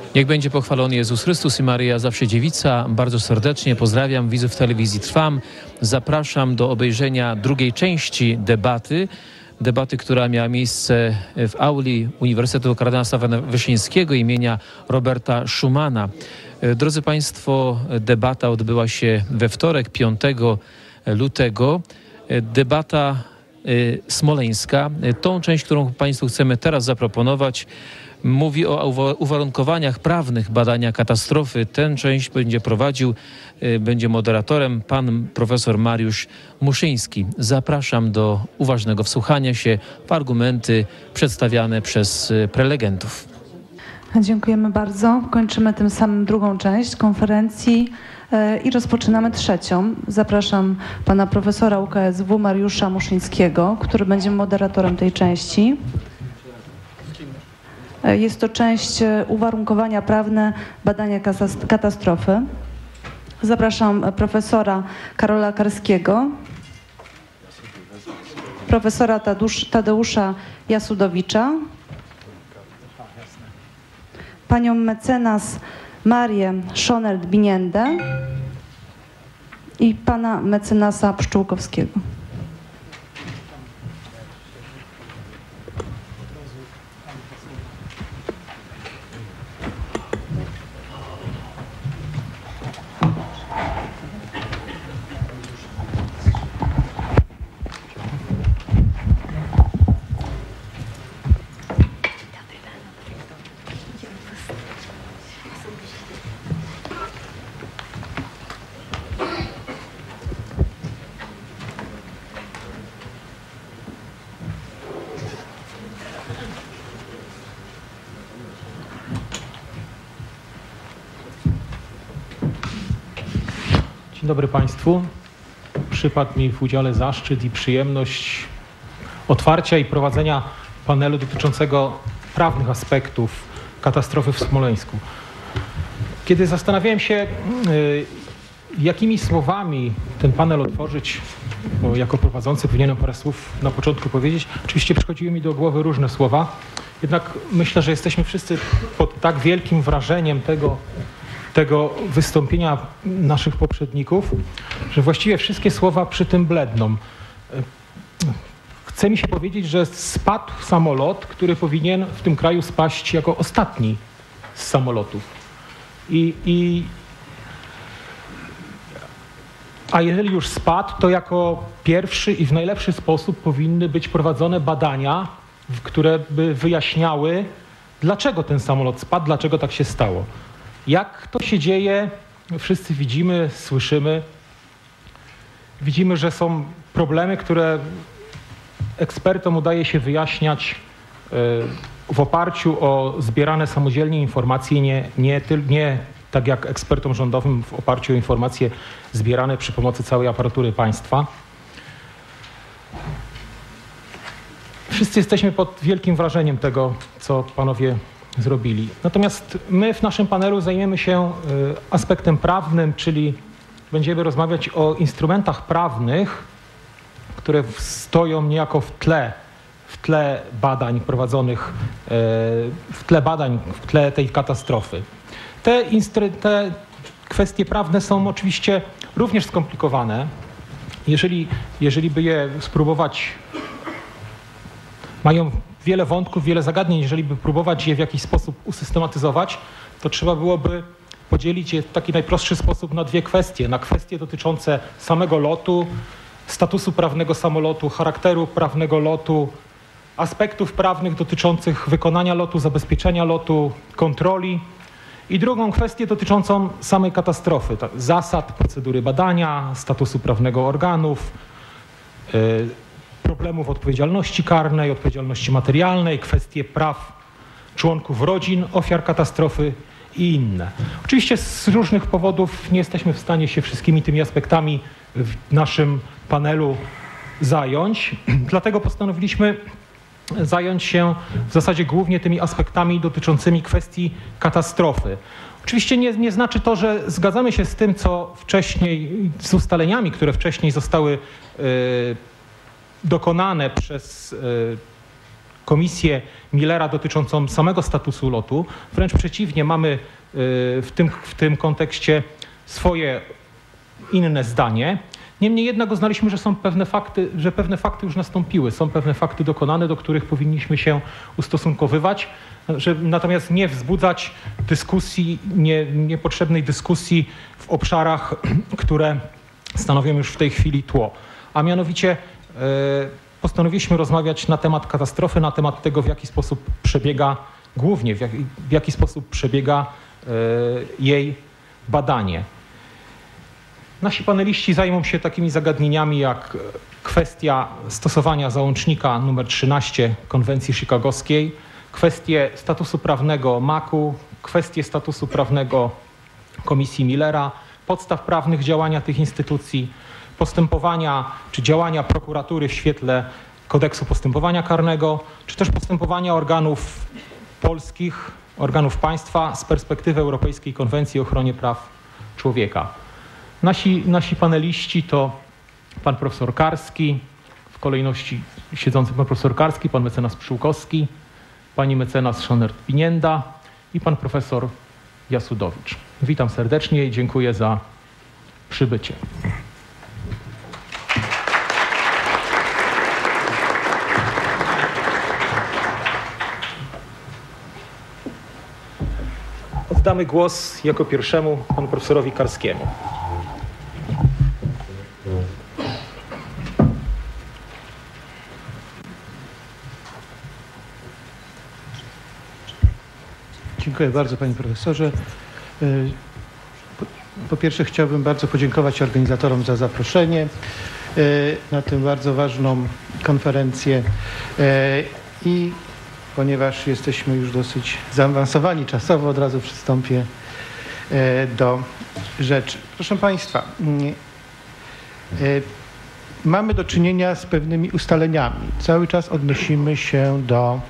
Niech będzie pochwalony Jezus Chrystus i Maryja Zawsze Dziewica. Bardzo serdecznie pozdrawiam widzów telewizji Trwam. Zapraszam do obejrzenia drugiej części debaty, która miała miejsce w auli Uniwersytetu Kardynała Stefana Wyszyńskiego imienia Roberta Schumana. Drodzy Państwo, debata odbyła się we wtorek, 5 lutego. Debata smoleńska. Tą część, którą Państwu chcemy teraz zaproponować, mówi o uwarunkowaniach prawnych badania katastrofy. Tę część będzie moderatorem pan profesor Mariusz Muszyński. Zapraszam do uważnego wsłuchania się w argumenty przedstawiane przez prelegentów. Dziękujemy bardzo. Kończymy tym samym drugą część konferencji i rozpoczynamy trzecią. Zapraszam pana profesora UKSW Mariusza Muszyńskiego, który będzie moderatorem tej części. Jest to część uwarunkowania prawne badania katastrofy. Zapraszam profesora Karola Karskiego, profesora Tadeusza Jasudowicza, panią mecenas Marię Szonert-Biniendę i pana mecenasa Pszczółkowskiego. Dzień dobry Państwu. Przypadł mi w udziale zaszczyt i przyjemność otwarcia i prowadzenia panelu dotyczącego prawnych aspektów katastrofy w Smoleńsku. Kiedy zastanawiałem się, jakimi słowami ten panel otworzyć, bo jako prowadzący powinienem parę słów na początku powiedzieć, oczywiście przychodziły mi do głowy różne słowa, jednak myślę, że jesteśmy wszyscy pod tak wielkim wrażeniem tego wystąpienia naszych poprzedników, że właściwie wszystkie słowa przy tym bledną. Chce mi się powiedzieć, że spadł samolot, który powinien w tym kraju spaść jako ostatni z samolotów. A jeżeli już spadł, to jako pierwszy i w najlepszy sposób powinny być prowadzone badania, które by wyjaśniały, dlaczego ten samolot spadł, dlaczego tak się stało. Jak to się dzieje, wszyscy widzimy, słyszymy. Widzimy, że są problemy, które ekspertom udaje się wyjaśniać w oparciu o zbierane samodzielnie informacje, nie tak jak ekspertom rządowym w oparciu o informacje zbierane przy pomocy całej aparatury państwa. Wszyscy jesteśmy pod wielkim wrażeniem tego, co panowie zrobili. Natomiast my w naszym panelu zajmiemy się aspektem prawnym, czyli będziemy rozmawiać o instrumentach prawnych, które stoją niejako w tle badań prowadzonych, w tle tej katastrofy. Te kwestie prawne są oczywiście również skomplikowane. Jeżeli by je spróbować, mają wiele wątków, wiele zagadnień. Jeżeli by próbować je w jakiś sposób usystematyzować, to trzeba byłoby podzielić je w taki najprostszy sposób na dwie kwestie. Na kwestie dotyczące samego lotu, statusu prawnego samolotu, charakteru prawnego lotu, aspektów prawnych dotyczących wykonania lotu, zabezpieczenia lotu, kontroli. I drugą kwestię dotyczącą samej katastrofy, zasad, procedury badania, statusu prawnego organów, problemów odpowiedzialności karnej, odpowiedzialności materialnej, kwestie praw członków rodzin, ofiar katastrofy i inne. Oczywiście z różnych powodów nie jesteśmy w stanie się wszystkimi tymi aspektami w naszym panelu zająć, dlatego postanowiliśmy zająć się w zasadzie głównie tymi aspektami dotyczącymi kwestii katastrofy. Oczywiście nie znaczy to, że zgadzamy się z tym, co wcześniej, z ustaleniami, które wcześniej zostały dokonane przez komisję Millera dotyczącą samego statusu lotu. Wręcz przeciwnie, mamy w tym kontekście swoje inne zdanie. Niemniej jednak uznaliśmy, że są pewne fakty już nastąpiły, są pewne fakty dokonane, do których powinniśmy się ustosunkowywać, natomiast nie wzbudzać dyskusji, niepotrzebnej dyskusji w obszarach, które stanowią już w tej chwili tło. A mianowicie postanowiliśmy rozmawiać na temat katastrofy, na temat tego, w jaki sposób przebiega, głównie w jaki sposób przebiega jej badanie. Nasi paneliści zajmą się takimi zagadnieniami jak kwestia stosowania załącznika nr 13 konwencji chicagowskiej, kwestie statusu prawnego MAK-u, kwestie statusu prawnego Komisji Millera, podstaw prawnych działania tych instytucji, postępowania czy działania prokuratury w świetle kodeksu postępowania karnego, czy też postępowania organów polskich, organów państwa z perspektywy Europejskiej Konwencji o ochronie praw człowieka. Nasi paneliści to pan profesor Karski, w kolejności siedzący pan profesor Karski, pan mecenas Pszczółkowski, pani mecenas Szonert-Pinienda i pan profesor Jasudowicz. Witam serdecznie i dziękuję za przybycie. Oddamy głos jako pierwszemu panu profesorowi Karskiemu. Dziękuję bardzo, panie profesorze. Po pierwsze chciałbym bardzo podziękować organizatorom za zaproszenie na tę bardzo ważną konferencję i ponieważ jesteśmy już dosyć zaawansowani czasowo, od razu przystąpię do rzeczy. Proszę państwa, mamy do czynienia z pewnymi ustaleniami. Cały czas odnosimy się do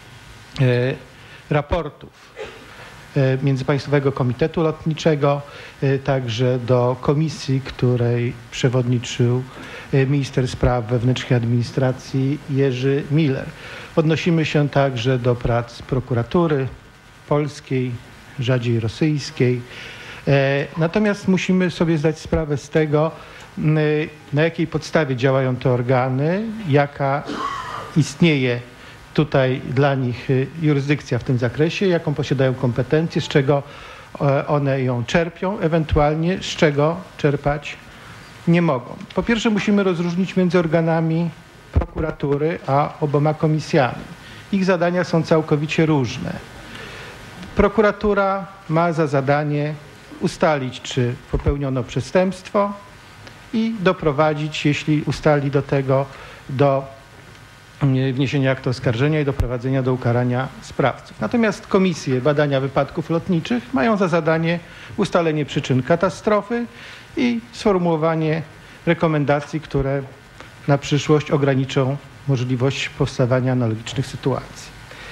raportów Międzypaństwowego Komitetu Lotniczego, także do komisji, której przewodniczył minister spraw wewnętrznych i administracji Jerzy Miller. Odnosimy się także do prac prokuratury polskiej, rzadziej rosyjskiej. Natomiast musimy sobie zdać sprawę z tego, na jakiej podstawie działają te organy, jaka istnieje tutaj dla nich jurysdykcja w tym zakresie, jaką posiadają kompetencje, z czego one ją czerpią, ewentualnie z czego czerpać nie mogą. Po pierwsze musimy rozróżnić między organami prokuratury a oboma komisjami. Ich zadania są całkowicie różne. Prokuratura ma za zadanie ustalić, czy popełniono przestępstwo i doprowadzić, jeśli ustali do tego, do wniesienia aktu oskarżenia i doprowadzenia do ukarania sprawców. Natomiast komisje badania wypadków lotniczych mają za zadanie ustalenie przyczyn katastrofy i sformułowanie rekomendacji, które na przyszłość ograniczą możliwość powstawania analogicznych sytuacji.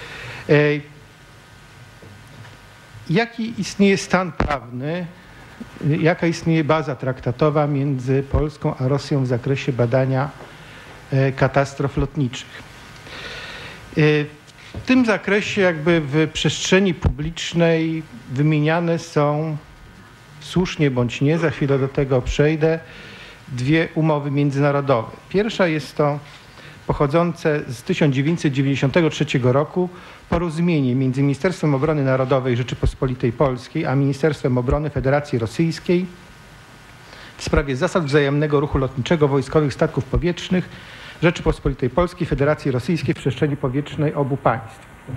Jaki istnieje stan prawny, jaka istnieje baza traktatowa między Polską a Rosją w zakresie badania katastrof lotniczych? W tym zakresie jakby w przestrzeni publicznej wymieniane są, słusznie bądź nie, za chwilę do tego przejdę, dwie umowy międzynarodowe. Pierwsza jest to pochodzące z 1993 roku porozumienie między Ministerstwem Obrony Narodowej Rzeczypospolitej Polskiej a Ministerstwem Obrony Federacji Rosyjskiej w sprawie zasad wzajemnego ruchu lotniczego wojskowych statków powietrznych Rzeczypospolitej Polskiej, Federacji Rosyjskiej w przestrzeni powietrznej obu państw.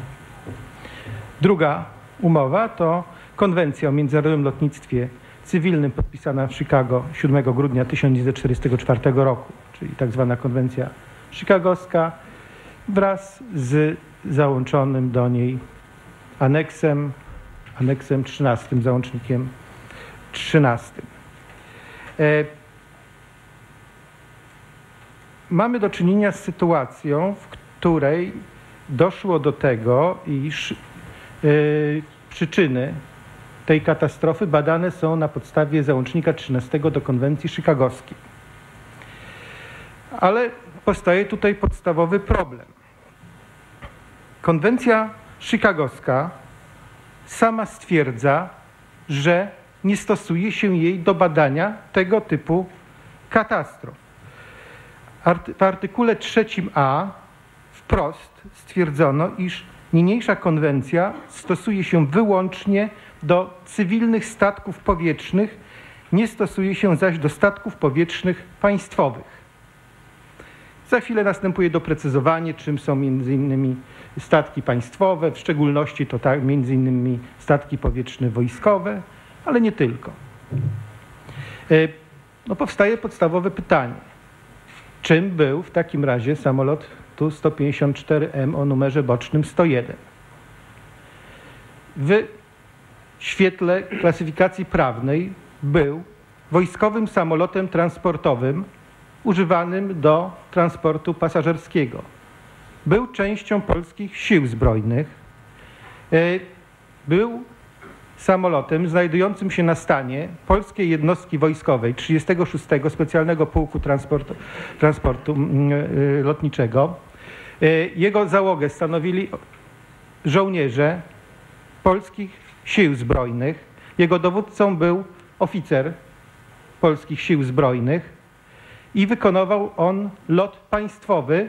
Druga umowa to konwencja o międzynarodowym lotnictwie cywilnym podpisana w Chicago 7 grudnia 1944 roku, czyli tak zwana konwencja chicagowska, wraz z załączonym do niej aneksem 13, załącznikiem 13. Mamy do czynienia z sytuacją, w której doszło do tego, iż przyczyny tej katastrofy badane są na podstawie załącznika 13 do konwencji chicagowskiej. Ale powstaje tutaj podstawowy problem. Konwencja chicagowska sama stwierdza, że nie stosuje się jej do badania tego typu katastrof. W artykule 3a wprost stwierdzono, iż niniejsza konwencja stosuje się wyłącznie do cywilnych statków powietrznych, nie stosuje się zaś do statków powietrznych państwowych. Za chwilę następuje doprecyzowanie, czym są m.in. statki państwowe, w szczególności to tak, m.in. statki powietrzne wojskowe, ale nie tylko. No powstaje podstawowe pytanie. Czym był w takim razie samolot Tu-154M o numerze bocznym 101? W świetle klasyfikacji prawnej był wojskowym samolotem transportowym używanym do transportu pasażerskiego. Był częścią polskich sił zbrojnych. Był samolotem znajdującym się na stanie polskiej jednostki wojskowej 36. Specjalnego Pułku Transportu Lotniczego. Jego załogę stanowili żołnierze polskich sił zbrojnych. Jego dowódcą był oficer polskich sił zbrojnych i wykonywał on lot państwowy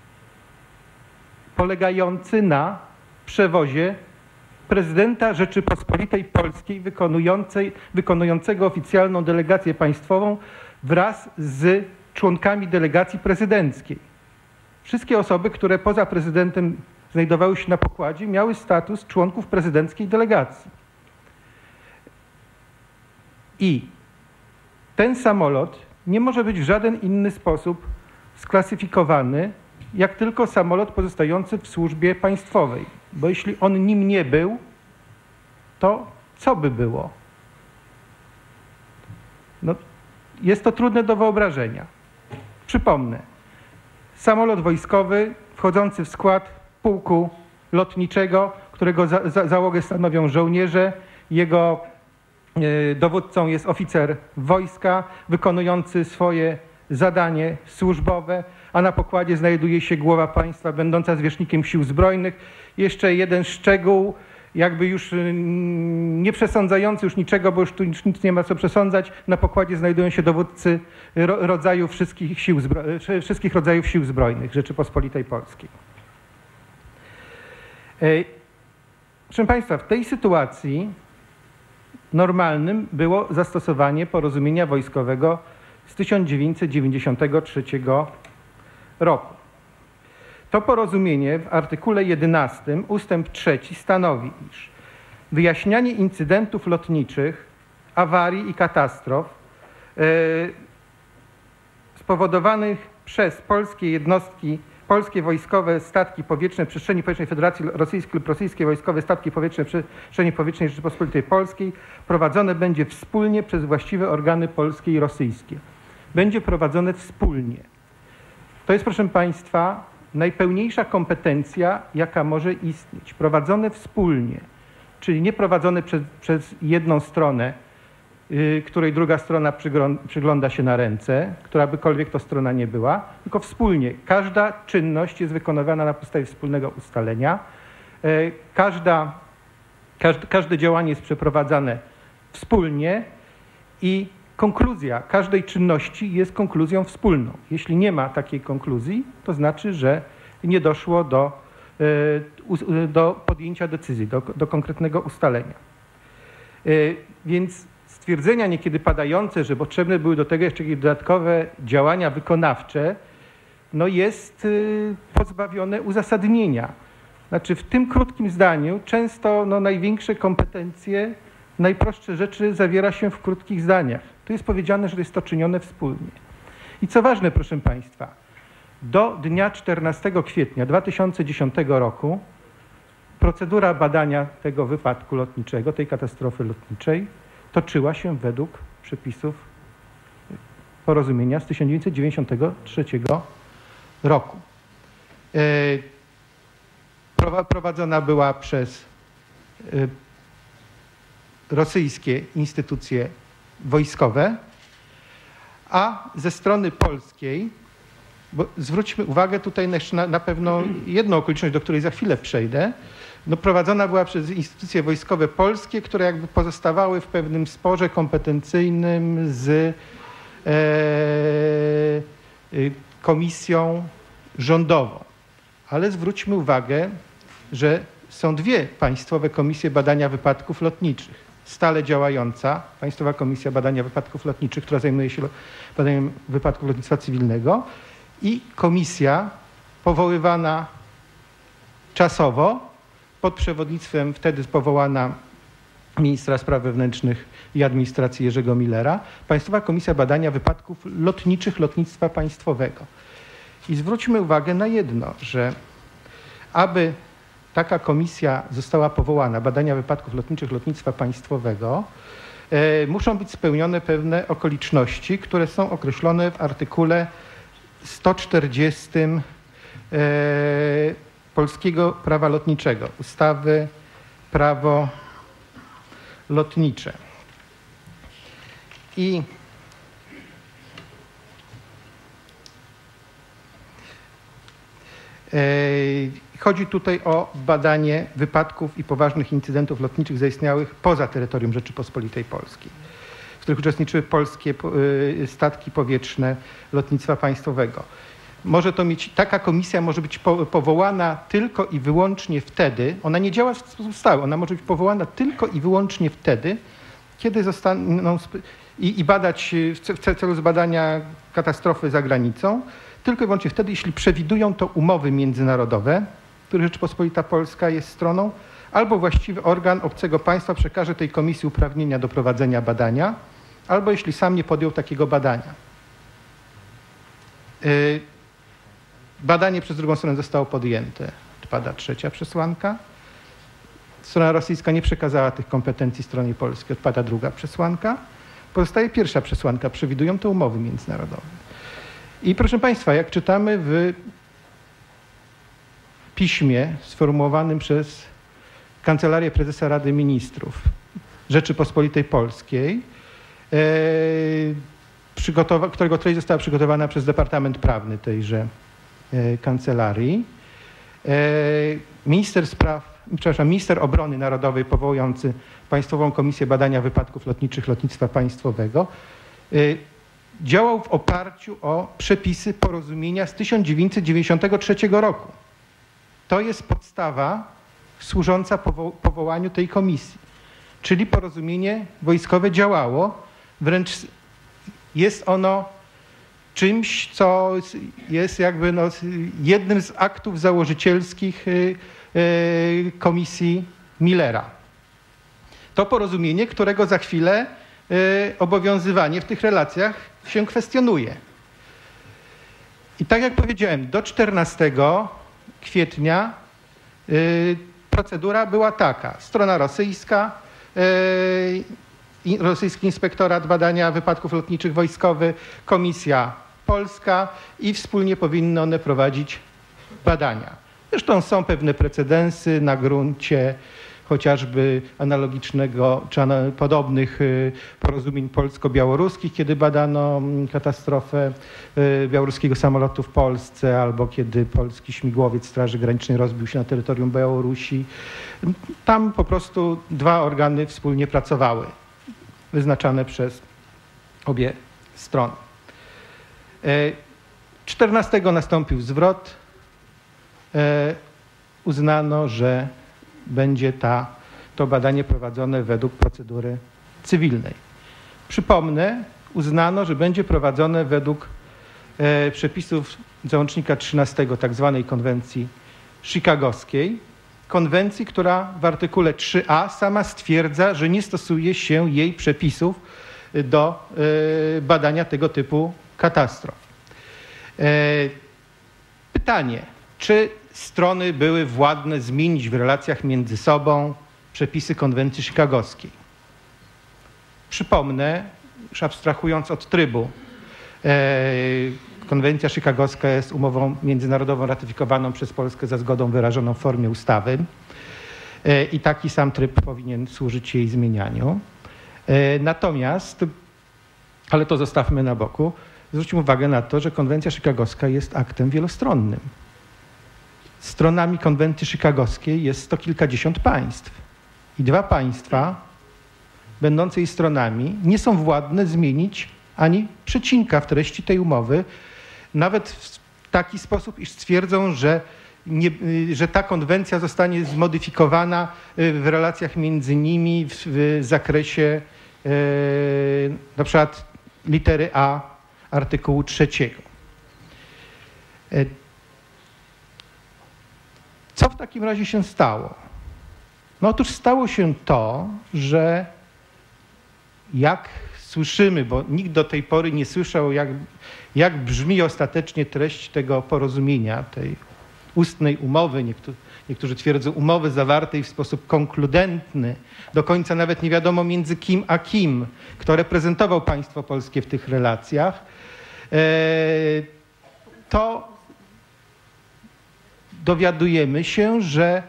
polegający na przewozie prezydenta Rzeczypospolitej Polskiej wykonującego oficjalną delegację państwową wraz z członkami delegacji prezydenckiej. Wszystkie osoby, które poza prezydentem znajdowały się na pokładzie, miały status członków prezydenckiej delegacji. I ten samolot nie może być w żaden inny sposób sklasyfikowany, jak tylko samolot pozostający w służbie państwowej. Bo jeśli on nim nie był, to co by było? No, jest to trudne do wyobrażenia. Przypomnę, samolot wojskowy wchodzący w skład pułku lotniczego, którego załogę stanowią żołnierze, jego dowódcą jest oficer wojska wykonujący swoje zadanie służbowe, a na pokładzie znajduje się głowa państwa będąca zwierzchnikiem sił zbrojnych. Jeszcze jeden szczegół, jakby już nie przesądzający już niczego, bo już tu nic nie ma co przesądzać. Na pokładzie znajdują się dowódcy wszystkich rodzajów sił zbrojnych Rzeczypospolitej Polskiej. Proszę Państwa, w tej sytuacji normalnym było zastosowanie porozumienia wojskowego z 1993 roku. To porozumienie w artykule 11 ustęp 3 stanowi, iż wyjaśnianie incydentów lotniczych, awarii i katastrof spowodowanych przez polskie jednostki, polskie wojskowe statki powietrzne przestrzeni powietrznej Federacji Rosyjskiej lub rosyjskie wojskowe statki powietrzne przestrzeni powietrznej Rzeczypospolitej Polskiej prowadzone będzie wspólnie przez właściwe organy polskie i rosyjskie. Będzie prowadzone wspólnie. To jest, proszę Państwa, najpełniejsza kompetencja, jaka może istnieć. Prowadzone wspólnie, czyli nie prowadzone przez jedną stronę, której druga strona przygląda się na ręce, która bykolwiek to strona nie była, tylko wspólnie. Każda czynność jest wykonywana na podstawie wspólnego ustalenia. Każde działanie jest przeprowadzane wspólnie i konkluzja każdej czynności jest konkluzją wspólną. Jeśli nie ma takiej konkluzji, to znaczy, że nie doszło do podjęcia decyzji, do konkretnego ustalenia. Więc stwierdzenia niekiedy padające, że potrzebne były do tego jeszcze jakieś dodatkowe działania wykonawcze, no jest pozbawione uzasadnienia. Znaczy w tym krótkim zdaniu często największe kompetencje, najprostsze rzeczy zawiera się w krótkich zdaniach. Tu jest powiedziane, że jest to czynione wspólnie. I co ważne, proszę Państwa, do dnia 14 kwietnia 2010 roku procedura badania tego wypadku lotniczego, tej katastrofy lotniczej toczyła się według przepisów porozumienia z 1993 roku. Prowadzona była przez rosyjskie instytucje wojskowe, a ze strony polskiej bo zwróćmy uwagę tutaj jeszcze na pewną jedną okoliczność, do której za chwilę przejdę. No, prowadzona była przez instytucje wojskowe polskie, które jakby pozostawały w pewnym sporze kompetencyjnym z komisją rządową. Ale zwróćmy uwagę, że są dwie państwowe komisje badania wypadków lotniczych. Stale działająca Państwowa Komisja Badania Wypadków Lotniczych, która zajmuje się badaniem wypadków lotnictwa cywilnego, i komisja powoływana czasowo pod przewodnictwem wtedy powołana ministra spraw wewnętrznych i administracji Jerzego Millera, Państwowa Komisja Badania Wypadków Lotniczych Lotnictwa Państwowego. I zwróćmy uwagę na jedno, że aby taka komisja została powołana, badania wypadków lotniczych lotnictwa państwowego, muszą być spełnione pewne okoliczności, które są określone w artykule 140 Polskiego Prawa Lotniczego, ustawy Prawo Lotnicze. I chodzi tutaj o badanie wypadków i poważnych incydentów lotniczych zaistniałych poza terytorium Rzeczypospolitej Polskiej, w których uczestniczyły polskie statki powietrzne lotnictwa państwowego. Taka komisja może być powołana tylko i wyłącznie wtedy, ona nie działa w sposób stały, ona może być powołana tylko i wyłącznie wtedy, kiedy zostaną i badać w celu zbadania katastrofy za granicą, tylko i wyłącznie wtedy, jeśli przewidują to umowy międzynarodowe, których Rzeczpospolita Polska jest stroną, albo właściwy organ obcego państwa przekaże tej komisji uprawnienia do prowadzenia badania, albo jeśli sam nie podjął takiego badania. Badanie przez drugą stronę zostało podjęte. Odpada trzecia przesłanka. Strona rosyjska nie przekazała tych kompetencji stronie polskiej. Odpada druga przesłanka. Pozostaje pierwsza przesłanka. Przewidują to umowy międzynarodowe. I proszę Państwa, jak czytamy w piśmie sformułowanym przez Kancelarię Prezesa Rady Ministrów Rzeczypospolitej Polskiej, którego treść została przygotowana przez Departament Prawny tejże kancelarii, minister obrony narodowej powołujący Państwową Komisję Badania Wypadków Lotniczych Lotnictwa Państwowego działał w oparciu o przepisy porozumienia z 1993 roku. To jest podstawa służąca powołaniu tej komisji. Czyli porozumienie wojskowe działało, wręcz jest ono czymś, co jest jakby jednym z aktów założycielskich Komisji Millera. To porozumienie, którego za chwilę obowiązywanie w tych relacjach się kwestionuje. I tak jak powiedziałem, do 14 kwietnia procedura była taka. Strona rosyjska, Rosyjski Inspektorat Badania Wypadków Lotniczych Wojskowy, Komisja Polska i wspólnie powinny one prowadzić badania. Zresztą są pewne precedensy na gruncie chociażby analogicznego czy podobnych porozumień polsko-białoruskich, kiedy badano katastrofę białoruskiego samolotu w Polsce, albo kiedy polski śmigłowiec Straży Granicznej rozbił się na terytorium Białorusi. Tam po prostu dwa organy wspólnie pracowały, wyznaczane przez obie strony. 14 nastąpił zwrot. Uznano, że będzie to badanie prowadzone według procedury cywilnej. Przypomnę, uznano, że będzie prowadzone według przepisów załącznika 13 tak zwanej konwencji chicagowskiej, konwencji, która w artykule 3a sama stwierdza, że nie stosuje się jej przepisów do badania tego typu katastrof. Pytanie, czy strony były władne zmienić w relacjach między sobą przepisy konwencji chicagowskiej? Przypomnę, już abstrahując od trybu, konwencja chicagowska jest umową międzynarodową ratyfikowaną przez Polskę za zgodą wyrażoną w formie ustawy i taki sam tryb powinien służyć jej zmienianiu. Natomiast, ale to zostawmy na boku, zwróćmy uwagę na to, że konwencja chicagowska jest aktem wielostronnym. Stronami konwencji chicagowskiej jest sto kilkadziesiąt państw. I 2 państwa, będące jej stronami, nie są władne zmienić ani przecinka w treści tej umowy, nawet w taki sposób, iż stwierdzą, że ta konwencja zostanie zmodyfikowana w relacjach między nimi w zakresie na przykład litery A artykułu 3. Co w takim razie się stało? No otóż stało się to, że jak słyszymy, bo nikt do tej pory nie słyszał, jak brzmi ostatecznie treść tego porozumienia, tej ustnej umowy, niektórzy twierdzą umowy zawartej w sposób konkludentny, do końca nawet nie wiadomo między kim a kim, kto reprezentował państwo polskie w tych relacjach, to dowiadujemy się, że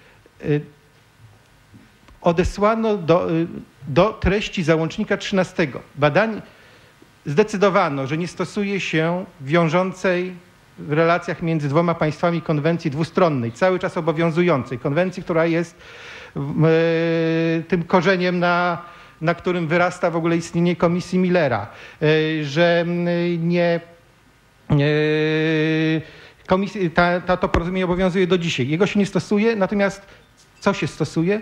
odesłano do treści załącznika 13 badań, zdecydowano, że nie stosuje się wiążącej w relacjach między 2 państwami konwencji dwustronnej, cały czas obowiązującej, konwencji, która jest tym korzeniem, na którym wyrasta w ogóle istnienie Komisji Millera, że to porozumienie obowiązuje do dzisiaj. Jego się nie stosuje, natomiast co się stosuje?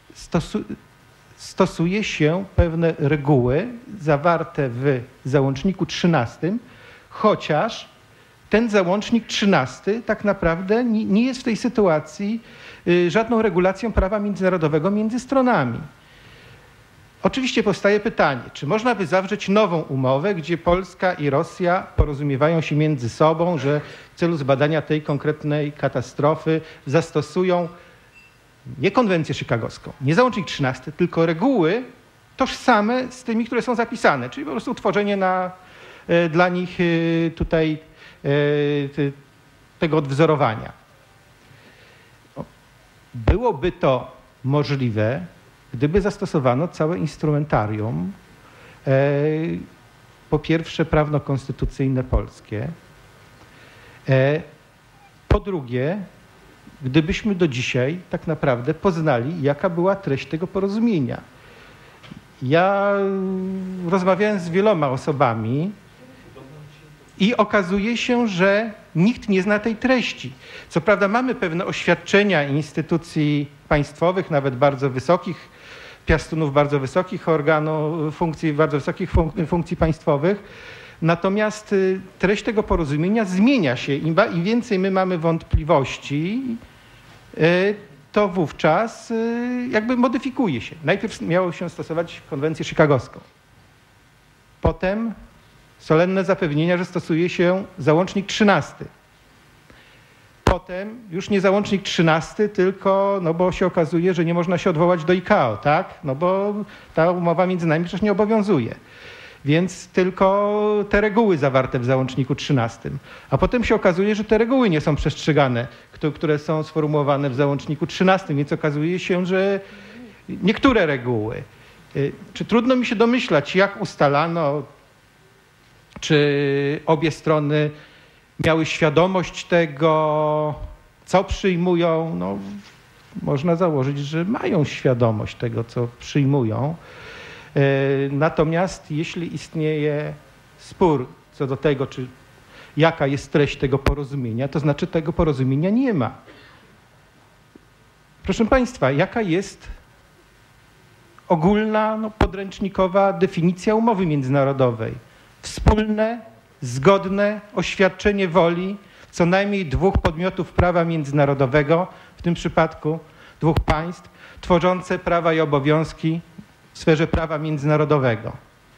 Stosuje się pewne reguły zawarte w załączniku 13, chociaż ten załącznik 13 tak naprawdę nie jest w tej sytuacji żadną regulacją prawa międzynarodowego między stronami. Oczywiście powstaje pytanie, czy można by zawrzeć nową umowę, gdzie Polska i Rosja porozumiewają się między sobą, że w celu zbadania tej konkretnej katastrofy zastosują nie konwencję chicagowską, nie załącznik 13, tylko reguły tożsame z tymi, które są zapisane, czyli po prostu utworzenie dla nich tutaj tego odwzorowania. Byłoby to możliwe, gdyby zastosowano całe instrumentarium, po pierwsze prawno-konstytucyjne polskie, po drugie, gdybyśmy do dzisiaj tak naprawdę poznali, jaka była treść tego porozumienia. Ja rozmawiałem z wieloma osobami i okazuje się, że nikt nie zna tej treści. Co prawda mamy pewne oświadczenia instytucji państwowych, nawet bardzo wysokich, piastunów bardzo wysokich organów, bardzo wysokich funkcji państwowych, natomiast treść tego porozumienia zmienia się. Im więcej my mamy wątpliwości, to wówczas jakby modyfikuje się. Najpierw miało się stosować konwencję chicagowską. Potem solenne zapewnienia, że stosuje się załącznik 13. Potem już nie załącznik 13, tylko, no bo się okazuje, że nie można się odwołać do ICAO, tak? No bo ta umowa między nami przecież nie obowiązuje. Więc tylko te reguły zawarte w załączniku 13. A potem się okazuje, że te reguły nie są przestrzegane, które są sformułowane w załączniku 13, więc okazuje się, że niektóre reguły. Czy trudno mi się domyślać, jak ustalano, czy obie strony miały świadomość tego, co przyjmują? No, można założyć, że mają świadomość tego, co przyjmują. Natomiast jeśli istnieje spór co do tego, jaka jest treść tego porozumienia, to znaczy tego porozumienia nie ma. Proszę Państwa, jaka jest ogólna, podręcznikowa definicja umowy międzynarodowej? Wspólne, zgodne oświadczenie woli co najmniej 2 podmiotów prawa międzynarodowego, w tym przypadku 2 państw, tworzące prawa i obowiązki w sferze prawa międzynarodowego.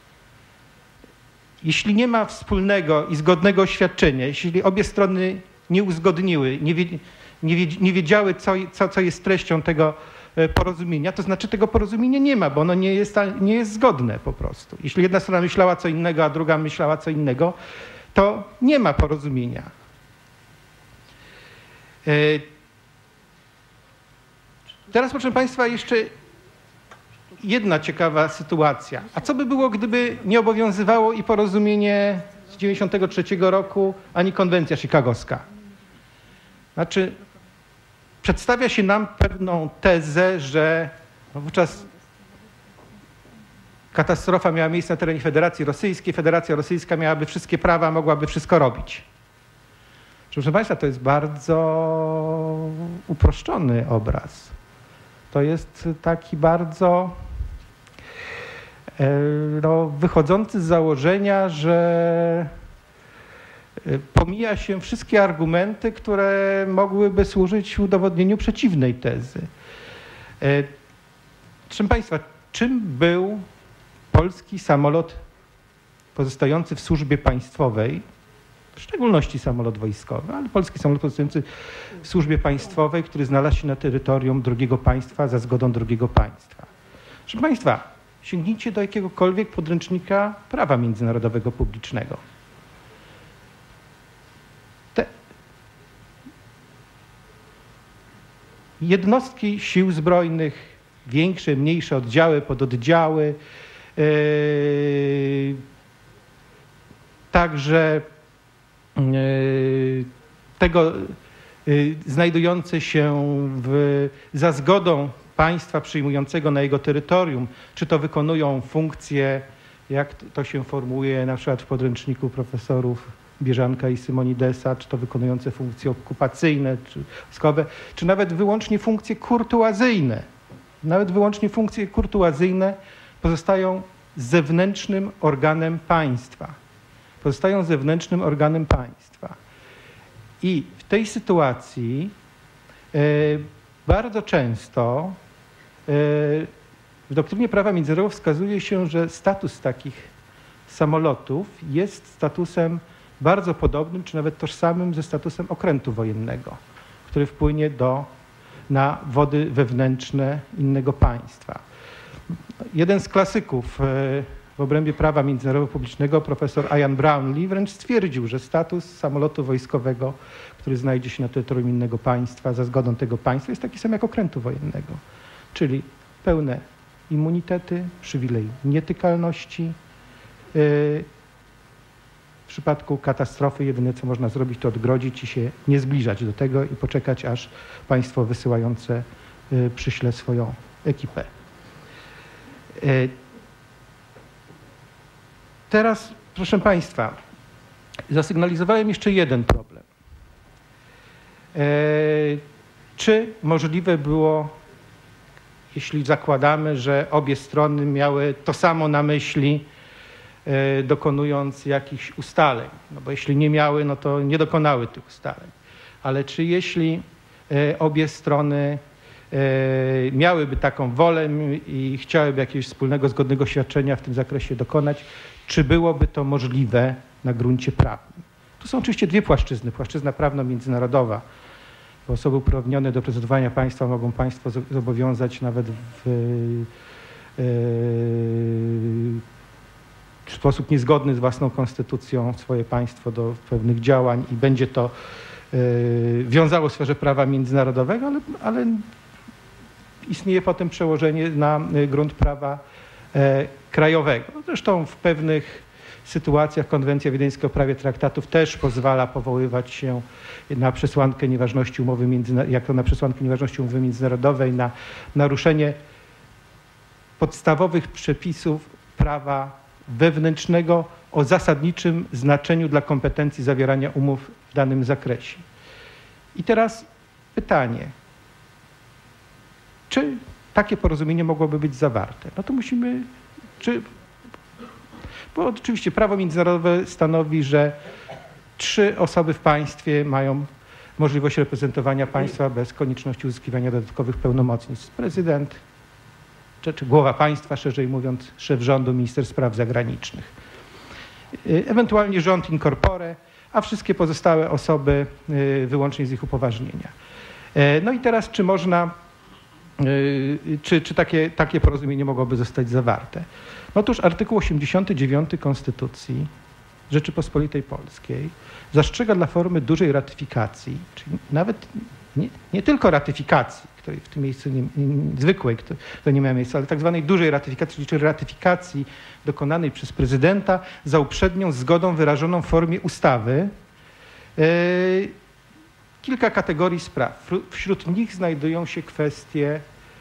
Jeśli nie ma wspólnego i zgodnego oświadczenia, jeśli obie strony nie uzgodniły, nie wiedziały, co jest treścią tego porozumienia, to znaczy tego porozumienia nie ma, bo ono nie jest zgodne po prostu. Jeśli jedna strona myślała co innego, a druga myślała co innego, to nie ma porozumienia. Teraz, proszę Państwa, jeszcze jedna ciekawa sytuacja. A co by było, gdyby nie obowiązywało i porozumienie z 1993 roku, ani konwencja chicagowska. Znaczy, przedstawia się nam pewną tezę, że wówczas katastrofa miała miejsce na terenie Federacji Rosyjskiej, Federacja Rosyjska miałaby wszystkie prawa, mogłaby wszystko robić. Proszę Państwa, to jest bardzo uproszczony obraz. To jest taki bardzo wychodzący z założenia, że pomija się wszystkie argumenty, które mogłyby służyć udowodnieniu przeciwnej tezy. Proszę Państwa, czym był polski samolot pozostający w służbie państwowej, w szczególności samolot wojskowy, ale polski samolot pozostający w służbie państwowej, który znalazł się na terytorium drugiego państwa za zgodą drugiego państwa? Proszę Państwa, sięgnijcie do jakiegokolwiek podręcznika prawa międzynarodowego publicznego. Te jednostki sił zbrojnych, większe, mniejsze oddziały, pododdziały, także tego znajdujące się za zgodą państwa przyjmującego na jego terytorium, czy to wykonują funkcje, jak to się formułuje na przykład w podręczniku profesorów Bieżanka i Symonidesa, czy to wykonujące funkcje okupacyjne, czy wojskowe, czy nawet wyłącznie funkcje kurtuazyjne. Nawet wyłącznie funkcje kurtuazyjne pozostają zewnętrznym organem państwa. Pozostają zewnętrznym organem państwa. I w tej sytuacji bardzo często w doktrynie prawa międzynarodowego wskazuje się, że status takich samolotów jest statusem bardzo podobnym, czy nawet tożsamym ze statusem okrętu wojennego, który wpłynie na wody wewnętrzne innego państwa. Jeden z klasyków w obrębie prawa międzynarodowego publicznego, profesor Ian Brownlee, wręcz stwierdził, że status samolotu wojskowego, który znajdzie się na terytorium innego państwa, za zgodą tego państwa, jest taki sam jak okrętu wojennego, czyli pełne immunitety, przywilej nietykalności. W przypadku katastrofy jedyne, co można zrobić, to odgrodzić i się nie zbliżać do tego i poczekać, aż państwo wysyłające przyśle swoją ekipę. Teraz, proszę Państwa, zasygnalizowałem jeszcze jeden problem. Czy możliwe było, jeśli zakładamy, że obie strony miały to samo na myśli, dokonując jakichś ustaleń? No bo jeśli nie miały, no to nie dokonały tych ustaleń. Ale czy jeśli obie strony miałyby taką wolę i chciałyby jakiegoś wspólnego, zgodnego świadczenia w tym zakresie dokonać, czy byłoby to możliwe na gruncie prawnym? Tu są oczywiście dwie płaszczyzny. Płaszczyzna prawno-międzynarodowa. Osoby uprawnione do prezydowania państwa mogą państwo zobowiązać nawet w sposób niezgodny z własną konstytucją swoje państwo do pewnych działań i będzie to wiązało w sferze prawa międzynarodowego, ale istnieje potem przełożenie na grunt prawa krajowego. Zresztą w pewnych sytuacjach Konwencja Wiedeńska o prawie traktatów też pozwala powoływać się na przesłankę nieważności umowy międzynarodowej, na naruszenie podstawowych przepisów prawa wewnętrznego o zasadniczym znaczeniu dla kompetencji zawierania umów w danym zakresie. I teraz pytanie, czy takie porozumienie mogłoby być zawarte? No to musimy, bo oczywiście prawo międzynarodowe stanowi, że 3 osoby w państwie mają możliwość reprezentowania państwa bez konieczności uzyskiwania dodatkowych pełnomocnictw. Prezydent, czy głowa państwa, szerzej mówiąc, szef rządu, minister spraw zagranicznych. Ewentualnie rząd in corpore, a wszystkie pozostałe osoby wyłącznie z ich upoważnienia. No i teraz, czy można, czy takie porozumienie mogłoby zostać zawarte? Otóż artykuł 89 Konstytucji Rzeczypospolitej Polskiej zastrzega dla formy dużej ratyfikacji, czyli nawet nie tylko ratyfikacji, której w tym miejscu zwykłej, to nie miała miejsca, ale tak zwanej dużej ratyfikacji, czyli ratyfikacji dokonanej przez prezydenta za uprzednią zgodą wyrażoną w formie ustawy. Kilka kategorii spraw. Wśród nich znajdują się kwestie,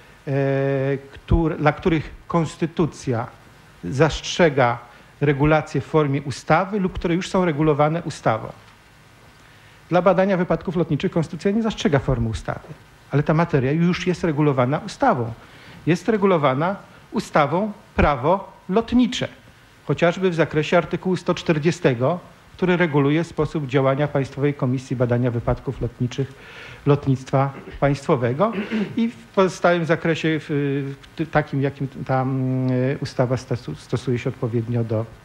dla których konstytucja zastrzega regulacje w formie ustawy lub które już są regulowane ustawą. Dla badania wypadków lotniczych konstytucja nie zastrzega formy ustawy, ale ta materia już jest regulowana ustawą. Jest regulowana ustawą prawo lotnicze, chociażby w zakresie artykułu 140, który reguluje sposób działania Państwowej Komisji Badania Wypadków Lotniczych Lotnictwa Państwowego i w pozostałym zakresie takim, jakim ta ustawa stosuje się odpowiednio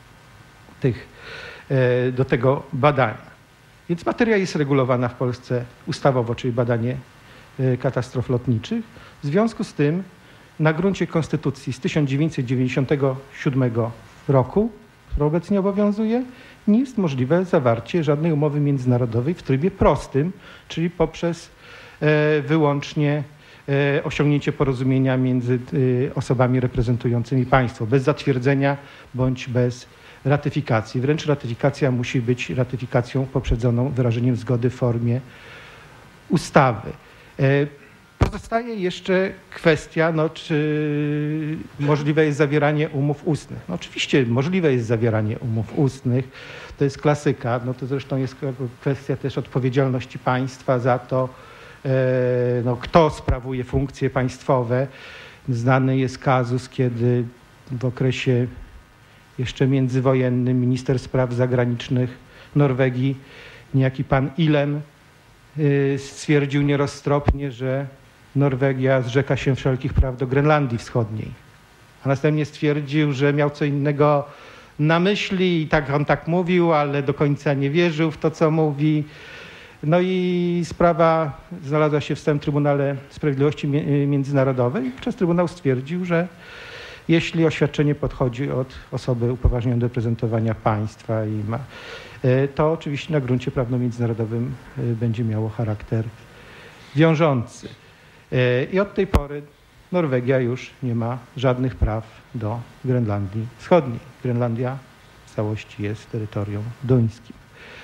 do tego badania. Więc materia jest regulowana w Polsce ustawowo, czyli badanie katastrof lotniczych. W związku z tym na gruncie Konstytucji z 1997 roku, która obecnie obowiązuje, nie jest możliwe zawarcie żadnej umowy międzynarodowej w trybie prostym, czyli poprzez wyłącznie osiągnięcie porozumienia między osobami reprezentującymi państwo, bez zatwierdzenia bądź bez ratyfikacji. Wręcz ratyfikacja musi być ratyfikacją poprzedzoną wyrażeniem zgody w formie ustawy. Pozostaje jeszcze kwestia, czy możliwe jest zawieranie umów ustnych. No oczywiście możliwe jest zawieranie umów ustnych. To jest klasyka. No to zresztą jest kwestia też odpowiedzialności państwa za to, kto sprawuje funkcje państwowe. Znany jest kazus, kiedy w okresie jeszcze międzywojennym minister spraw zagranicznych Norwegii, niejaki pan Ilen, stwierdził nieroztropnie, że Norwegia zrzeka się wszelkich praw do Grenlandii Wschodniej. A następnie stwierdził, że miał co innego na myśli i on tak mówił, ale do końca nie wierzył w to, co mówi. No i sprawa znalazła się w stałym Trybunale Sprawiedliwości Międzynarodowej. Wówczas Trybunał stwierdził, że jeśli oświadczenie podchodzi od osoby upoważnionej do reprezentowania państwa to oczywiście na gruncie prawno-międzynarodowym będzie miało charakter wiążący. I od tej pory Norwegia już nie ma żadnych praw do Grenlandii Wschodniej. Grenlandia w całości jest terytorium duńskim.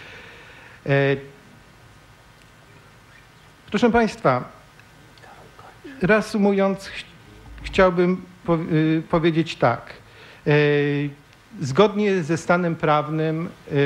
Proszę Państwa, reasumując, chciałbym powiedzieć tak. Zgodnie ze stanem prawnym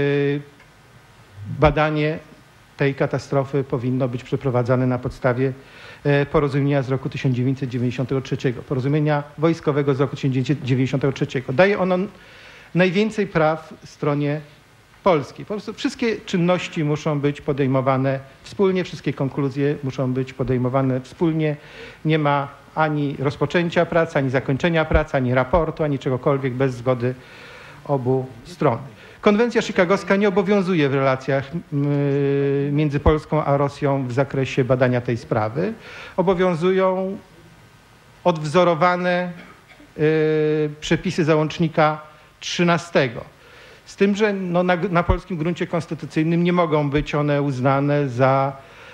badanie tej katastrofy powinno być przeprowadzane na podstawie porozumienia z roku 1993, porozumienia wojskowego z roku 1993. Daje ono najwięcej praw stronie polskiej. Po prostu wszystkie czynności muszą być podejmowane wspólnie, wszystkie konkluzje muszą być podejmowane wspólnie. Nie ma ani rozpoczęcia pracy, ani zakończenia pracy, ani raportu, ani czegokolwiek bez zgody obu stron. Konwencja chicagowska nie obowiązuje w relacjach między Polską a Rosją w zakresie badania tej sprawy. Obowiązują odwzorowane przepisy załącznika 13. Z tym, że na polskim gruncie konstytucyjnym nie mogą być one uznane za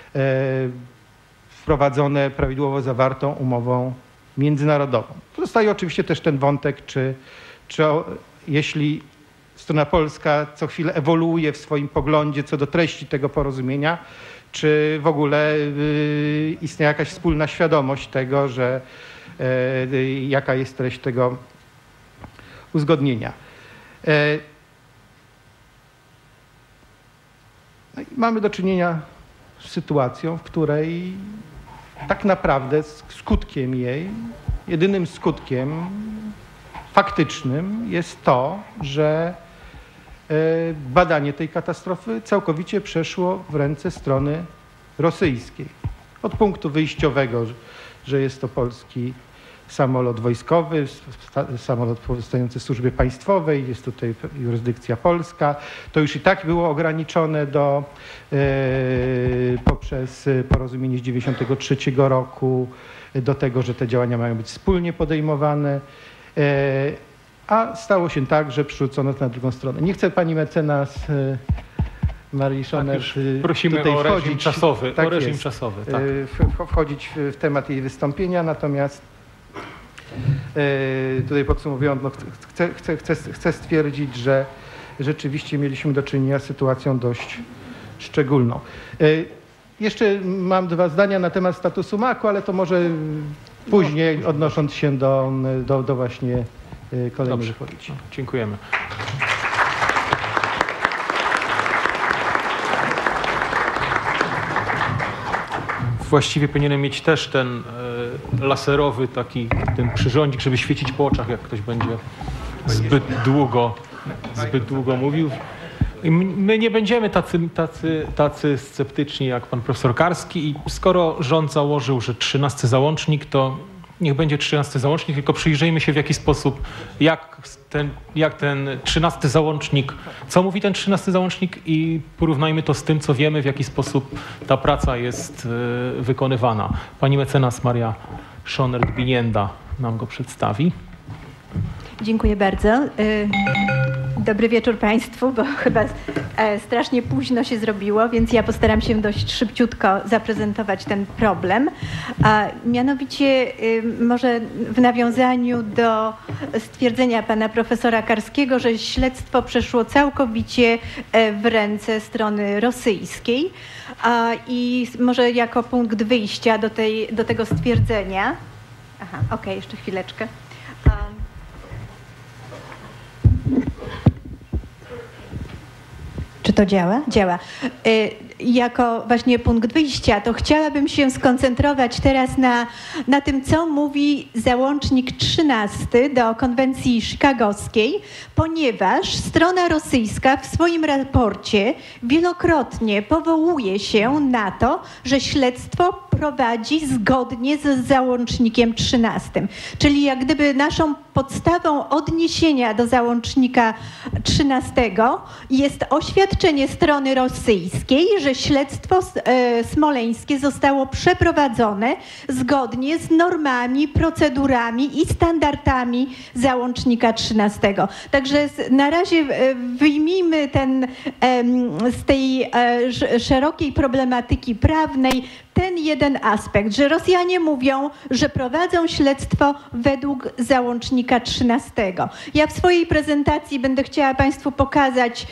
wprowadzone prawidłowo zawartą umową międzynarodową. Pozostaje oczywiście też ten wątek, czy jeśli strona polska co chwilę ewoluuje w swoim poglądzie co do treści tego porozumienia, czy w ogóle istnieje jakaś wspólna świadomość tego, że jaka jest treść tego uzgodnienia. No i mamy do czynienia z sytuacją, w której tak naprawdę skutkiem jej, jedynym skutkiem faktycznym jest to, że badanie tej katastrofy całkowicie przeszło w ręce strony rosyjskiej. Od punktu wyjściowego, że jest to polski samolot wojskowy, samolot pozostający w służbie państwowej, jest tutaj jurysdykcja polska. To już i tak było ograniczone poprzez porozumienie z 1993 roku do tego, że te działania mają być wspólnie podejmowane. A stało się tak, że przerzucono to na drugą stronę. Nie chcę pani mecenas Marii Schoner prosimy tutaj o reżim wchodzić, czasowy. tak o reżim jest, czasowy, tak. wchodzić w temat jej wystąpienia, natomiast tutaj podsumowując, no, chcę stwierdzić, że rzeczywiście mieliśmy do czynienia z sytuacją dość szczególną. Jeszcze mam 2 zdania na temat statusu MAK-u, ale to może później, odnosząc się do właśnie kolejnej wypowiedzi. Dziękujemy. Właściwie powinienem mieć też ten laserowy taki, ten przyrządzik, żeby świecić po oczach, jak ktoś będzie zbyt długo mówił. I my nie będziemy tacy sceptyczni jak pan profesor Karski i skoro rząd założył, że 13 załącznik, to niech będzie 13 załącznik, tylko przyjrzyjmy się w jaki sposób, jak ten 13 załącznik, co mówi ten 13 załącznik i porównajmy to z tym, co wiemy, w jaki sposób ta praca jest wykonywana. Pani mecenas Maria Schoner-Gbinienda nam go przedstawi. Dziękuję bardzo. Dobry wieczór Państwu, bo chyba strasznie późno się zrobiło, więc ja postaram się dość szybciutko zaprezentować ten problem. A mianowicie może w nawiązaniu do stwierdzenia pana profesora Karskiego, że śledztwo przeszło całkowicie w ręce strony rosyjskiej i może jako punkt wyjścia do tego stwierdzenia. Aha, okej, jeszcze chwileczkę. Czy to działa? Działa. Jako właśnie punkt wyjścia, to chciałabym się skoncentrować teraz na tym, co mówi załącznik 13 do konwencji chicagowskiej, ponieważ strona rosyjska w swoim raporcie wielokrotnie powołuje się na to, że śledztwo prowadzi zgodnie z załącznikiem 13. Czyli jak gdyby naszą podstawą odniesienia do załącznika 13 jest oświadczenie strony rosyjskiej, że śledztwo smoleńskie zostało przeprowadzone zgodnie z normami, procedurami i standardami załącznika 13. Także na razie wyjmijmy z tej szerokiej problematyki prawnej ten jeden aspekt, że Rosjanie mówią, że prowadzą śledztwo według załącznika 13. Ja w swojej prezentacji będę chciała Państwu pokazać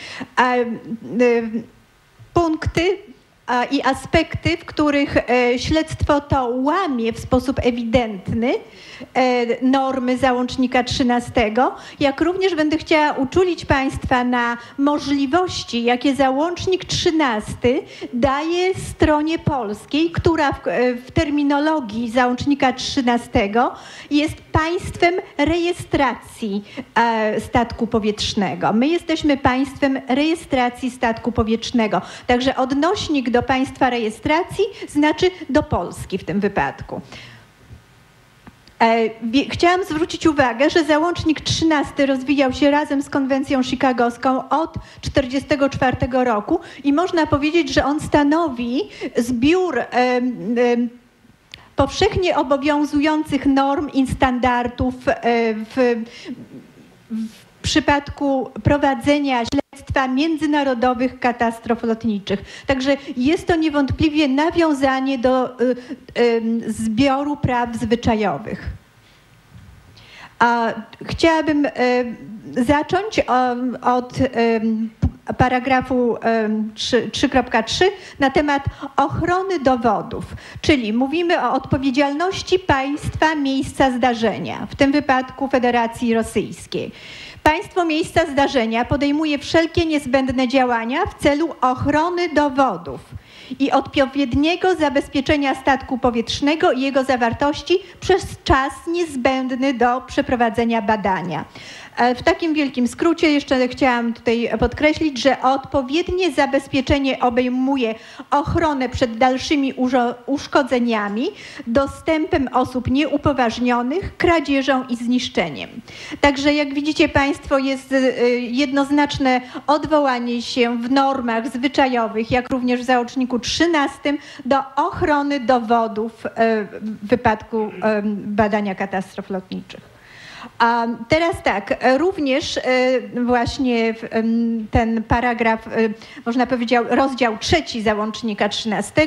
punkty i aspekty, w których śledztwo to łamie w sposób ewidentny normy załącznika 13, jak również będę chciała uczulić Państwa na możliwości, jakie załącznik 13 daje stronie polskiej, która w terminologii załącznika 13 jest państwem rejestracji statku powietrznego. My jesteśmy państwem rejestracji statku powietrznego. Także odnośnik do państwa rejestracji znaczy do Polski w tym wypadku. Chciałam zwrócić uwagę, że załącznik 13 rozwijał się razem z konwencją chicagowską od 1944 roku i można powiedzieć, że on stanowi zbiór powszechnie obowiązujących norm i standardów w przypadku prowadzenia śledztwa międzynarodowych katastrof lotniczych. Także jest to niewątpliwie nawiązanie do zbioru praw zwyczajowych. Chciałabym zacząć od paragrafu 3.3 na temat ochrony dowodów, czyli mówimy o odpowiedzialności państwa miejsca zdarzenia, w tym wypadku Federacji Rosyjskiej. Państwo miejsca zdarzenia podejmuje wszelkie niezbędne działania w celu ochrony dowodów i odpowiedniego zabezpieczenia statku powietrznego i jego zawartości przez czas niezbędny do przeprowadzenia badania. W takim wielkim skrócie jeszcze chciałam tutaj podkreślić, że odpowiednie zabezpieczenie obejmuje ochronę przed dalszymi uszkodzeniami, dostępem osób nieupoważnionych, kradzieżą i zniszczeniem. Także jak widzicie Państwo, jest jednoznaczne odwołanie się w normach zwyczajowych, jak również w załączniku 13 do ochrony dowodów w wypadku badania katastrof lotniczych. A teraz tak, również właśnie ten paragraf, można powiedzieć rozdział 3 załącznika 13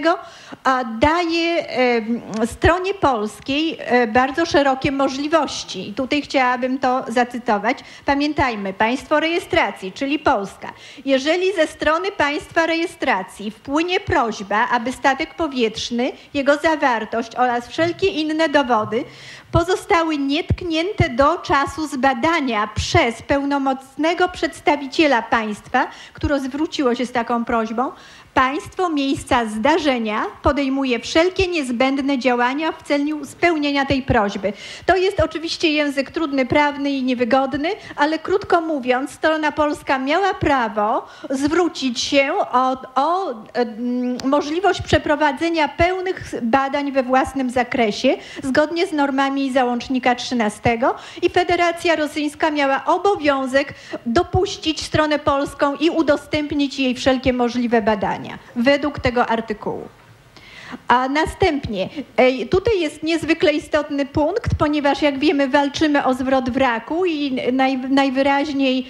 daje stronie polskiej bardzo szerokie możliwości. I tutaj chciałabym to zacytować. Pamiętajmy, państwo rejestracji, czyli Polska. Jeżeli ze strony państwa rejestracji wpłynie prośba, aby statek powietrzny, jego zawartość oraz wszelkie inne dowody pozostały nietknięte do czasu zbadania przez pełnomocnego przedstawiciela państwa, które zwróciło się z taką prośbą, państwo miejsca zdarzenia podejmuje wszelkie niezbędne działania w celu spełnienia tej prośby. To jest oczywiście język trudny, prawny i niewygodny, ale krótko mówiąc, strona polska miała prawo zwrócić się o możliwość przeprowadzenia pełnych badań we własnym zakresie, zgodnie z normami załącznika 13 i Federacja Rosyjska miała obowiązek dopuścić stronę polską i udostępnić jej wszelkie możliwe badania według tego artykułu. A następnie, tutaj jest niezwykle istotny punkt, ponieważ jak wiemy walczymy o zwrot wraku i najwyraźniej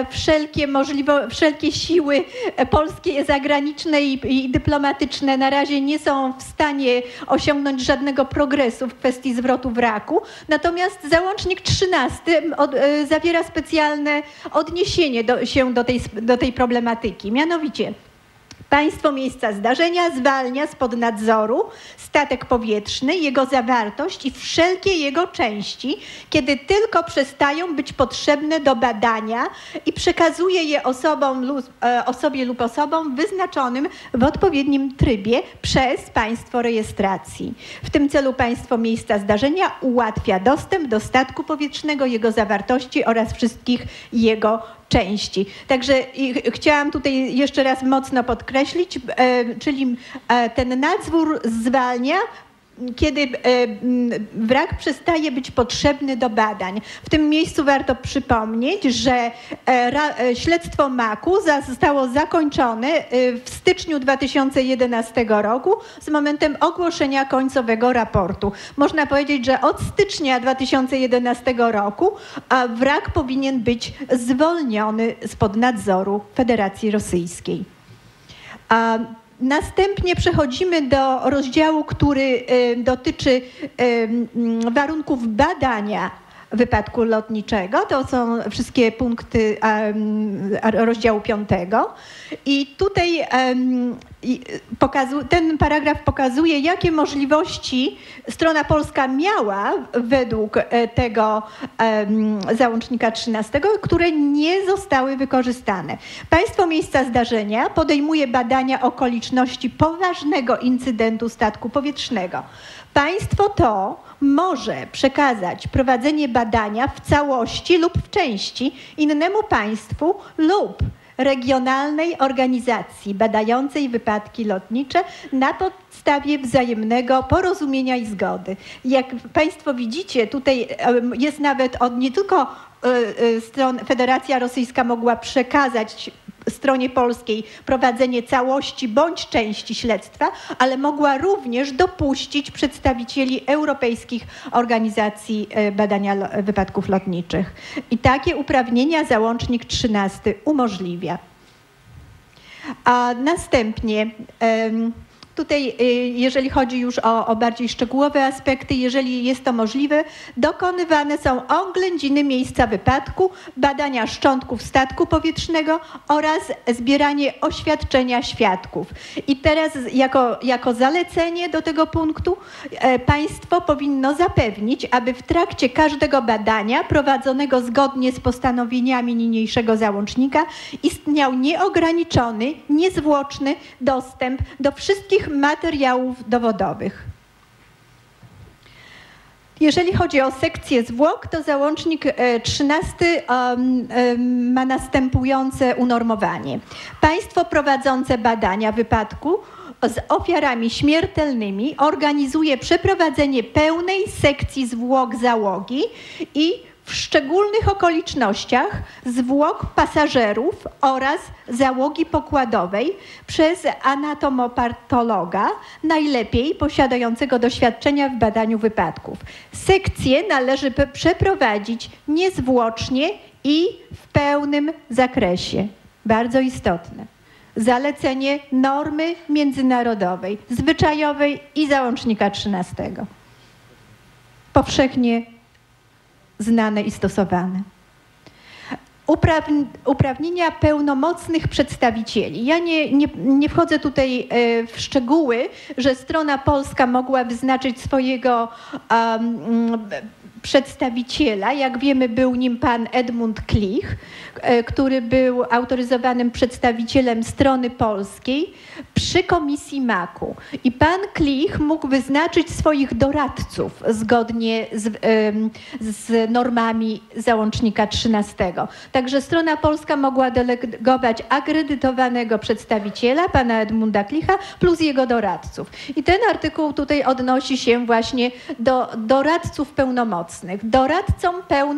wszelkie siły polskie, zagraniczne i dyplomatyczne na razie nie są w stanie osiągnąć żadnego progresu w kwestii zwrotu wraku. Natomiast załącznik 13 zawiera specjalne odniesienie do tej problematyki. Mianowicie, państwo miejsca zdarzenia zwalnia spod nadzoru statek powietrzny, jego zawartość i wszelkie jego części, kiedy tylko przestają być potrzebne do badania i przekazuje je osobie lub osobom wyznaczonym w odpowiednim trybie przez państwo rejestracji. W tym celu państwo miejsca zdarzenia ułatwia dostęp do statku powietrznego, jego zawartości oraz wszystkich jego części. Także chciałam tutaj jeszcze raz mocno podkreślić, czyli ten nadzór zwalnia, kiedy wrak przestaje być potrzebny do badań. W tym miejscu warto przypomnieć, że śledztwo MAK-u zostało zakończone w styczniu 2011 roku z momentem ogłoszenia końcowego raportu. Można powiedzieć, że od stycznia 2011 roku wrak powinien być zwolniony spod nadzoru Federacji Rosyjskiej. Następnie przechodzimy do rozdziału, który dotyczy warunków badania wypadku lotniczego. To są wszystkie punkty rozdziału 5. I tutaj ten paragraf pokazuje, jakie możliwości strona polska miała według tego załącznika 13, które nie zostały wykorzystane. Państwo miejsca zdarzenia podejmuje badania okoliczności poważnego incydentu statku powietrznego. Państwo to może przekazać prowadzenie badania w całości lub w części innemu państwu lub regionalnej organizacji badającej wypadki lotnicze na podstawie wzajemnego porozumienia i zgody. Jak państwo widzicie, tutaj jest nawet nie tylko Federacja Rosyjska mogła przekazać stronie polskiej prowadzenie całości bądź części śledztwa, ale mogła również dopuścić przedstawicieli europejskich organizacji badania wypadków lotniczych. I takie uprawnienia załącznik 13 umożliwia. A następnie tutaj, jeżeli chodzi już o bardziej szczegółowe aspekty, jeżeli jest to możliwe, dokonywane są oględziny miejsca wypadku, badania szczątków statku powietrznego oraz zbieranie oświadczenia świadków. I teraz jako zalecenie do tego punktu państwo powinno zapewnić, aby w trakcie każdego badania prowadzonego zgodnie z postanowieniami niniejszego załącznika istniał nieograniczony, niezwłoczny dostęp do wszystkich materiałów dowodowych. Jeżeli chodzi o sekcję zwłok, to załącznik 13 ma następujące unormowanie. Państwo prowadzące badania wypadku z ofiarami śmiertelnymi organizuje przeprowadzenie pełnej sekcji zwłok załogi i w szczególnych okolicznościach zwłok pasażerów oraz załogi pokładowej przez anatomopatologa, najlepiej posiadającego doświadczenia w badaniu wypadków. Sekcję należy przeprowadzić niezwłocznie i w pełnym zakresie. Bardzo istotne. Zalecenie normy międzynarodowej, zwyczajowej i załącznika 13. Powszechnie znane i stosowane. Uprawnienia pełnomocnych przedstawicieli. Ja nie wchodzę tutaj w szczegóły, że strona polska mogła wyznaczyć swojego przedstawiciela. Jak wiemy, był nim pan Edmund Klich, który był autoryzowanym przedstawicielem strony polskiej przy Komisji MAK-u. I pan Klich mógł wyznaczyć swoich doradców zgodnie z normami załącznika 13. Także strona polska mogła delegować akredytowanego przedstawiciela, pana Edmunda Klicha, plus jego doradców. I ten artykuł tutaj odnosi się właśnie do doradców pełnomocnych. Doradcom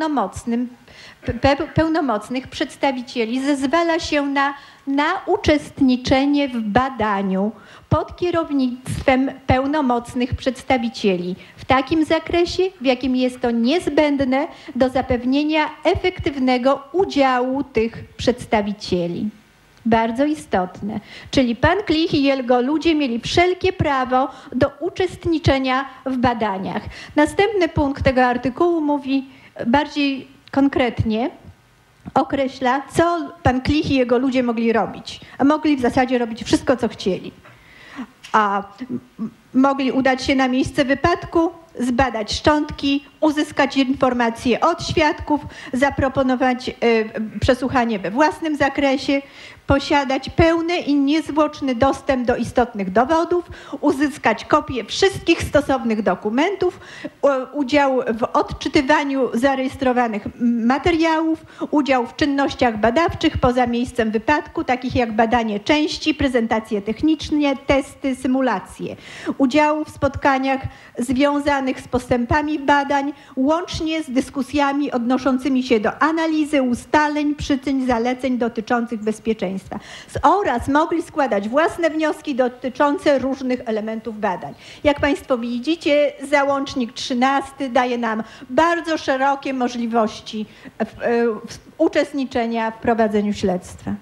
pełnomocnych przedstawicieli zezwala się na uczestniczenie w badaniu pod kierownictwem pełnomocnych przedstawicieli w takim zakresie, w jakim jest to niezbędne do zapewnienia efektywnego udziału tych przedstawicieli. Bardzo istotne. Czyli pan Klich i jego ludzie mieli wszelkie prawo do uczestniczenia w badaniach. Następny punkt tego artykułu mówi bardziej konkretnie, określa, co pan Klich i jego ludzie mogli robić. A mogli w zasadzie robić wszystko, co chcieli. A mogli udać się na miejsce wypadku, zbadać szczątki, uzyskać informacje od świadków, zaproponować przesłuchanie we własnym zakresie, posiadać pełny i niezwłoczny dostęp do istotnych dowodów, uzyskać kopie wszystkich stosownych dokumentów, udział w odczytywaniu zarejestrowanych materiałów, udział w czynnościach badawczych poza miejscem wypadku, takich jak badanie części, prezentacje techniczne, testy, symulacje, udział w spotkaniach związanych z postępami badań, łącznie z dyskusjami odnoszącymi się do analizy, ustaleń, przyczyń, zaleceń dotyczących bezpieczeństwa. Oraz mogli składać własne wnioski dotyczące różnych elementów badań. Jak państwo widzicie, załącznik 13 daje nam bardzo szerokie możliwości uczestniczenia w prowadzeniu śledztwa.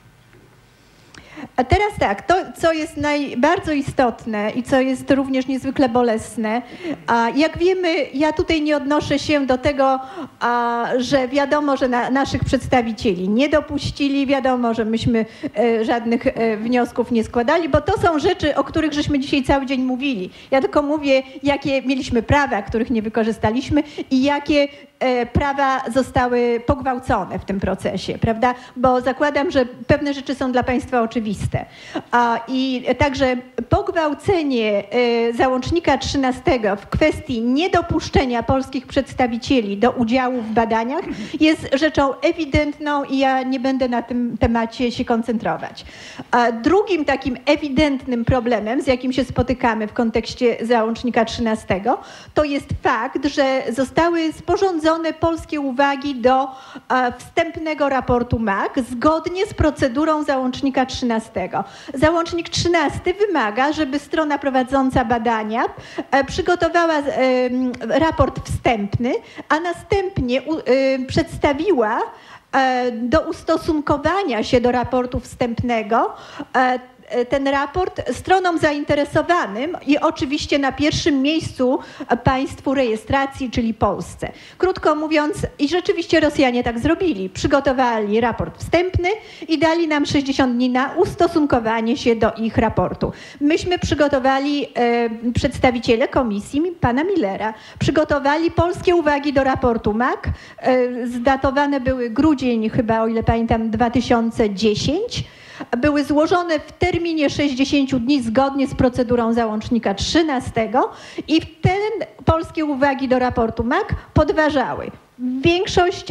A teraz tak, to co jest bardzo istotne i co jest również niezwykle bolesne, jak wiemy, ja tutaj nie odnoszę się do tego, że wiadomo, że naszych przedstawicieli nie dopuścili, wiadomo, że myśmy żadnych wniosków nie składali, bo to są rzeczy, o których żeśmy dzisiaj cały dzień mówili. Ja tylko mówię, jakie mieliśmy prawa, których nie wykorzystaliśmy i jakie prawa zostały pogwałcone w tym procesie, prawda? Bo zakładam, że pewne rzeczy są dla państwa oczywiste. I także pogwałcenie załącznika 13 w kwestii niedopuszczenia polskich przedstawicieli do udziału w badaniach jest rzeczą ewidentną i ja nie będę na tym temacie się koncentrować. Drugim takim ewidentnym problemem, z jakim się spotykamy w kontekście załącznika 13, to jest fakt, że zostały sporządzone polskie uwagi do wstępnego raportu MAK zgodnie z procedurą załącznika 13. Załącznik 13 wymaga, żeby strona prowadząca badania przygotowała raport wstępny, a następnie przedstawiła do ustosunkowania się do raportu wstępnego ten raport stronom zainteresowanym i oczywiście na pierwszym miejscu państwu rejestracji, czyli Polsce. Krótko mówiąc, i rzeczywiście Rosjanie tak zrobili. Przygotowali raport wstępny i dali nam 60 dni na ustosunkowanie się do ich raportu. Myśmy przygotowali, przedstawiciele komisji, pana Millera, przygotowali polskie uwagi do raportu MAK. Zdatowane były grudzień chyba, o ile pamiętam, 2010. Były złożone w terminie 60 dni zgodnie z procedurą załącznika 13 i te polskie uwagi do raportu MAK podważały większość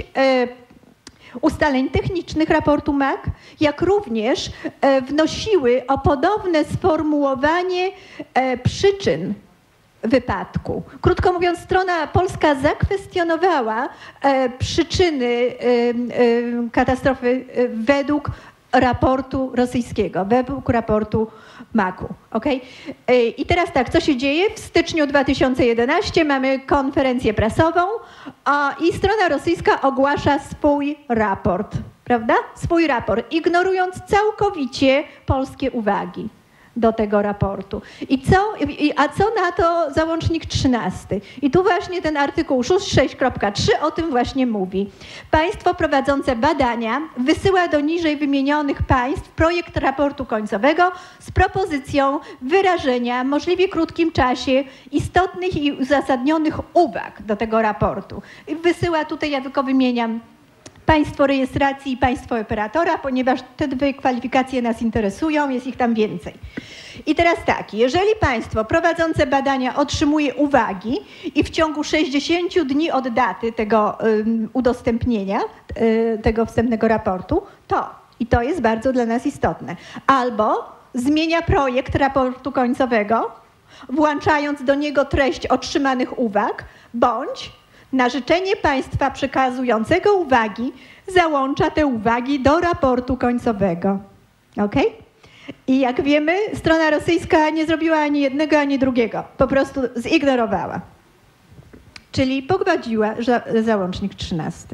ustaleń technicznych raportu MAK, jak również wnosiły o podobne sformułowanie przyczyn wypadku. Krótko mówiąc, strona polska zakwestionowała przyczyny katastrofy według raportu rosyjskiego, według raportu MAK-u. Okay? I teraz tak, co się dzieje? W styczniu 2011 mamy konferencję prasową i strona rosyjska ogłasza swój raport, prawda? Swój raport, ignorując całkowicie polskie uwagi do tego raportu. A co na to załącznik 13? I tu właśnie ten artykuł 6.3 o tym właśnie mówi. Państwo prowadzące badania wysyła do niżej wymienionych państw projekt raportu końcowego z propozycją wyrażenia w możliwie krótkim czasie istotnych i uzasadnionych uwag do tego raportu. I wysyła tutaj, ja tylko wymieniam, państwo rejestracji i państwo operatora, ponieważ te dwie kwalifikacje nas interesują, jest ich tam więcej. I teraz tak, jeżeli państwo prowadzące badania otrzymuje uwagi i w ciągu 60 dni od daty tego udostępnienia, tego wstępnego raportu, i to jest bardzo dla nas istotne, albo zmienia projekt raportu końcowego, włączając do niego treść otrzymanych uwag, bądź na życzenie państwa przekazującego uwagi załącza te uwagi do raportu końcowego. Okay? I jak wiemy, strona rosyjska nie zrobiła ani jednego, ani drugiego. Po prostu zignorowała. Czyli pogwadziła załącznik 13.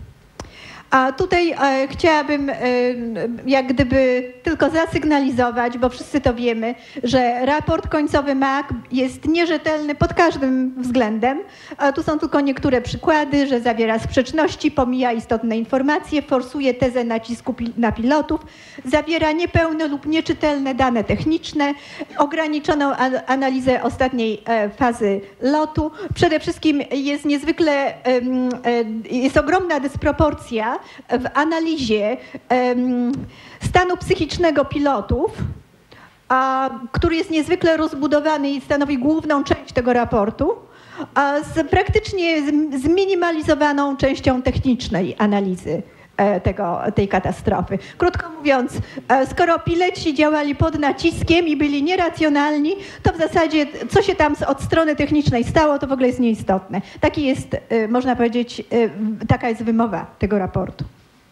A tutaj chciałabym jak gdyby tylko zasygnalizować, bo wszyscy to wiemy, że raport końcowy MAK jest nierzetelny pod każdym względem. Tu są tylko niektóre przykłady, że zawiera sprzeczności, pomija istotne informacje, forsuje tezę nacisku na pilotów, zawiera niepełne lub nieczytelne dane techniczne, ograniczoną analizę ostatniej fazy lotu. Przede wszystkim jest niezwykle, jest ogromna dysproporcja w analizie stanu psychicznego pilotów, który jest niezwykle rozbudowany i stanowi główną część tego raportu, z praktycznie zminimalizowaną częścią technicznej analizy tej katastrofy. Krótko mówiąc, skoro piloci działali pod naciskiem i byli nieracjonalni, to w zasadzie co się tam od strony technicznej stało, to w ogóle jest nieistotne. Taki jest, można powiedzieć, taka jest wymowa tego raportu.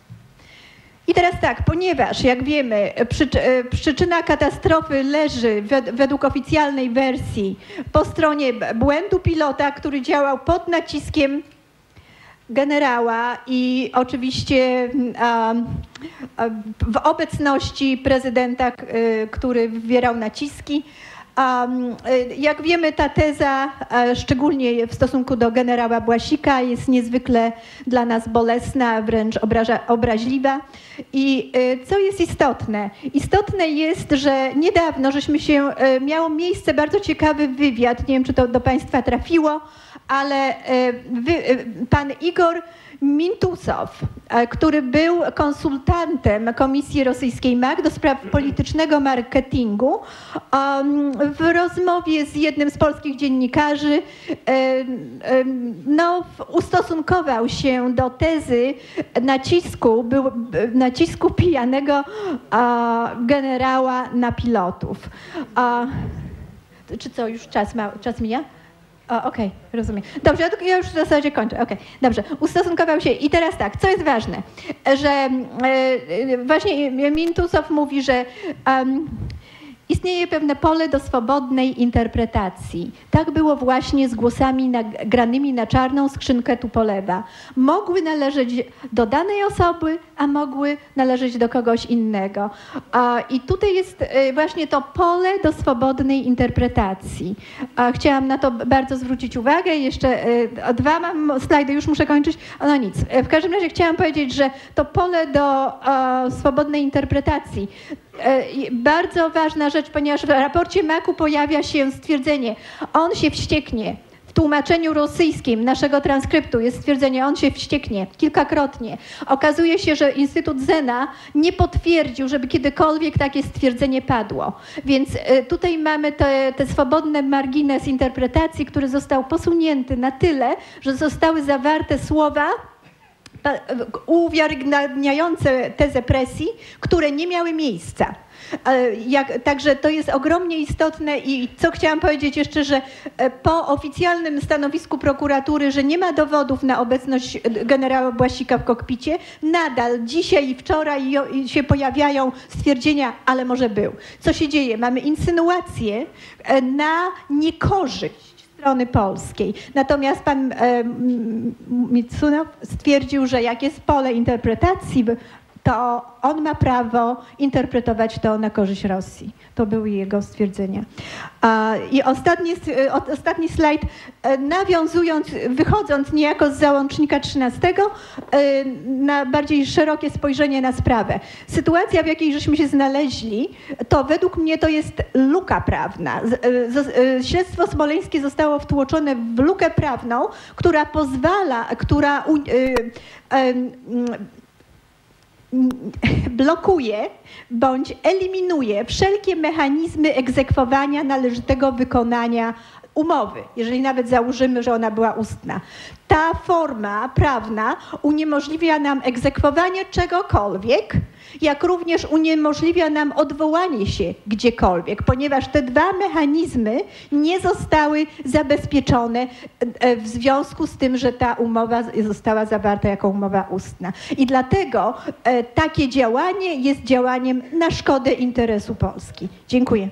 I teraz tak, ponieważ jak wiemy, przyczyna katastrofy leży według oficjalnej wersji po stronie błędu pilota, który działał pod naciskiem generała i oczywiście w obecności prezydenta, który wywierał naciski. Jak wiemy, ta teza, szczególnie w stosunku do generała Błasika, jest niezwykle dla nas bolesna, wręcz obraźliwa. I co jest istotne? Istotne jest, że niedawno miało miejsce bardzo ciekawy wywiad, nie wiem, czy to do Państwa trafiło, ale pan Igor Mintusow, który był konsultantem Komisji Rosyjskiej MAK do spraw politycznego marketingu, w rozmowie z jednym z polskich dziennikarzy ustosunkował się do tezy nacisku pijanego generała na pilotów. Czy co, już czas mija? Okej, rozumiem. Dobrze, ja już w zasadzie kończę. Okej, dobrze. Ustosunkował się. I teraz tak, co jest ważne, że właśnie Mintusow mówi, że istnieje pewne pole do swobodnej interpretacji. Tak było właśnie z głosami granymi na czarną skrzynkę Tupolewa. Mogły należeć do danej osoby, a mogły należeć do kogoś innego. I tutaj jest właśnie to pole do swobodnej interpretacji. Chciałam na to bardzo zwrócić uwagę. Jeszcze dwa mam slajdy, już muszę kończyć. No nic. W każdym razie chciałam powiedzieć, że to pole do swobodnej interpretacji. Bardzo ważna rzecz, ponieważ w raporcie MAK-u pojawia się stwierdzenie, on się wścieknie. W tłumaczeniu rosyjskim naszego transkryptu jest stwierdzenie, on się wścieknie kilkakrotnie. Okazuje się, że Instytut Zena nie potwierdził, żeby kiedykolwiek takie stwierdzenie padło. Więc tutaj mamy te swobodne margines interpretacji, który został posunięty na tyle, że zostały zawarte słowa uwiarygadniające tezę presji, które nie miały miejsca. Także to jest ogromnie istotne i co chciałam powiedzieć jeszcze, że po oficjalnym stanowisku prokuratury, że nie ma dowodów na obecność generała Błasika w kokpicie, nadal dzisiaj i wczoraj się pojawiają stwierdzenia, ale może był. Co się dzieje? Mamy insynuacje na niekorzyść strony polskiej. Natomiast pan Mitsunow stwierdził, że jak jest pole interpretacji, to on ma prawo interpretować to na korzyść Rosji. To były jego stwierdzenia. I ostatni slajd, nawiązując, wychodząc niejako z załącznika 13, na bardziej szerokie spojrzenie na sprawę. Sytuacja, w jakiej żeśmy się znaleźli, to według mnie to jest luka prawna. Śledztwo smoleńskie zostało wtłoczone w lukę prawną, która pozwala, blokuje bądź eliminuje wszelkie mechanizmy egzekwowania należytego wykonania umowy, jeżeli nawet założymy, że ona była ustna. Ta forma prawna uniemożliwia nam egzekwowanie czegokolwiek, jak również uniemożliwia nam odwołanie się gdziekolwiek, ponieważ te dwa mechanizmy nie zostały zabezpieczone w związku z tym, że ta umowa została zawarta jako umowa ustna. I dlatego takie działanie jest działaniem na szkodę interesu Polski. Dziękuję.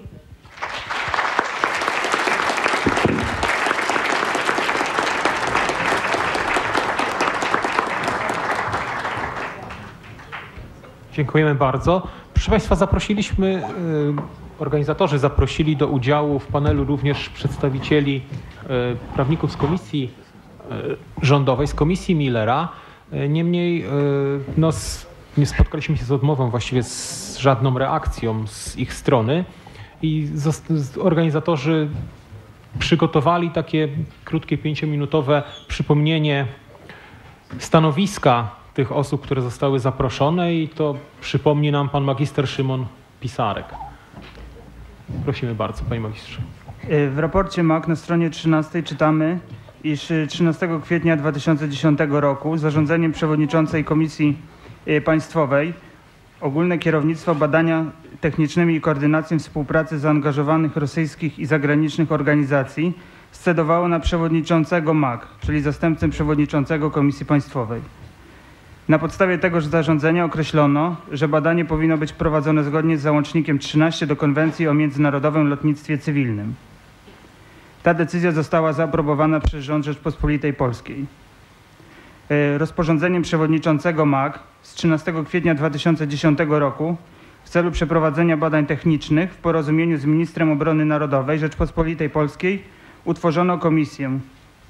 Dziękujemy bardzo. Proszę Państwa, organizatorzy zaprosili do udziału w panelu również przedstawicieli prawników z komisji rządowej, z komisji Millera. Niemniej nie spotkaliśmy się z odmową, właściwie z żadną reakcją z ich strony i organizatorzy przygotowali takie krótkie 5-minutowe przypomnienie stanowiska tych osób, które zostały zaproszone i to przypomni nam pan magister Szymon Pisarek. Prosimy bardzo, panie magistrze. W raporcie MAK na stronie 13 czytamy, iż 13 kwietnia 2010 roku zarządzeniem przewodniczącej Komisji Państwowej Ogólne Kierownictwo Badania Technicznymi i Koordynacją Współpracy Zaangażowanych Rosyjskich i Zagranicznych Organizacji scedowało na przewodniczącego MAK, czyli zastępcę przewodniczącego Komisji Państwowej. Na podstawie tegoż zarządzenia określono, że badanie powinno być prowadzone zgodnie z załącznikiem 13 do Konwencji o międzynarodowym lotnictwie cywilnym. Ta decyzja została zaaprobowana przez rząd Rzeczpospolitej Polskiej. Rozporządzeniem przewodniczącego MAK z 13 kwietnia 2010 roku w celu przeprowadzenia badań technicznych w porozumieniu z ministrem obrony narodowej Rzeczpospolitej Polskiej utworzono komisję.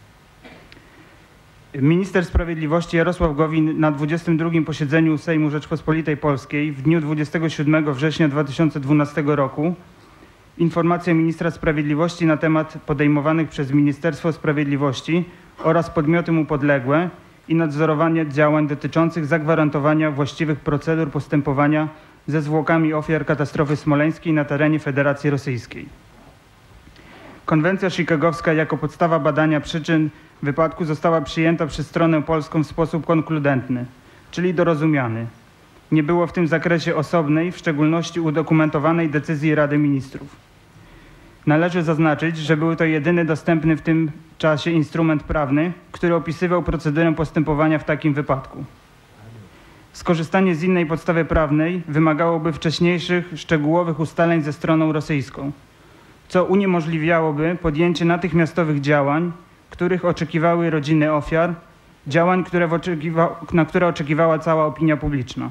Minister Sprawiedliwości Jarosław Gowin na 22. posiedzeniu Sejmu Rzeczpospolitej Polskiej w dniu 27 września 2012 roku informacja ministra sprawiedliwości na temat podejmowanych przez Ministerstwo Sprawiedliwości oraz podmioty mu podległe i nadzorowania działań dotyczących zagwarantowania właściwych procedur postępowania ze zwłokami ofiar katastrofy smoleńskiej na terenie Federacji Rosyjskiej. Konwencja chicagowska jako podstawa badania przyczyn wypadku została przyjęta przez stronę polską w sposób konkludentny, czyli dorozumiany. Nie było w tym zakresie osobnej, w szczególności udokumentowanej decyzji Rady Ministrów. Należy zaznaczyć, że był to jedyny dostępny w tym czasie instrument prawny, który opisywał procedurę postępowania w takim wypadku. Skorzystanie z innej podstawy prawnej wymagałoby wcześniejszych, szczegółowych ustaleń ze stroną rosyjską, co uniemożliwiałoby podjęcie natychmiastowych działań, których oczekiwały rodziny ofiar, działań, na które oczekiwała cała opinia publiczna.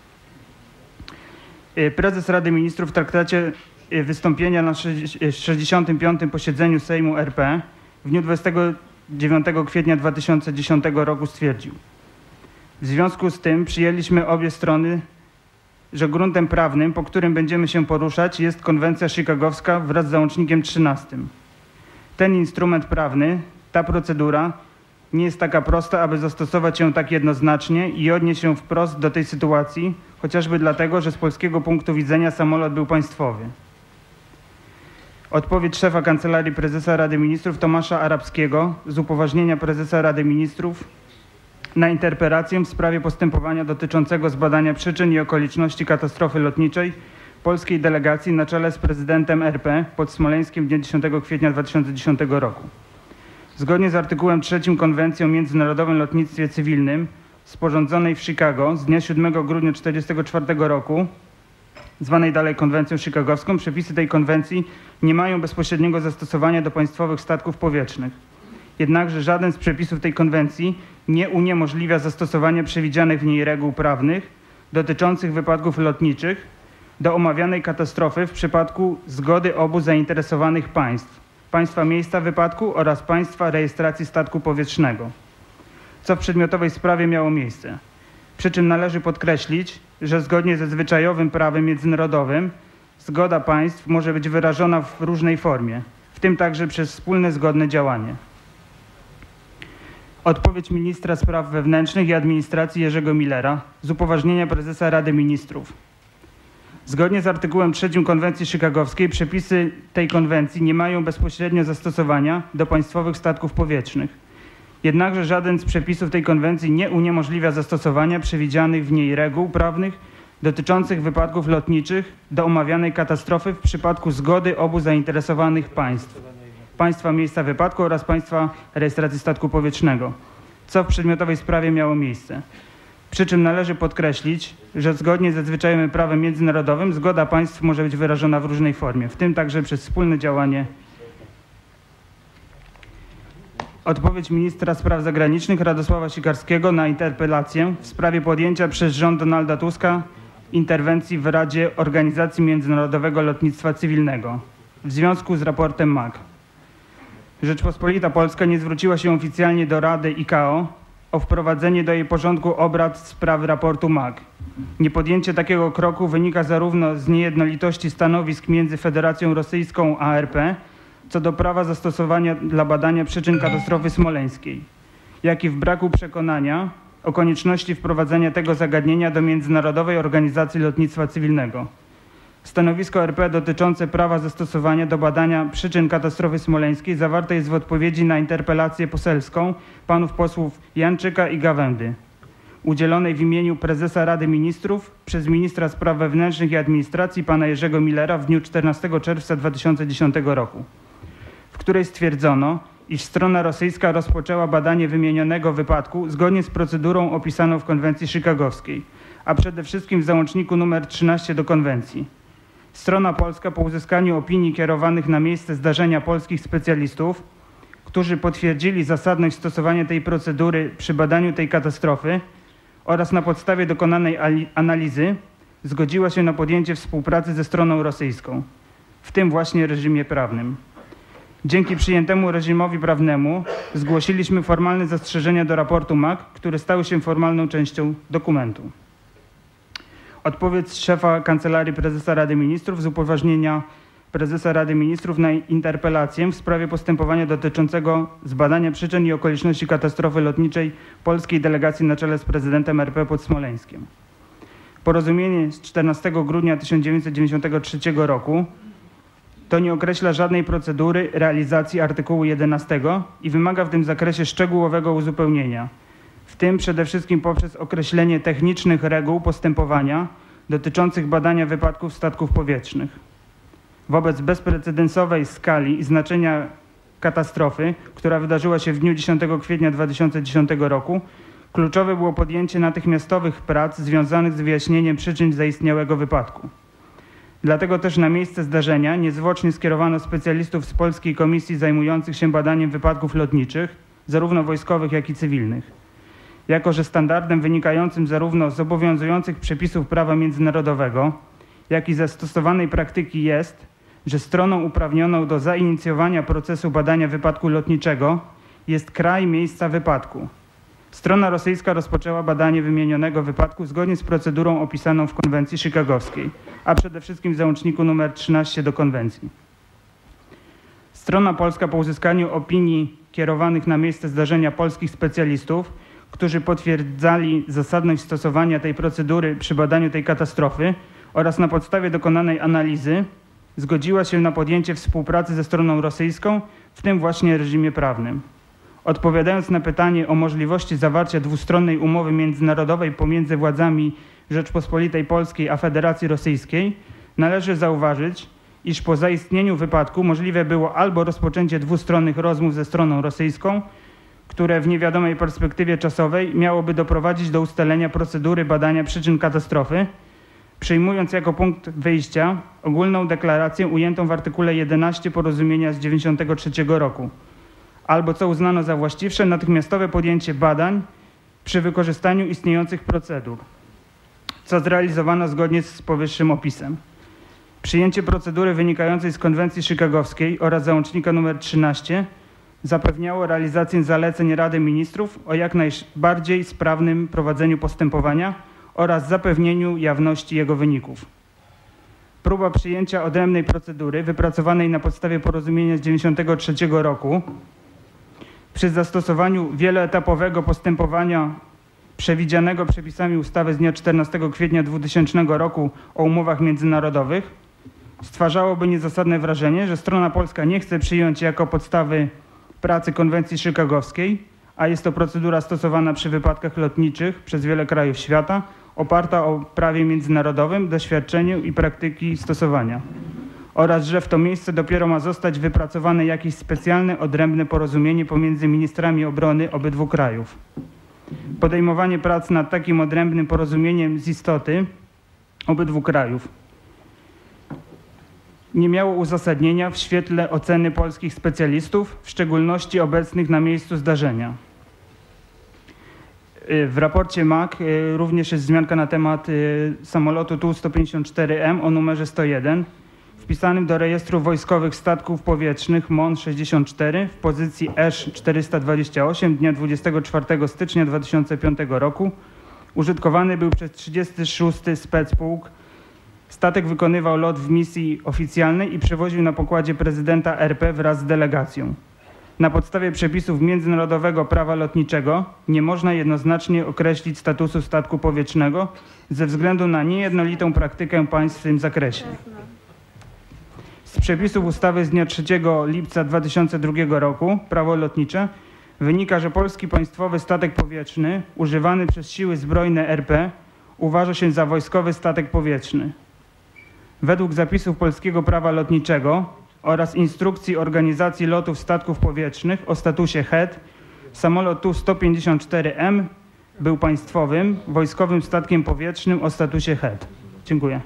Prezes Rady Ministrów w traktacie wystąpienia na 65. posiedzeniu Sejmu RP w dniu 29 kwietnia 2010 roku stwierdził: w związku z tym przyjęliśmy obie strony, że gruntem prawnym, po którym będziemy się poruszać, jest konwencja chicagowska wraz z załącznikiem 13. Ten instrument prawny, ta procedura nie jest taka prosta, aby zastosować ją tak jednoznacznie i odnieść się wprost do tej sytuacji, chociażby dlatego, że z polskiego punktu widzenia samolot był państwowy. Odpowiedź szefa Kancelarii Prezesa Rady Ministrów Tomasza Arabskiego z upoważnienia Prezesa Rady Ministrów na interpelację w sprawie postępowania dotyczącego zbadania przyczyn i okoliczności katastrofy lotniczej polskiej delegacji na czele z prezydentem RP pod Smoleńskiem w dniu 10 kwietnia 2010 roku. Zgodnie z artykułem 3 Konwencji o międzynarodowym lotnictwie cywilnym sporządzonej w Chicago z dnia 7 grudnia 1944 roku, zwanej dalej konwencją chicagowską, przepisy tej konwencji nie mają bezpośredniego zastosowania do państwowych statków powietrznych. Jednakże żaden z przepisów tej konwencji nie uniemożliwia zastosowania przewidzianych w niej reguł prawnych dotyczących wypadków lotniczych do omawianej katastrofy w przypadku zgody obu zainteresowanych państw, państwa miejsca wypadku oraz państwa rejestracji statku powietrznego, co w przedmiotowej sprawie miało miejsce. Przy czym należy podkreślić, że zgodnie ze zwyczajowym prawem międzynarodowym zgoda państw może być wyrażona w różnej formie, w tym także przez wspólne zgodne działanie. Odpowiedź ministra spraw wewnętrznych i administracji Jerzego Millera z upoważnienia prezesa Rady Ministrów. Zgodnie z artykułem 3 Konwencji Chicagowskiej przepisy tej konwencji nie mają bezpośrednio zastosowania do państwowych statków powietrznych. Jednakże żaden z przepisów tej konwencji nie uniemożliwia zastosowania przewidzianych w niej reguł prawnych dotyczących wypadków lotniczych do omawianej katastrofy w przypadku zgody obu zainteresowanych państw, państwa miejsca wypadku oraz państwa rejestracji statku powietrznego, co w przedmiotowej sprawie miało miejsce. Przy czym należy podkreślić, że zgodnie ze zwyczajowym prawem międzynarodowym zgoda państw może być wyrażona w różnej formie, w tym także przez wspólne działanie. Odpowiedź ministra spraw zagranicznych Radosława Sikorskiego na interpelację w sprawie podjęcia przez rząd Donalda Tuska interwencji w Radzie Organizacji Międzynarodowego Lotnictwa Cywilnego w związku z raportem MAG. Rzeczpospolita Polska nie zwróciła się oficjalnie do Rady ICAO o wprowadzenie do jej porządku obrad sprawy raportu MAG. Niepodjęcie takiego kroku wynika zarówno z niejednolitości stanowisk między Federacją Rosyjską a RP co do prawa zastosowania dla badania przyczyn katastrofy smoleńskiej, jak i w braku przekonania o konieczności wprowadzenia tego zagadnienia do Międzynarodowej Organizacji Lotnictwa Cywilnego. Stanowisko RP dotyczące prawa zastosowania do badania przyczyn katastrofy smoleńskiej zawarte jest w odpowiedzi na interpelację poselską panów posłów Janczyka i Gawędy, udzielonej w imieniu prezesa Rady Ministrów przez ministra spraw wewnętrznych i administracji pana Jerzego Millera w dniu 14 czerwca 2010 roku, w której stwierdzono, iż strona rosyjska rozpoczęła badanie wymienionego wypadku zgodnie z procedurą opisaną w konwencji chicagowskiej, a przede wszystkim w załączniku nr 13 do konwencji. Strona polska po uzyskaniu opinii kierowanych na miejsce zdarzenia polskich specjalistów, którzy potwierdzili zasadność stosowania tej procedury przy badaniu tej katastrofy oraz na podstawie dokonanej analizy, zgodziła się na podjęcie współpracy ze stroną rosyjską, w tym właśnie reżimie prawnym. Dzięki przyjętemu reżimowi prawnemu zgłosiliśmy formalne zastrzeżenia do raportu MAG, który stał się formalną częścią dokumentu. Odpowiedź szefa Kancelarii Prezesa Rady Ministrów z upoważnienia Prezesa Rady Ministrów na interpelację w sprawie postępowania dotyczącego zbadania przyczyn i okoliczności katastrofy lotniczej polskiej delegacji na czele z prezydentem RP pod Smoleńskiem. Porozumienie z 14 grudnia 1993 roku to nie określa żadnej procedury realizacji artykułu 11 i wymaga w tym zakresie szczegółowego uzupełnienia, w tym przede wszystkim poprzez określenie technicznych reguł postępowania dotyczących badania wypadków statków powietrznych. Wobec bezprecedensowej skali i znaczenia katastrofy, która wydarzyła się w dniu 10 kwietnia 2010 roku, kluczowe było podjęcie natychmiastowych prac związanych z wyjaśnieniem przyczyn zaistniałego wypadku. Dlatego też na miejsce zdarzenia niezwłocznie skierowano specjalistów z Polskiej Komisji zajmujących się badaniem wypadków lotniczych, zarówno wojskowych, jak i cywilnych. Jako że standardem wynikającym zarówno z obowiązujących przepisów prawa międzynarodowego, jak i ze stosowanej praktyki jest, że stroną uprawnioną do zainicjowania procesu badania wypadku lotniczego jest kraj miejsca wypadku. Strona rosyjska rozpoczęła badanie wymienionego wypadku zgodnie z procedurą opisaną w konwencji chicagowskiej, a przede wszystkim w załączniku nr 13 do konwencji. Strona polska po uzyskaniu opinii kierowanych na miejsce zdarzenia polskich specjalistów, którzy potwierdzali zasadność stosowania tej procedury przy badaniu tej katastrofy oraz na podstawie dokonanej analizy, zgodziła się na podjęcie współpracy ze stroną rosyjską w tym właśnie reżimie prawnym. Odpowiadając na pytanie o możliwości zawarcia dwustronnej umowy międzynarodowej pomiędzy władzami Rzeczpospolitej Polskiej a Federacji Rosyjskiej, należy zauważyć, iż po zaistnieniu wypadku możliwe było albo rozpoczęcie dwustronnych rozmów ze stroną rosyjską, które w niewiadomej perspektywie czasowej miałoby doprowadzić do ustalenia procedury badania przyczyn katastrofy, przyjmując jako punkt wyjścia ogólną deklarację ujętą w artykule 11 porozumienia z 1993 roku, albo co uznano za właściwsze, natychmiastowe podjęcie badań przy wykorzystaniu istniejących procedur, co zrealizowano zgodnie z powyższym opisem. Przyjęcie procedury wynikającej z konwencji chicagowskiej oraz załącznika nr 13 zapewniało realizację zaleceń Rady Ministrów o jak najbardziej sprawnym prowadzeniu postępowania oraz zapewnieniu jawności jego wyników. Próba przyjęcia odrębnej procedury wypracowanej na podstawie porozumienia z 1993 roku przy zastosowaniu wieloetapowego postępowania przewidzianego przepisami ustawy z dnia 14 kwietnia 2000 roku o umowach międzynarodowych stwarzałoby niezasadne wrażenie, że strona polska nie chce przyjąć jako podstawy pracy konwencji chicagowskiej, a jest to procedura stosowana przy wypadkach lotniczych przez wiele krajów świata, oparta o prawie międzynarodowym, doświadczeniu i praktyki stosowania, oraz że w to miejsce dopiero ma zostać wypracowane jakieś specjalne, odrębne porozumienie pomiędzy ministrami obrony obydwu krajów. Podejmowanie prac nad takim odrębnym porozumieniem z istoty obydwu krajów nie miało uzasadnienia w świetle oceny polskich specjalistów, w szczególności obecnych na miejscu zdarzenia. W raporcie MAK również jest wzmianka na temat samolotu Tu-154M o numerze 101, wpisanym do rejestru wojskowych statków powietrznych MON-64 w pozycji ESZ-428 dnia 24 stycznia 2005 roku. Użytkowany był przez 36. Specpułk. Statek wykonywał lot w misji oficjalnej i przewoził na pokładzie prezydenta RP wraz z delegacją. Na podstawie przepisów międzynarodowego prawa lotniczego nie można jednoznacznie określić statusu statku powietrznego ze względu na niejednolitą praktykę państw w tym zakresie. Z przepisów ustawy z dnia 3 lipca 2002 roku Prawo lotnicze wynika, że polski państwowy statek powietrzny używany przez siły zbrojne RP uważa się za wojskowy statek powietrzny. Według zapisów polskiego prawa lotniczego oraz instrukcji organizacji lotów statków powietrznych o statusie HEAD, samolot Tu-154M był państwowym, wojskowym statkiem powietrznym o statusie HEAD. Dziękuję.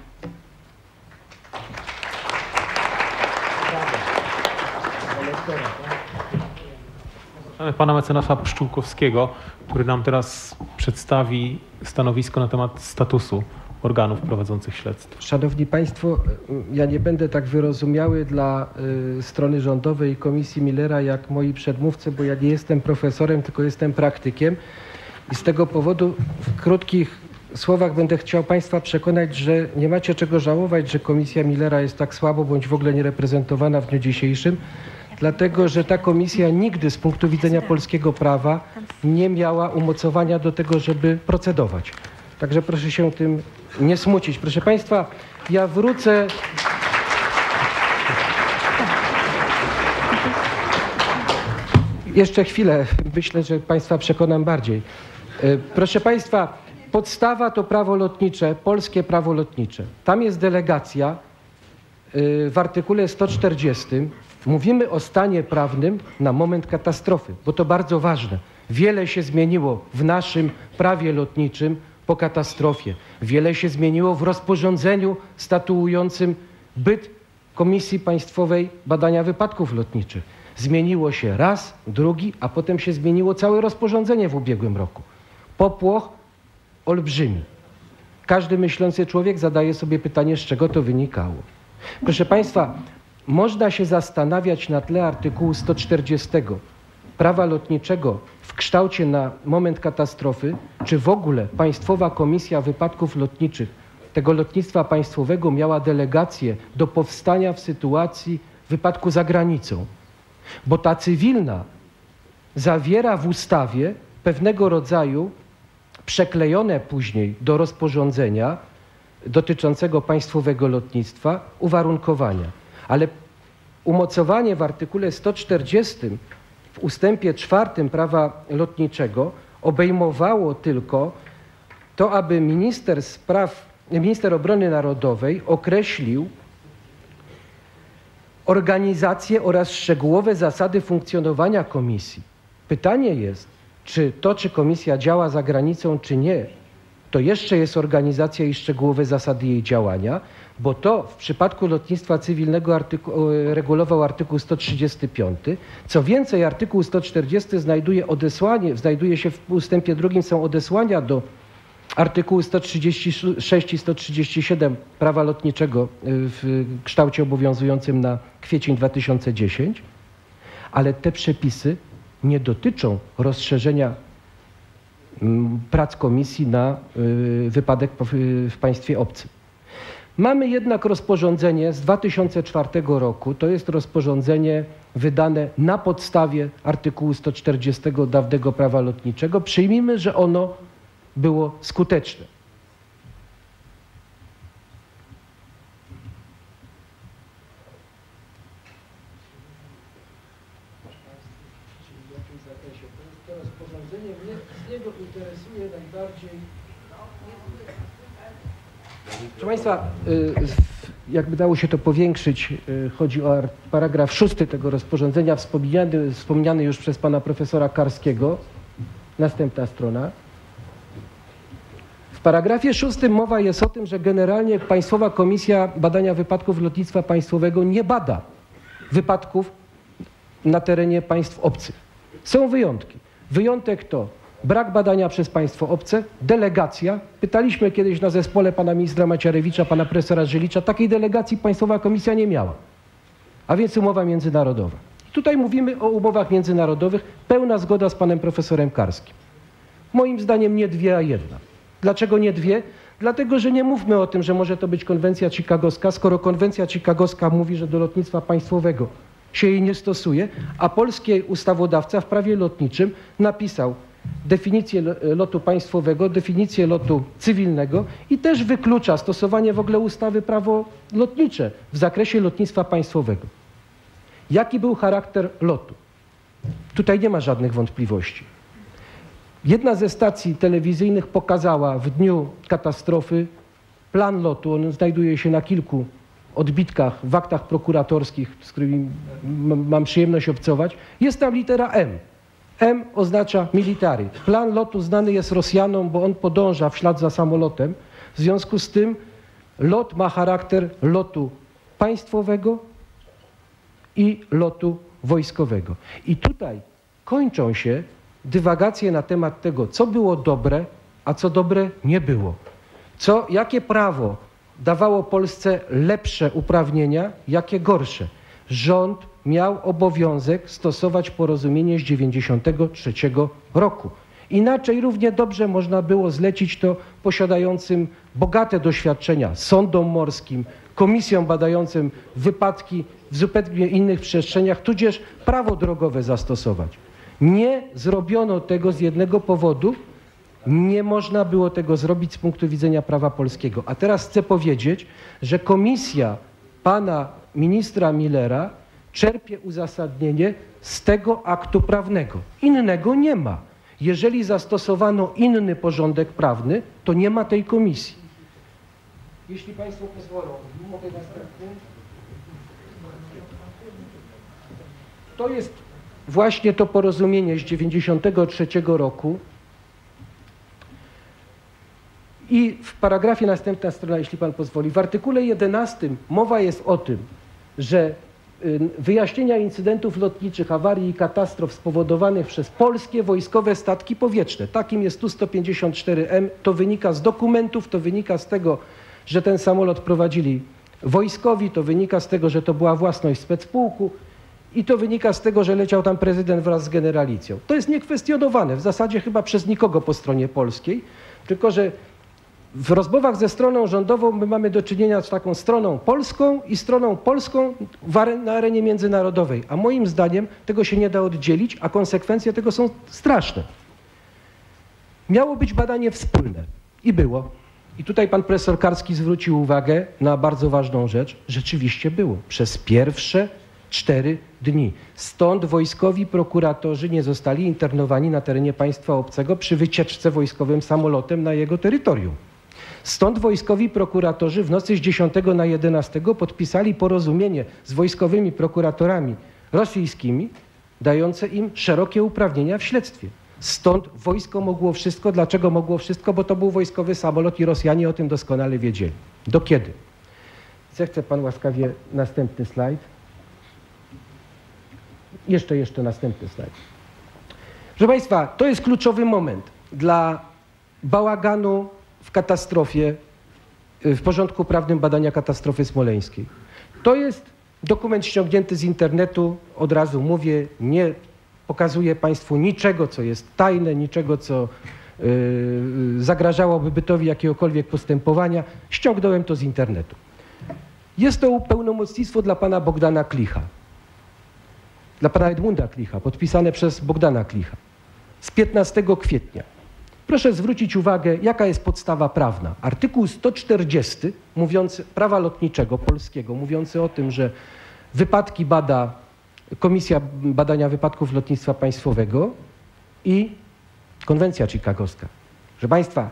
Mamy pana mecenasa Pszczółkowskiego, który nam teraz przedstawi stanowisko na temat statusu organów prowadzących śledztwo. Szanowni Państwo, ja nie będę tak wyrozumiały dla strony rządowej i Komisji Millera jak moi przedmówcy, bo ja nie jestem profesorem, tylko jestem praktykiem i z tego powodu w krótkich słowach będę chciał Państwa przekonać, że nie macie czego żałować, że Komisja Millera jest tak słabo bądź w ogóle niereprezentowana w dniu dzisiejszym, dlatego że ta komisja nigdy z punktu widzenia polskiego prawa nie miała umocowania do tego, żeby procedować. Także proszę się tym nie smucić. Proszę Państwa, ja wrócę... Jeszcze chwilę, myślę, że Państwa przekonam bardziej. Proszę Państwa, podstawa to prawo lotnicze, polskie prawo lotnicze. Tam jest delegacja w artykule 140. Mówimy o stanie prawnym na moment katastrofy, bo to bardzo ważne. Wiele się zmieniło w naszym prawie lotniczym po katastrofie. Wiele się zmieniło w rozporządzeniu statuującym byt Komisji Państwowej Badania Wypadków Lotniczych. Zmieniło się raz, drugi, a potem się zmieniło całe rozporządzenie w ubiegłym roku. Popłoch olbrzymi. Każdy myślący człowiek zadaje sobie pytanie, z czego to wynikało. Proszę Państwa, można się zastanawiać na tle artykułu 140 prawa lotniczego w kształcie na moment katastrofy, czy w ogóle Państwowa Komisja Wypadków Lotniczych tego lotnictwa państwowego miała delegację do powstania w sytuacji wypadku za granicą. Bo ta cywilna zawiera w ustawie pewnego rodzaju przeklejone później do rozporządzenia dotyczącego państwowego lotnictwa uwarunkowania. Ale umocowanie w artykule 140 w ustępie 4 prawa lotniczego obejmowało tylko to, aby minister obrony narodowej określił organizację oraz szczegółowe zasady funkcjonowania komisji. Pytanie jest, czy komisja działa za granicą, czy nie, to jeszcze jest organizacja i szczegółowe zasady jej działania, bo to w przypadku lotnictwa cywilnego regulował artykuł 135. Co więcej, artykuł 140 znajduje się w ustępie 2, są odesłania do artykułu 136 i 137 prawa lotniczego w kształcie obowiązującym na kwiecień 2010, ale te przepisy nie dotyczą rozszerzenia prac komisji na wypadek w państwie obcym. Mamy jednak rozporządzenie z 2004 roku, to jest rozporządzenie wydane na podstawie artykułu 140 dawnego prawa lotniczego. Przyjmijmy, że ono było skuteczne. To rozporządzenie z niego interesuje najbardziej. Proszę Państwa, jakby dało się to powiększyć, chodzi o paragraf 6 tego rozporządzenia, wspomniany już przez pana profesora Karskiego. Następna strona. W paragrafie 6 mowa jest o tym, że generalnie Państwowa Komisja Badania Wypadków Lotnictwa Państwowego nie bada wypadków na terenie państw obcych. Są wyjątki. Wyjątek to brak badania przez państwo obce, delegacja. Pytaliśmy kiedyś na zespole pana ministra Macierewicza, pana profesora Żylicza. Takiej delegacji Państwowa Komisja nie miała. A więc umowa międzynarodowa. I tutaj mówimy o umowach międzynarodowych. Pełna zgoda z panem profesorem Karskim. Moim zdaniem nie 2, a 1. Dlaczego nie 2? Dlatego, że nie mówmy o tym, że może to być konwencja chicagowska, skoro konwencja chicagowska mówi, że do lotnictwa państwowego się jej nie stosuje, a polski ustawodawca w prawie lotniczym napisał definicję lotu państwowego, definicję lotu cywilnego i też wyklucza stosowanie w ogóle ustawy prawo lotnicze w zakresie lotnictwa państwowego. Jaki był charakter lotu? Tutaj nie ma żadnych wątpliwości. Jedna ze stacji telewizyjnych pokazała w dniu katastrofy plan lotu. On znajduje się na kilku odbitkach w aktach prokuratorskich, z którymi mam przyjemność obcować. Jest tam litera M. M oznacza military. Plan lotu znany jest Rosjanom, bo on podąża w ślad za samolotem. W związku z tym lot ma charakter lotu państwowego i lotu wojskowego. I tutaj kończą się dywagacje na temat tego, co było dobre, a co dobre nie było. Jakie prawo dawało Polsce lepsze uprawnienia, jakie gorsze. Rząd miał obowiązek stosować porozumienie z 1993 roku. Inaczej równie dobrze można było zlecić to posiadającym bogate doświadczenia sądom morskim, komisjom badającym wypadki w zupełnie innych przestrzeniach, tudzież prawo drogowe zastosować. Nie zrobiono tego z jednego powodu. Nie można było tego zrobić z punktu widzenia prawa polskiego. A teraz chcę powiedzieć, że komisja pana ministra Millera czerpie uzasadnienie z tego aktu prawnego. Innego nie ma. Jeżeli zastosowano inny porządek prawny, to nie ma tej komisji. Jeśli Państwo pozwolą, mogę następny. To jest właśnie to porozumienie z 1993 roku. I w paragrafie, następna strona, jeśli Pan pozwoli, w artykule 11 mowa jest o tym, że wyjaśnienia incydentów lotniczych, awarii i katastrof spowodowanych przez polskie wojskowe statki powietrzne. Takim jest Tu-154M. To wynika z dokumentów, to wynika z tego, że ten samolot prowadzili wojskowi, to wynika z tego, że to była własność specpułku i to wynika z tego, że leciał tam prezydent wraz z generalicją. To jest niekwestionowane w zasadzie chyba przez nikogo po stronie polskiej, tylko że w rozmowach ze stroną rządową my mamy do czynienia z taką stroną polską i stroną polską na arenie międzynarodowej. A moim zdaniem tego się nie da oddzielić, a konsekwencje tego są straszne. Miało być badanie wspólne i było. I tutaj pan profesor Karski zwrócił uwagę na bardzo ważną rzecz. Rzeczywiście było. Przez pierwsze 4 dni. Stąd wojskowi prokuratorzy nie zostali internowani na terenie państwa obcego przy wycieczce wojskowym samolotem na jego terytorium. Stąd wojskowi prokuratorzy w nocy z 10 na 11 podpisali porozumienie z wojskowymi prokuratorami rosyjskimi, dające im szerokie uprawnienia w śledztwie. Stąd wojsko mogło wszystko. Dlaczego mogło wszystko? Bo to był wojskowy samolot i Rosjanie o tym doskonale wiedzieli. Do kiedy? Zechce pan łaskawie następny slajd. Jeszcze następny slajd. Proszę państwa, to jest kluczowy moment dla bałaganu w katastrofie, w porządku prawnym badania katastrofy smoleńskiej. To jest dokument ściągnięty z internetu, od razu mówię, nie pokazuję państwu niczego, co jest tajne, niczego, co zagrażałoby bytowi jakiegokolwiek postępowania. Ściągnąłem to z internetu. Jest to pełnomocnictwo dla pana Bogdana Klicha, dla pana Edmunda Klicha, podpisane przez Bogdana Klicha z 15 kwietnia. Proszę zwrócić uwagę, jaka jest podstawa prawna. Artykuł 140 prawa lotniczego polskiego, mówiący o tym, że wypadki bada Komisja Badania Wypadków Lotnictwa Państwowego i konwencja chicagowska. Proszę państwa,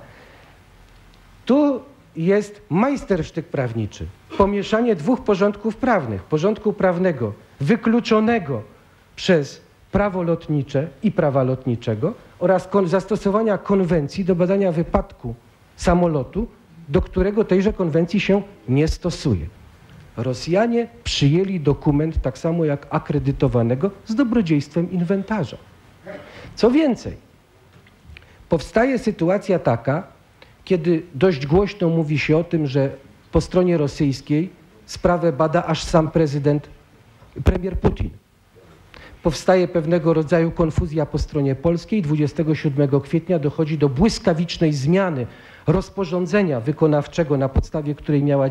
tu jest majstersztyk prawniczy. Pomieszanie dwóch porządków prawnych. Porządku prawnego wykluczonego przez prawo lotnicze i prawa lotniczego oraz zastosowania konwencji do badania wypadku samolotu, do którego tejże konwencji się nie stosuje. Rosjanie przyjęli dokument tak samo jak akredytowanego z dobrodziejstwem inwentarza. Co więcej, powstaje sytuacja taka, kiedy dość głośno mówi się o tym, że po stronie rosyjskiej sprawę bada aż sam premier Putin. Powstaje pewnego rodzaju konfuzja po stronie polskiej. 27 kwietnia dochodzi do błyskawicznej zmiany rozporządzenia wykonawczego, na podstawie której miała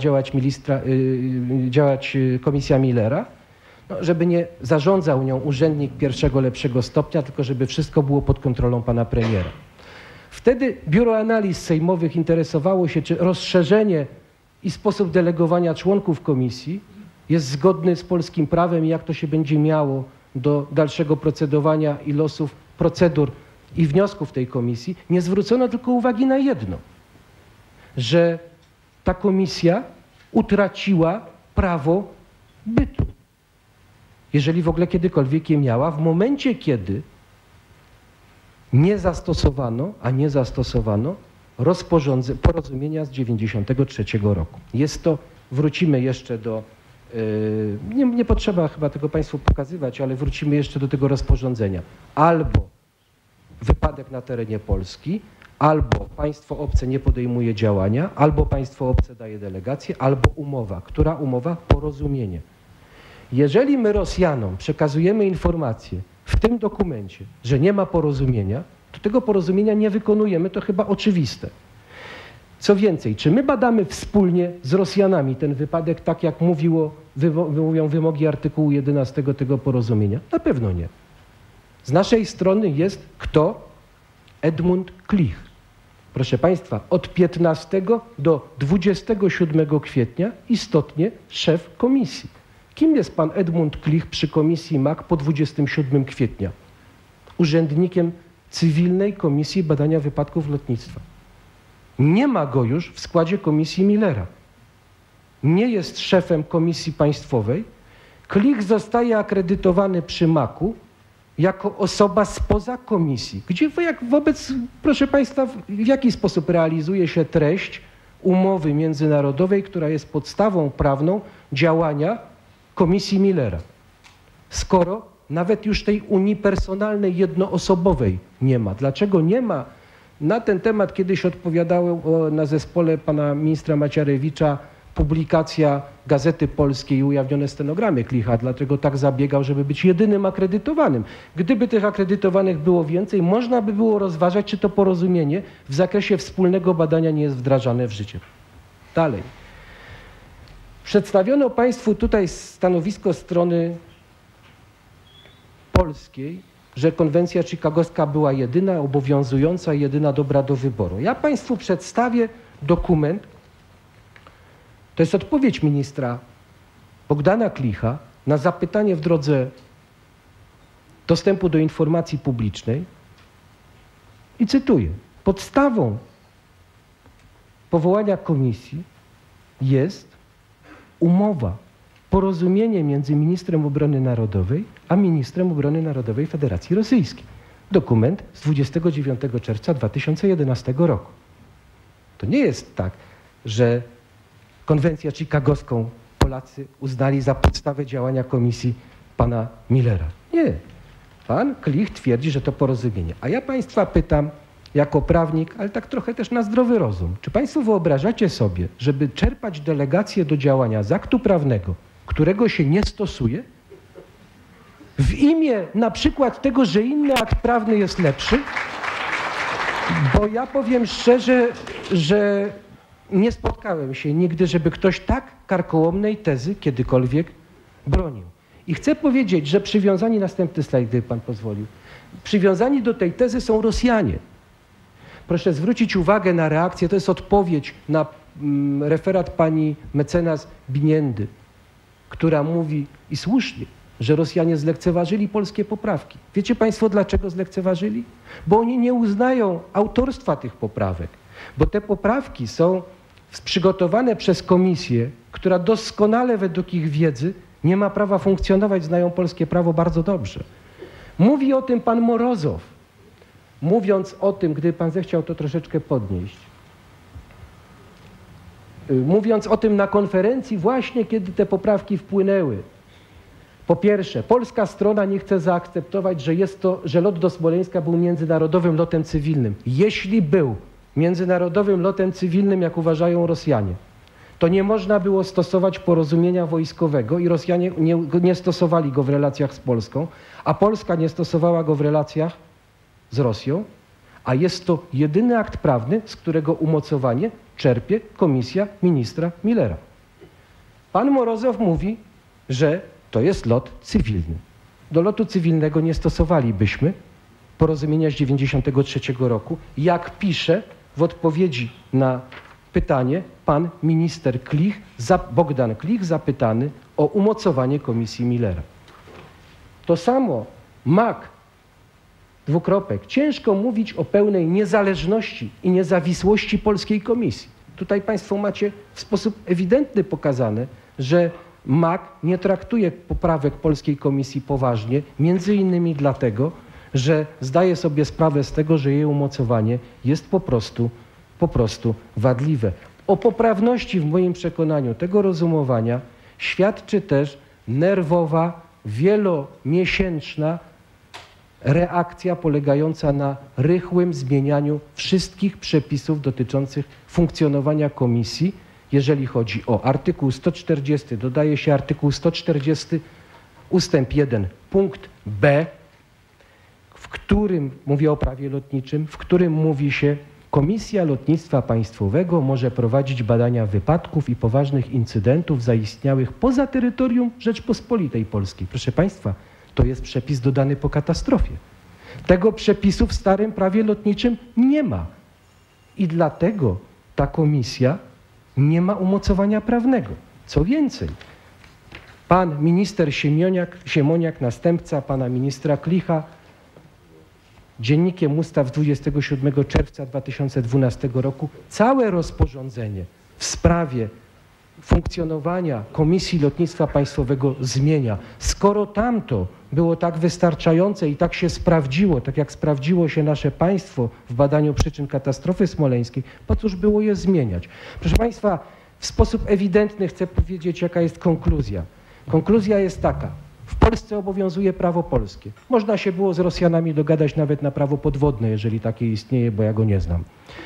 działać komisja Millera, no, żeby nie zarządzał nią urzędnik pierwszego, lepszego stopnia, tylko żeby wszystko było pod kontrolą pana premiera. Wtedy Biuro Analiz Sejmowych interesowało się, czy rozszerzenie i sposób delegowania członków komisji jest zgodny z polskim prawem i jak to się będzie miało do dalszego procedowania i losów procedur i wniosków tej komisji. Nie zwrócono tylko uwagi na jedno, że ta komisja utraciła prawo bytu, jeżeli w ogóle kiedykolwiek je miała, w momencie, kiedy nie zastosowano porozumienia z 1993 roku. Jest to, wrócimy jeszcze do, nie potrzeba chyba tego państwu pokazywać, ale wrócimy jeszcze do tego rozporządzenia. Albo wypadek na terenie Polski, albo państwo obce nie podejmuje działania, albo państwo obce daje delegację, albo umowa. Która umowa? Porozumienie. Jeżeli my Rosjanom przekazujemy informację w tym dokumencie, że nie ma porozumienia, to tego porozumienia nie wykonujemy, to chyba oczywiste. Co więcej, czy my badamy wspólnie z Rosjanami ten wypadek, tak jak mówią wymogi artykułu 11 tego porozumienia? Na pewno nie. Z naszej strony jest kto? Edmund Klich. Proszę państwa, od 15 do 27 kwietnia istotnie szef komisji. Kim jest pan Edmund Klich przy komisji MAK po 27 kwietnia? Urzędnikiem Cywilnej Komisji Badania Wypadków Lotnictwa. Nie ma go już w składzie komisji Millera. Nie jest szefem komisji państwowej. Klich zostaje akredytowany przy MAK-u jako osoba spoza komisji. Gdzie proszę państwa, w jaki sposób realizuje się treść umowy międzynarodowej, która jest podstawą prawną działania komisji Millera? Skoro nawet już tej unipersonalnej, jednoosobowej nie ma. Dlaczego nie ma? Na ten temat kiedyś odpowiadałem na zespole pana ministra Macierewicza publikacja Gazety Polskiej i ujawnione stenogramy Klicha, dlatego tak zabiegał, żeby być jedynym akredytowanym. Gdyby tych akredytowanych było więcej, można by było rozważać, czy to porozumienie w zakresie wspólnego badania nie jest wdrażane w życie. Dalej. Przedstawiono państwu tutaj stanowisko strony polskiej, że konwencja chicagowska była jedyna obowiązująca, jedyna dobra do wyboru. Ja państwu przedstawię dokument, to jest odpowiedź ministra Bogdana Klicha na zapytanie w drodze dostępu do informacji publicznej i cytuję: podstawą powołania komisji jest umowa, porozumienie między ministrem obrony narodowej a ministrem obrony narodowej Federacji Rosyjskiej. Dokument z 29 czerwca 2011 roku. To nie jest tak, że konwencję chicagowską Polacy uznali za podstawę działania komisji pana Millera. Nie. Pan Klich twierdzi, że to porozumienie. A ja państwa pytam jako prawnik, ale tak trochę też na zdrowy rozum. Czy państwo wyobrażacie sobie, żeby czerpać delegację do działania z aktu prawnego, którego się nie stosuje, w imię na przykład tego, że inny akt prawny jest lepszy? Bo ja powiem szczerze, że nie spotkałem się nigdy, żeby ktoś tak karkołomnej tezy kiedykolwiek bronił. I chcę powiedzieć, że przywiązani, następny slajd, gdyby pan pozwolił, przywiązani do tej tezy są Rosjanie. Proszę zwrócić uwagę na reakcję, to jest odpowiedź na referat pani mecenas Biniendy, która mówi, i słusznie, że Rosjanie zlekceważyli polskie poprawki. Wiecie państwo, dlaczego zlekceważyli? Bo oni nie uznają autorstwa tych poprawek, bo te poprawki są przygotowane przez komisję, która doskonale według ich wiedzy nie ma prawa funkcjonować, znają polskie prawo bardzo dobrze. Mówi o tym pan Morozow, mówiąc o tym, gdyby pan zechciał to troszeczkę podnieść, mówiąc o tym na konferencji właśnie, kiedy te poprawki wpłynęły. Po pierwsze, polska strona nie chce zaakceptować, że lot do Smoleńska był międzynarodowym lotem cywilnym. Jeśli był międzynarodowym lotem cywilnym, jak uważają Rosjanie, to nie można było stosować porozumienia wojskowego i Rosjanie nie stosowali go w relacjach z Polską, a Polska nie stosowała go w relacjach z Rosją, a jest to jedyny akt prawny, z którego umocowanie czerpie komisja ministra Millera. Pan Morozow mówi, że to jest lot cywilny. Do lotu cywilnego nie stosowalibyśmy porozumienia z 1993 roku, jak pisze w odpowiedzi na pytanie pan minister Klich, Bogdan Klich, zapytany o umocowanie komisji Millera. To samo MAK, dwukropek. Ciężko mówić o pełnej niezależności i niezawisłości polskiej komisji. Tutaj państwo macie w sposób ewidentny pokazane, że MAK nie traktuje poprawek polskiej komisji poważnie, między innymi dlatego, że zdaje sobie sprawę z tego, że jej umocowanie jest po prostu wadliwe. O poprawności w moim przekonaniu tego rozumowania świadczy też nerwowa, wielomiesięczna reakcja polegająca na rychłym zmienianiu wszystkich przepisów dotyczących funkcjonowania komisji. Jeżeli chodzi o artykuł 140, dodaje się artykuł 140 ustęp 1 punkt b, w którym, mówię o prawie lotniczym, w którym mówi się: Komisja Lotnictwa Państwowego może prowadzić badania wypadków i poważnych incydentów zaistniałych poza terytorium Rzeczpospolitej Polskiej. Proszę państwa, to jest przepis dodany po katastrofie. Tego przepisu w starym prawie lotniczym nie ma. I dlatego ta komisja nie ma umocowania prawnego. Co więcej, pan minister Siemoniak, następca pana ministra Klicha, Dziennikiem Ustaw 27 czerwca 2012 roku całe rozporządzenie w sprawie funkcjonowania Komisji Lotnictwa Państwowego zmienia. Skoro tamto było tak wystarczające i tak się sprawdziło, tak jak sprawdziło się nasze państwo w badaniu przyczyn katastrofy smoleńskiej, po cóż było je zmieniać? Proszę państwa, w sposób ewidentny chcę powiedzieć, jaka jest konkluzja. Konkluzja jest taka: w Polsce obowiązuje prawo polskie. Można się było z Rosjanami dogadać nawet na prawo podwodne, jeżeli takie istnieje, bo ja go nie znam.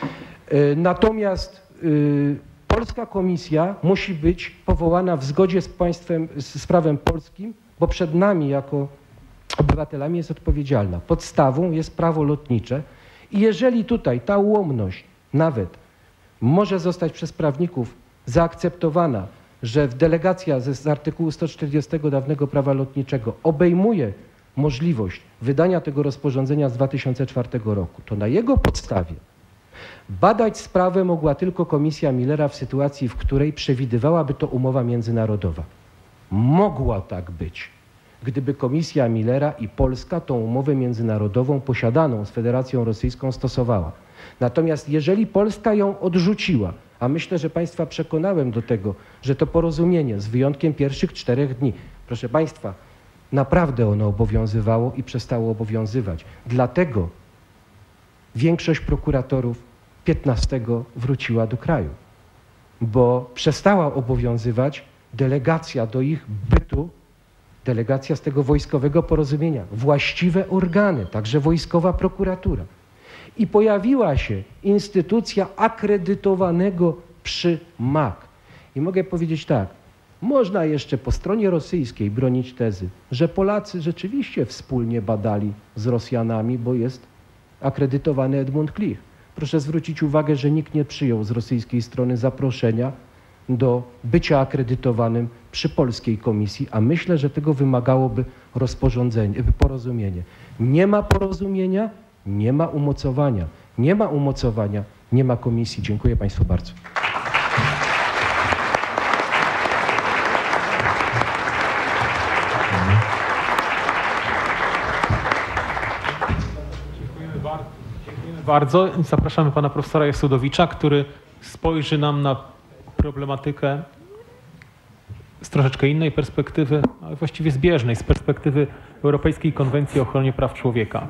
Natomiast polska komisja musi być powołana w zgodzie z prawem polskim, bo przed nami jako obywatelami jest odpowiedzialna. Podstawą jest prawo lotnicze i jeżeli tutaj ta ułomność nawet może zostać przez prawników zaakceptowana, że delegacja z artykułu 140 dawnego prawa lotniczego obejmuje możliwość wydania tego rozporządzenia z 2004 roku, to na jego podstawie badać sprawę mogła tylko komisja Millera w sytuacji, w której przewidywałaby to umowa międzynarodowa. Mogła tak być, gdyby Komisja Millera i Polska tą umowę międzynarodową posiadaną z Federacją Rosyjską stosowała. Natomiast jeżeli Polska ją odrzuciła, a myślę, że Państwa przekonałem do tego, że to porozumienie z wyjątkiem pierwszych 4 dni, proszę Państwa, naprawdę ono obowiązywało i przestało obowiązywać. Dlatego większość prokuratorów 15 wróciła do kraju, bo przestała obowiązywać delegacja do ich bytu, delegacja z tego wojskowego porozumienia, właściwe organy, także wojskowa prokuratura. I pojawiła się instytucja akredytowanego przy MAK. I mogę powiedzieć tak, można jeszcze po stronie rosyjskiej bronić tezy, że Polacy rzeczywiście wspólnie badali z Rosjanami, bo jest akredytowany Edmund Klich. Proszę zwrócić uwagę, że nikt nie przyjął z rosyjskiej strony zaproszenia do bycia akredytowanym przy polskiej komisji, a myślę, że tego wymagałoby porozumienie. Nie ma porozumienia, nie ma umocowania. Nie ma umocowania, nie ma komisji. Dziękuję Państwu bardzo. Dziękujemy bardzo. Zapraszamy pana profesora Jasudowicza, który spojrzy nam na problematykę z troszeczkę innej perspektywy, ale właściwie zbieżnej, z perspektywy Europejskiej Konwencji o Ochronie Praw Człowieka.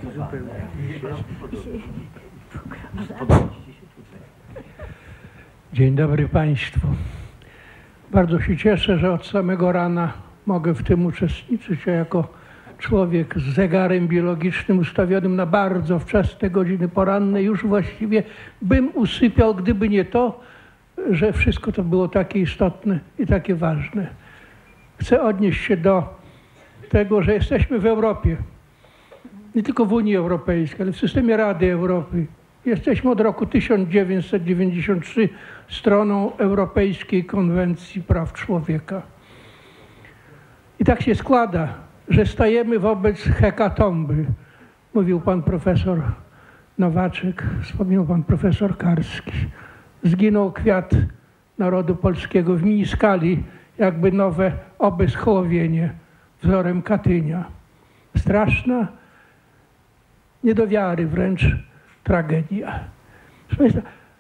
Dzień dobry Państwu. Bardzo się cieszę, że od samego rana mogę w tym uczestniczyć. Ja jako człowiek z zegarem biologicznym ustawionym na bardzo wczesne godziny poranne już właściwie bym usypiał, gdyby nie to, że wszystko to było takie istotne i takie ważne. Chcę odnieść się do tego, że jesteśmy w Europie, nie tylko w Unii Europejskiej, ale w systemie Rady Europy. Jesteśmy od roku 1993 stroną Europejskiej Konwencji Praw Człowieka. I tak się składa, że stajemy wobec hekatomby. Mówił pan profesor Nowaczek, wspomniał pan profesor Karski. Zginął kwiat narodu polskiego w mini skali, jakby nowe obeschłowienie wzorem Katynia. Straszna, nie do wiary wręcz tragedia. Proszę Państwa,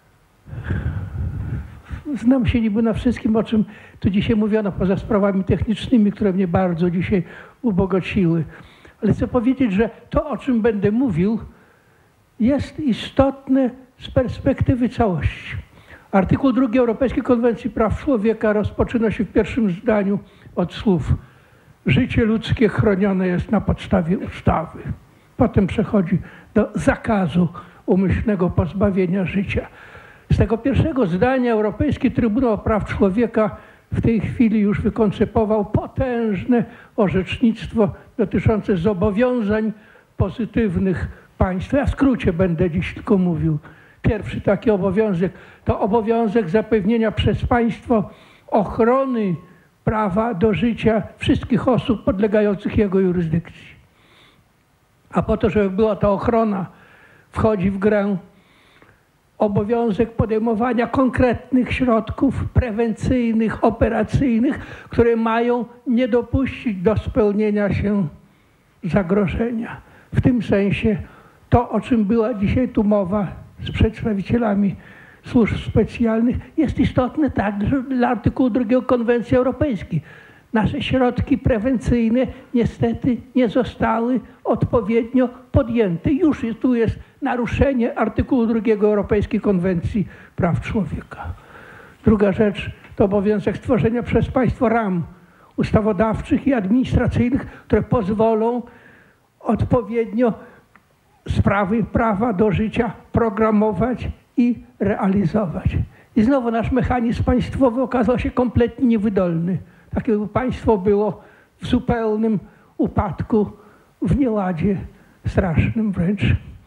znam się niby na wszystkim, o czym tu dzisiaj mówiono, poza sprawami technicznymi, które mnie bardzo dzisiaj ubogociły. Ale chcę powiedzieć, że to, o czym będę mówił, jest istotne z perspektywy całości. Artykuł 2 Europejskiej Konwencji Praw Człowieka rozpoczyna się w pierwszym zdaniu od słów: życie ludzkie chronione jest na podstawie ustawy. Potem przechodzi do zakazu umyślnego pozbawienia życia. Z tego pierwszego zdania Europejski Trybunał Praw Człowieka w tej chwili już wykoncypował potężne orzecznictwo dotyczące zobowiązań pozytywnych państwa. Ja w skrócie będę dziś tylko mówił. Pierwszy taki obowiązek to obowiązek zapewnienia przez państwo ochrony prawa do życia wszystkich osób podlegających jego jurysdykcji. A po to, żeby była ta ochrona, wchodzi w grę obowiązek podejmowania konkretnych środków prewencyjnych, operacyjnych, które mają nie dopuścić do spełnienia się zagrożenia. W tym sensie to, o czym była dzisiaj tu mowa z przedstawicielami służb specjalnych, jest istotne także dla artykułu 2 Konwencji Europejskiej. Nasze środki prewencyjne niestety nie zostały odpowiednio podjęte. Już tu jest naruszenie artykułu 2 Europejskiej Konwencji Praw Człowieka. Druga rzecz to obowiązek stworzenia przez państwo ram ustawodawczych i administracyjnych, które pozwolą odpowiednio sprawy prawa do życia programować i realizować. I znowu nasz mechanizm państwowy okazał się kompletnie niewydolny. Takie państwo było w zupełnym upadku, w nieładzie strasznym wręcz.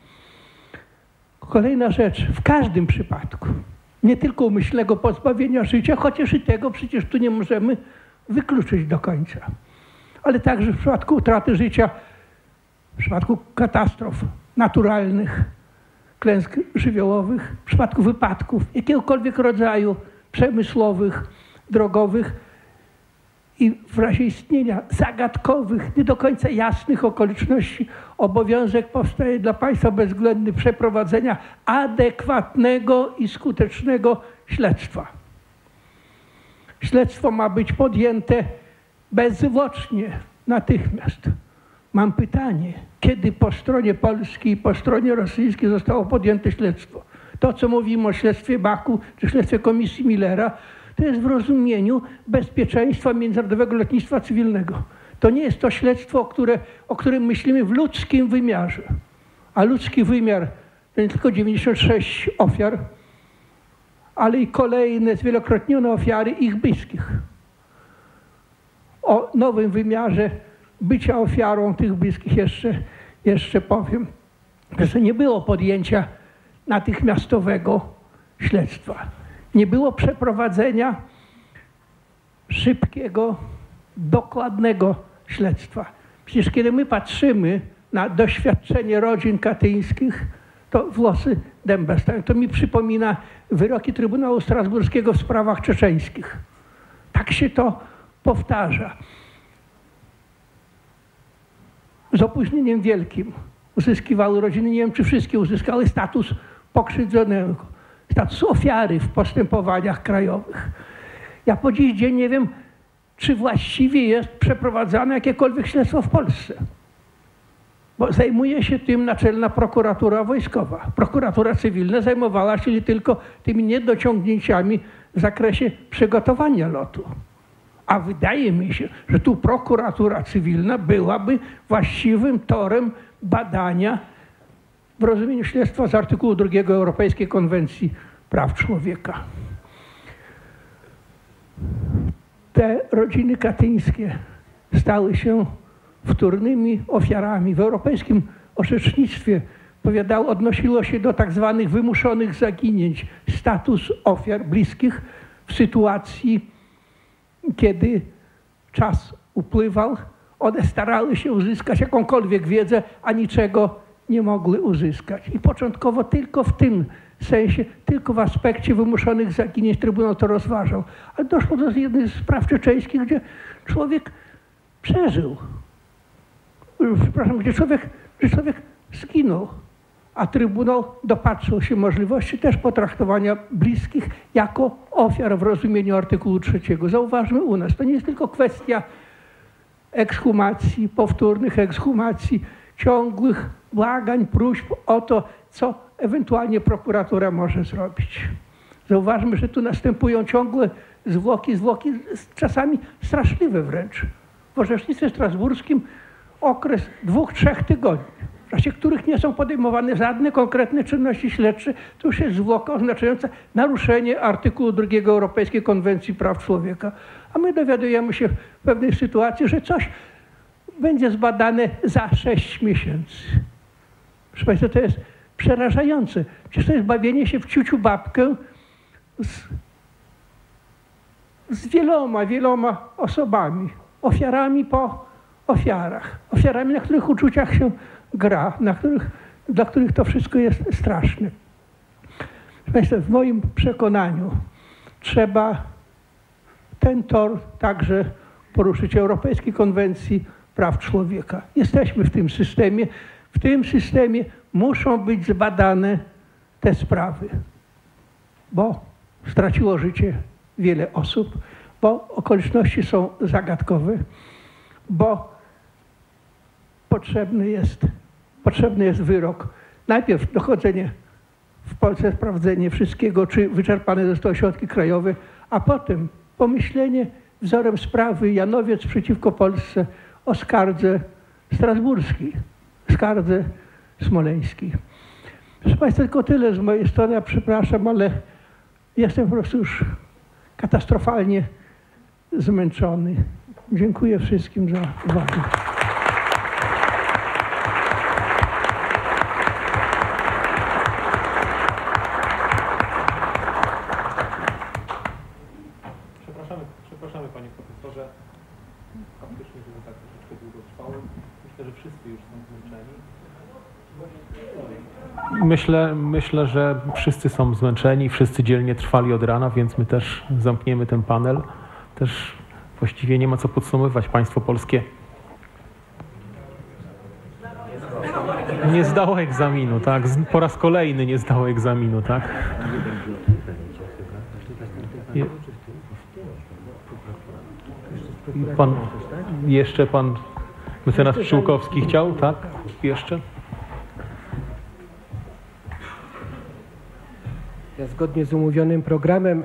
Kolejna rzecz, w każdym przypadku, nie tylko umyślnego pozbawienia życia, chociaż i tego przecież tu nie możemy wykluczyć do końca, ale także w przypadku utraty życia, w przypadku katastrof naturalnych, klęsk żywiołowych, w przypadku wypadków jakiegokolwiek rodzaju, przemysłowych, drogowych, i w razie istnienia zagadkowych, nie do końca jasnych okoliczności obowiązek powstaje dla państwa bezwzględny przeprowadzenia adekwatnego i skutecznego śledztwa. Śledztwo ma być podjęte bezzwłocznie, natychmiast. Mam pytanie, kiedy po stronie polskiej i po stronie rosyjskiej zostało podjęte śledztwo? To, co mówimy o śledztwie Baku czy śledztwie Komisji Millera, to jest w rozumieniu bezpieczeństwa międzynarodowego lotnictwa cywilnego. To nie jest to śledztwo, o którym myślimy w ludzkim wymiarze. A ludzki wymiar to nie tylko 96 ofiar, ale i kolejne zwielokrotnione ofiary ich bliskich. O nowym wymiarze bycia ofiarą tych bliskich jeszcze powiem. Że nie było podjęcia natychmiastowego śledztwa. Nie było przeprowadzenia szybkiego, dokładnego śledztwa. Przecież kiedy my patrzymy na doświadczenie rodzin katyńskich, to włosy dęba stają. To mi przypomina wyroki Trybunału Strasburskiego w sprawach czeczeńskich. Tak się to powtarza. Z opóźnieniem wielkim uzyskiwały rodziny, nie wiem czy wszystkie uzyskały status pokrzywdzonego, status ofiary w postępowaniach krajowych. Ja po dziś dzień nie wiem, czy właściwie jest przeprowadzane jakiekolwiek śledztwo w Polsce. Bo zajmuje się tym Naczelna Prokuratura Wojskowa. Prokuratura Cywilna zajmowała się tylko tymi niedociągnięciami w zakresie przygotowania lotu. A wydaje mi się, że tu prokuratura cywilna byłaby właściwym torem badania w rozumieniu śledztwa z artykułu 2 Europejskiej Konwencji Praw Człowieka. Te rodziny katyńskie stały się wtórnymi ofiarami. W europejskim orzecznictwie odnosiło się do tak zwanych wymuszonych zaginięć, status ofiar bliskich w sytuacji, kiedy czas upływał, one starały się uzyskać jakąkolwiek wiedzę, a niczego nie mogły uzyskać. I początkowo tylko w tym sensie, tylko w aspekcie wymuszonych zaginięć Trybunał to rozważał. Ale doszło do jednej z spraw czeczeńskich, gdzie człowiek przeżył. Przepraszam, gdzie człowiek zginął. A Trybunał dopatrzył się możliwości też potraktowania bliskich jako ofiar w rozumieniu artykułu 3. Zauważmy u nas, to nie jest tylko kwestia ekshumacji, powtórnych ekshumacji, ciągłych błagań, próśb o to, co ewentualnie prokuratura może zrobić. Zauważmy, że tu następują ciągłe zwłoki, czasami straszliwe wręcz. W orzecznictwie strasburskim okres 2-3 tygodni, w czasie których nie są podejmowane żadne konkretne czynności śledcze, to już jest zwłoka oznaczająca naruszenie artykułu 2 Europejskiej Konwencji Praw Człowieka. A my dowiadujemy się w pewnej sytuacji, że coś będzie zbadane za 6 miesięcy. Proszę Państwa, to jest przerażające. Przecież to jest bawienie się w ciuciu babkę z wieloma osobami, ofiarami po ofiarach, ofiarami, na których uczuciach się gra, dla których to wszystko jest straszne. Proszę Państwa, w moim przekonaniu trzeba ten tor także poruszyć Europejskiej Konwencji Praw Człowieka. Jesteśmy w tym systemie. W tym systemie muszą być zbadane te sprawy, bo straciło życie wiele osób, bo okoliczności są zagadkowe, bo potrzebny jest wyrok. Najpierw dochodzenie w Polsce, sprawdzenie wszystkiego, czy wyczerpane zostały środki krajowe, a potem pomyślenie wzorem sprawy Janowiec przeciwko Polsce o skardze strasburskiej, skardze smoleńskiej. Proszę Państwa, tylko tyle z mojej strony. Ja przepraszam, ale jestem po prostu już katastrofalnie zmęczony. Dziękuję wszystkim za uwagę. Przepraszamy Panie Profesorze. Faktycznie, żeby tak troszeczkę długo trwało. Myślę, że wszyscy już są zmęczeni. Myślę, że wszyscy są zmęczeni, wszyscy dzielnie trwali od rana, więc my też zamkniemy ten panel. Też Właściwie nie ma co podsumowywać. Państwo polskie nie zdało egzaminu, tak? Po raz kolejny nie zdało egzaminu, tak? Jeszcze pan mecenas Pszczółkowski chciał, tak? Jeszcze? Ja zgodnie z umówionym programem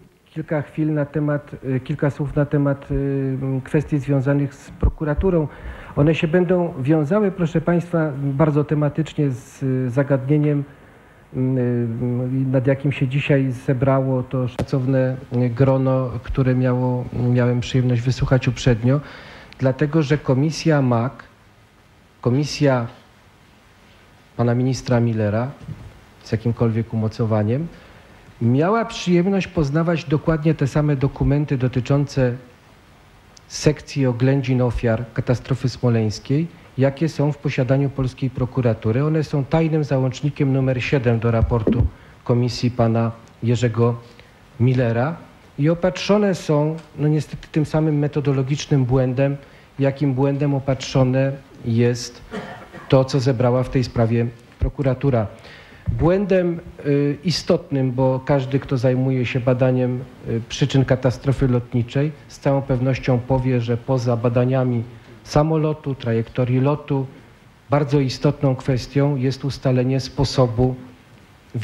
kilka słów na temat kwestii związanych z prokuraturą. One się będą wiązały, proszę Państwa, bardzo tematycznie z zagadnieniem, nad jakim się dzisiaj zebrało to szacowne grono, które miałem przyjemność wysłuchać uprzednio, dlatego że komisja MAK, komisja pana ministra Millera, z jakimkolwiek umocowaniem, miała przyjemność poznawać dokładnie te same dokumenty dotyczące sekcji oględzin ofiar katastrofy smoleńskiej, jakie są w posiadaniu polskiej prokuratury. One są tajnym załącznikiem numer 7 do raportu komisji pana Jerzego Millera i opatrzone są, no niestety, tym samym metodologicznym błędem, jakim błędem opatrzone jest to, co zebrała w tej sprawie prokuratura. Błędem istotnym, bo każdy, kto zajmuje się badaniem przyczyn katastrofy lotniczej, z całą pewnością powie, że poza badaniami samolotu, trajektorii lotu, bardzo istotną kwestią jest ustalenie sposobu, w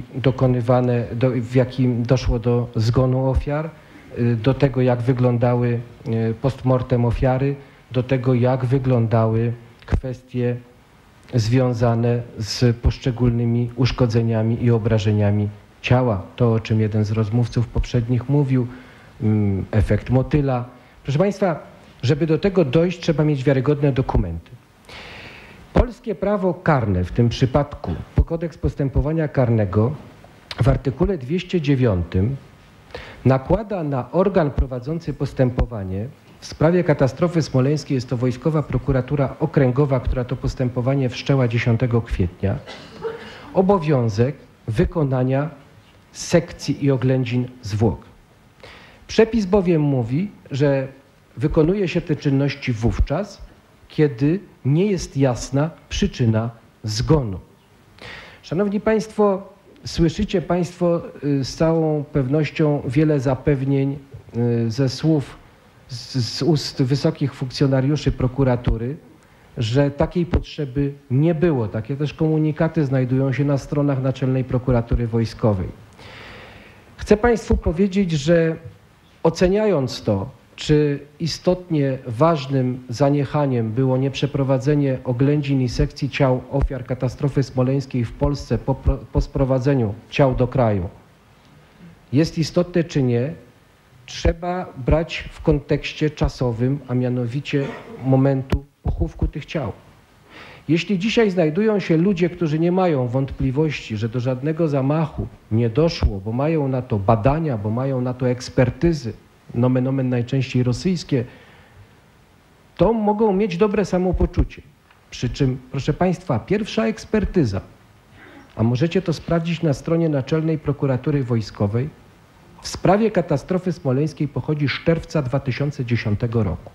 jakim doszło do zgonu ofiar, do tego, jak wyglądały postmortem ofiary, do tego, jak wyglądały kwestie związane z poszczególnymi uszkodzeniami i obrażeniami ciała. To, o czym jeden z rozmówców poprzednich mówił, efekt motyla. Proszę Państwa, żeby do tego dojść, trzeba mieć wiarygodne dokumenty. Polskie prawo karne, w tym przypadku Kodeks postępowania karnego, w artykule 209 nakłada na organ prowadzący postępowanie w sprawie katastrofy smoleńskiej, jest to Wojskowa Prokuratura Okręgowa, która to postępowanie wszczęła 10 kwietnia, obowiązek wykonania sekcji i oględzin zwłok. Przepis bowiem mówi, że wykonuje się te czynności wówczas, kiedy nie jest jasna przyczyna zgonu. Szanowni Państwo, słyszycie Państwo z całą pewnością wiele zapewnień ze słów z ust wysokich funkcjonariuszy prokuratury, że takiej potrzeby nie było. Takie też komunikaty znajdują się na stronach Naczelnej Prokuratury Wojskowej. Chcę Państwu powiedzieć, że oceniając to, czy istotnie ważnym zaniechaniem było nieprzeprowadzenie oględzin i sekcji ciał ofiar katastrofy smoleńskiej w Polsce po sprowadzeniu ciał do kraju, jest istotne czy nie, trzeba brać w kontekście czasowym, a mianowicie momentu pochówku tych ciał. Jeśli dzisiaj znajdują się ludzie, którzy nie mają wątpliwości, że do żadnego zamachu nie doszło, bo mają na to badania, bo mają na to ekspertyzy, nomen omen najczęściej rosyjskie, to mogą mieć dobre samopoczucie. Przy czym, proszę Państwa, pierwsza ekspertyza, a możecie to sprawdzić na stronie Naczelnej Prokuratury Wojskowej, w sprawie katastrofy smoleńskiej pochodzi z czerwca 2010 roku.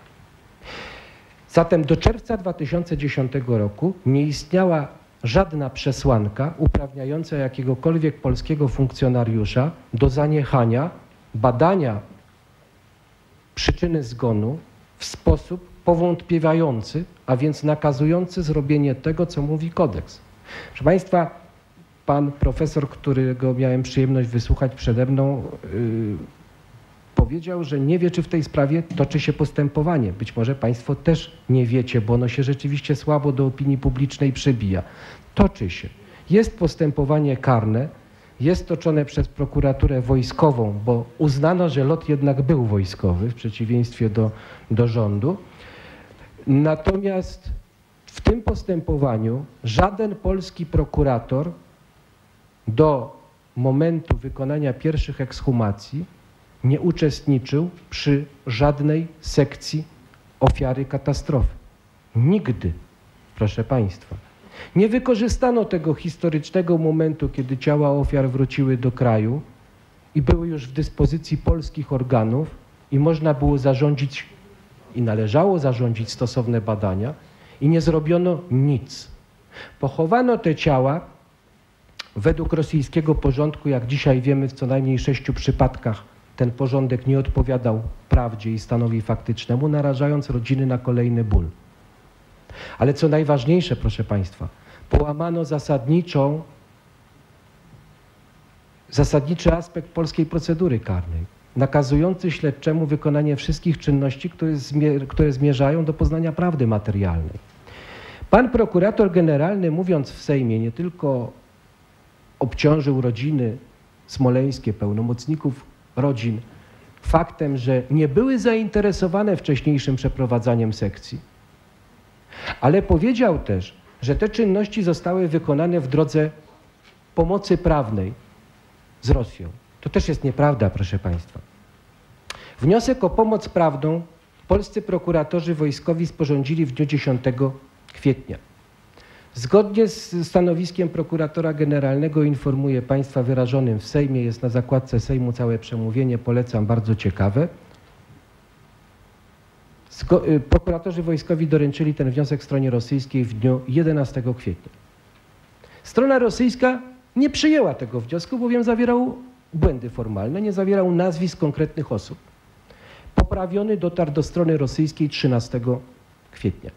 Zatem do czerwca 2010 roku nie istniała żadna przesłanka uprawniająca jakiegokolwiek polskiego funkcjonariusza do zaniechania badania przyczyny zgonu w sposób powątpiewający, a więc nakazujący zrobienie tego, co mówi kodeks. Proszę Państwa, pan profesor, którego miałem przyjemność wysłuchać przede mną, powiedział, że nie wie, czy w tej sprawie toczy się postępowanie. Być może Państwo też nie wiecie, bo ono się rzeczywiście słabo do opinii publicznej przebija. Toczy się. Jest postępowanie karne, jest toczone przez prokuraturę wojskową, bo uznano, że lot jednak był wojskowy, w przeciwieństwie do rządu. Natomiast w tym postępowaniu żaden polski prokurator do momentu wykonania pierwszych ekshumacji nie uczestniczył przy żadnej sekcji ofiary katastrofy. Nigdy, proszę Państwa. Nie wykorzystano tego historycznego momentu, kiedy ciała ofiar wróciły do kraju i były już w dyspozycji polskich organów i można było zarządzić i należało zarządzić stosowne badania i nie zrobiono nic. Pochowano te ciała według rosyjskiego porządku, jak dzisiaj wiemy, w co najmniej 6 przypadkach ten porządek nie odpowiadał prawdzie i stanowi faktycznemu, narażając rodziny na kolejny ból. Ale co najważniejsze, proszę Państwa, połamano zasadniczy aspekt polskiej procedury karnej, nakazujący śledczemu wykonanie wszystkich czynności, które zmierzają do poznania prawdy materialnej. Pan prokurator generalny, mówiąc w Sejmie, nie tylko obciążył rodziny smoleńskie, pełnomocników rodzin, faktem, że nie były zainteresowane wcześniejszym przeprowadzaniem sekcji, ale powiedział też, że te czynności zostały wykonane w drodze pomocy prawnej z Rosją. To też jest nieprawda, proszę Państwa. Wniosek o pomoc prawną polscy prokuratorzy wojskowi sporządzili w dniu 10 kwietnia. Zgodnie z stanowiskiem prokuratora generalnego informuję Państwa wyrażonym w Sejmie, jest na zakładce Sejmu całe przemówienie, polecam, bardzo ciekawe. Prokuratorzy wojskowi doręczyli ten wniosek stronie rosyjskiej w dniu 11 kwietnia. Strona rosyjska nie przyjęła tego wniosku, bowiem zawierał błędy formalne, nie zawierał nazwisk konkretnych osób. Poprawiony dotarł do strony rosyjskiej 13 kwietnia.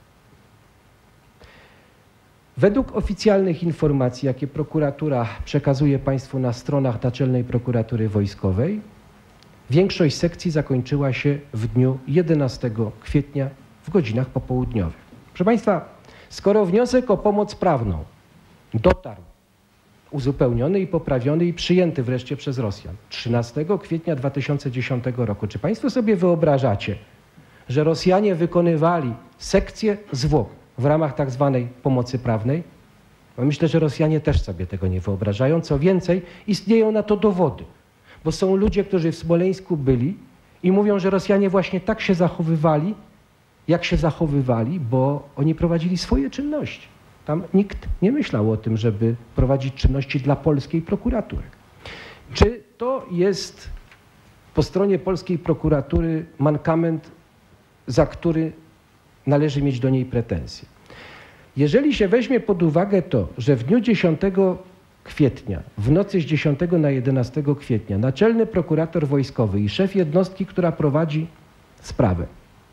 Według oficjalnych informacji, jakie prokuratura przekazuje Państwu na stronach Naczelnej Prokuratury Wojskowej, większość sekcji zakończyła się w dniu 11 kwietnia w godzinach popołudniowych. Proszę Państwa, skoro wniosek o pomoc prawną dotarł uzupełniony i poprawiony i przyjęty wreszcie przez Rosjan 13 kwietnia 2010 roku, czy Państwo sobie wyobrażacie, że Rosjanie wykonywali sekcję zwłok w ramach tak zwanej pomocy prawnej? No myślę, że Rosjanie też sobie tego nie wyobrażają. Co więcej, istnieją na to dowody, bo są ludzie, którzy w Smoleńsku byli i mówią, że Rosjanie właśnie tak się zachowywali, jak się zachowywali, bo oni prowadzili swoje czynności. Tam nikt nie myślał o tym, żeby prowadzić czynności dla polskiej prokuratury. Czy to jest po stronie polskiej prokuratury mankament, za który należy mieć do niej pretensje? Jeżeli się weźmie pod uwagę to, że w dniu 10 kwietnia, w nocy z 10 na 11 kwietnia, naczelny prokurator wojskowy i szef jednostki, która prowadzi sprawę,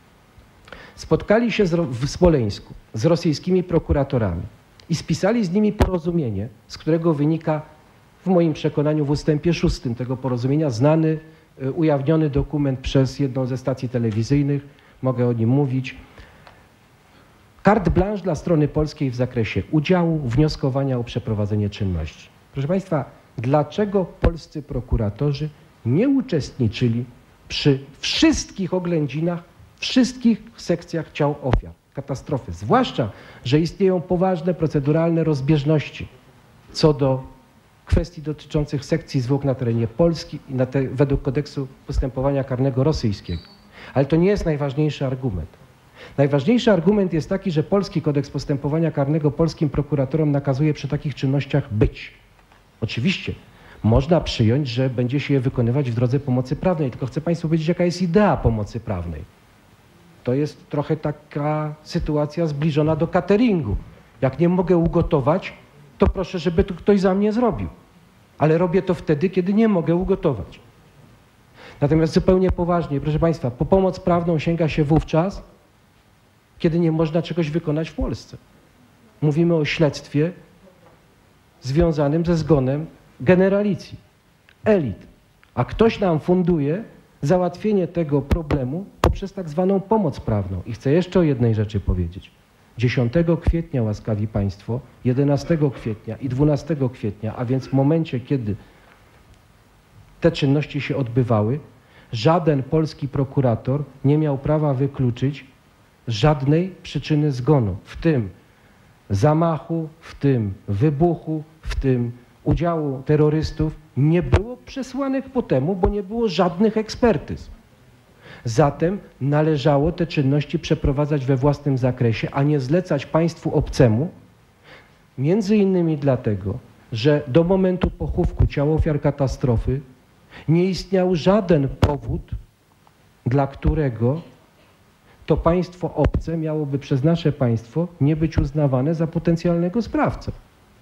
spotkali się w Smoleńsku z rosyjskimi prokuratorami i spisali z nimi porozumienie, z którego wynika w moim przekonaniu w ustępie 6 tego porozumienia znany, ujawniony dokument przez jedną ze stacji telewizyjnych, mogę o nim mówić, carte blanche dla strony polskiej w zakresie udziału, wnioskowania o przeprowadzenie czynności. Proszę Państwa, dlaczego polscy prokuratorzy nie uczestniczyli przy wszystkich oględzinach, wszystkich sekcjach ciał ofiar katastrofy? Zwłaszcza, że istnieją poważne proceduralne rozbieżności co do kwestii dotyczących sekcji zwłok na terenie Polski i według kodeksu postępowania karnego rosyjskiego. Ale to nie jest najważniejszy argument. Najważniejszy argument jest taki, że polski kodeks postępowania karnego polskim prokuratorom nakazuje przy takich czynnościach być. Oczywiście można przyjąć, że będzie się je wykonywać w drodze pomocy prawnej, tylko chcę Państwu powiedzieć, jaka jest idea pomocy prawnej. To jest trochę taka sytuacja zbliżona do cateringu. Jak nie mogę ugotować, to proszę, żeby to ktoś za mnie zrobił. Ale robię to wtedy, kiedy nie mogę ugotować. Natomiast zupełnie poważnie, proszę Państwa, po pomoc prawną sięga się wówczas, kiedy nie można czegoś wykonać w Polsce. Mówimy o śledztwie związanym ze zgonem generalicji, elit. A ktoś nam funduje załatwienie tego problemu poprzez tak zwaną pomoc prawną. I chcę jeszcze o jednej rzeczy powiedzieć. 10 kwietnia, łaskawi Państwo, 11 kwietnia i 12 kwietnia, a więc w momencie, kiedy te czynności się odbywały, żaden polski prokurator nie miał prawa wykluczyć żadnej przyczyny zgonu, w tym zamachu, w tym wybuchu, w tym udziału terrorystów. Nie było przesłanek po temu, bo nie było żadnych ekspertyz. Zatem należało te czynności przeprowadzać we własnym zakresie, a nie zlecać państwu obcemu, między innymi dlatego, że do momentu pochówku ciał ofiar katastrofy nie istniał żaden powód dla którego to państwo obce miałoby przez nasze państwo nie być uznawane za potencjalnego sprawcę.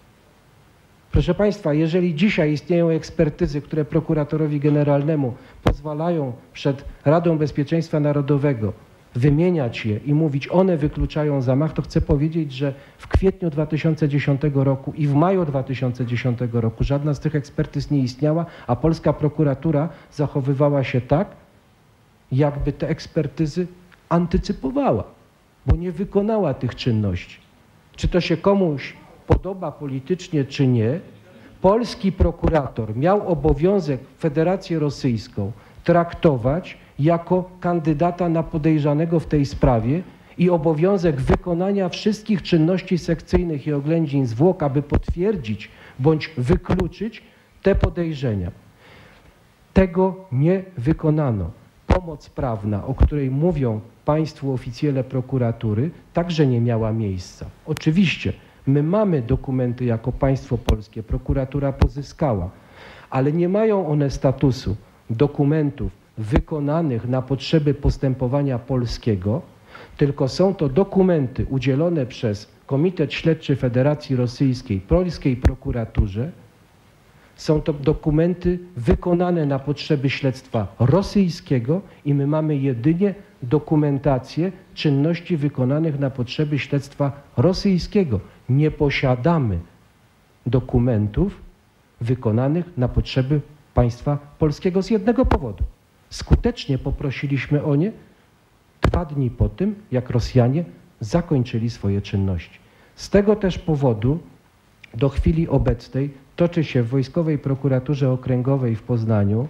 Proszę Państwa, jeżeli dzisiaj istnieją ekspertyzy, które prokuratorowi generalnemu pozwalają przed Radą Bezpieczeństwa Narodowego wymieniać je i mówić, one wykluczają zamach, to chcę powiedzieć, że w kwietniu 2010 roku i w maju 2010 roku żadna z tych ekspertyz nie istniała, a polska prokuratura zachowywała się tak, jakby te ekspertyzy antycypowała, bo nie wykonała tych czynności. Czy to się komuś podoba politycznie, czy nie, polski prokurator miał obowiązek Federację Rosyjską traktować jako kandydata na podejrzanego w tej sprawie i obowiązek wykonania wszystkich czynności sekcyjnych i oględzin zwłok, aby potwierdzić bądź wykluczyć te podejrzenia. Tego nie wykonano. Pomoc prawna, o której mówią państwu oficjele prokuratury, także nie miała miejsca. Oczywiście my mamy dokumenty jako państwo polskie, prokuratura pozyskała, ale nie mają one statusu dokumentów wykonanych na potrzeby postępowania polskiego, tylko są to dokumenty udzielone przez Komitet Śledczy Federacji Rosyjskiej, polskiej prokuraturze. Są to dokumenty wykonane na potrzeby śledztwa rosyjskiego i my mamy jedynie dokumentację czynności wykonanych na potrzeby śledztwa rosyjskiego. Nie posiadamy dokumentów wykonanych na potrzeby państwa polskiego z jednego powodu. Skutecznie poprosiliśmy o nie 2 dni po tym, jak Rosjanie zakończyli swoje czynności. Z tego też powodu do chwili obecnej toczy się w Wojskowej Prokuraturze Okręgowej w Poznaniu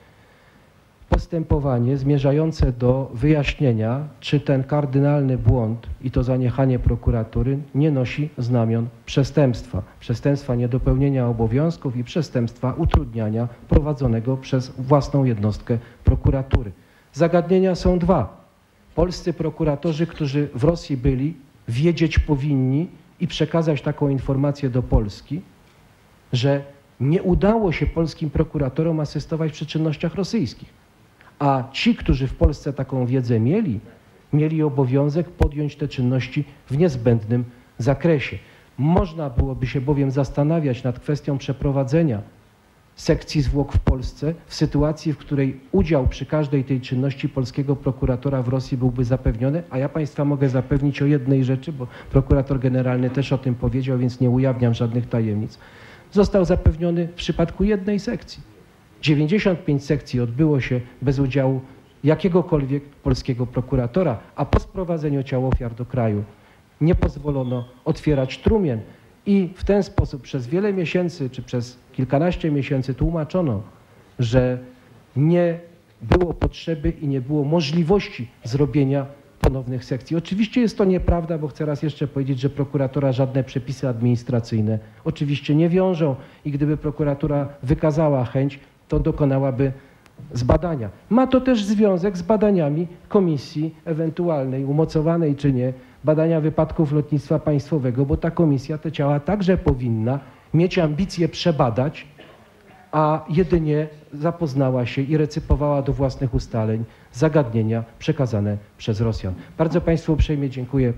postępowanie zmierzające do wyjaśnienia, czy ten kardynalny błąd i to zaniechanie prokuratury nie nosi znamion przestępstwa. Przestępstwa niedopełnienia obowiązków i przestępstwa utrudniania prowadzonego przez własną jednostkę prokuratury. Zagadnienia są 2. Polscy prokuratorzy, którzy w Rosji byli, wiedzieć powinni i przekazać taką informację do Polski, że nie udało się polskim prokuratorom asystować przy czynnościach rosyjskich. A ci, którzy w Polsce taką wiedzę mieli obowiązek podjąć te czynności w niezbędnym zakresie. Można byłoby się bowiem zastanawiać nad kwestią przeprowadzenia sekcji zwłok w Polsce w sytuacji, w której udział przy każdej tej czynności polskiego prokuratora w Rosji byłby zapewniony, a ja Państwa mogę zapewnić o jednej rzeczy, bo prokurator generalny też o tym powiedział, więc nie ujawniam żadnych tajemnic. Został zapewniony w przypadku jednej sekcji. 95 sekcji odbyło się bez udziału jakiegokolwiek polskiego prokuratora, a po sprowadzeniu ciał ofiar do kraju nie pozwolono otwierać trumien i w ten sposób przez wiele miesięcy, czy przez kilkanaście miesięcy tłumaczono, że nie było potrzeby i nie było możliwości zrobienia ponownych sekcji. Oczywiście jest to nieprawda, bo chcę raz jeszcze powiedzieć, że prokuratura żadne przepisy administracyjne oczywiście nie wiążą i gdyby prokuratura wykazała chęć, to dokonałaby zbadania. Ma to też związek z badaniami komisji ewentualnej, umocowanej czy nie, badania wypadków lotnictwa państwowego, bo ta komisja te ciała także powinna mieć ambicje przebadać, a jedynie zapoznała się i recypowała do własnych ustaleń zagadnienia przekazane przez Rosjan. Bardzo Państwu uprzejmie dziękuję.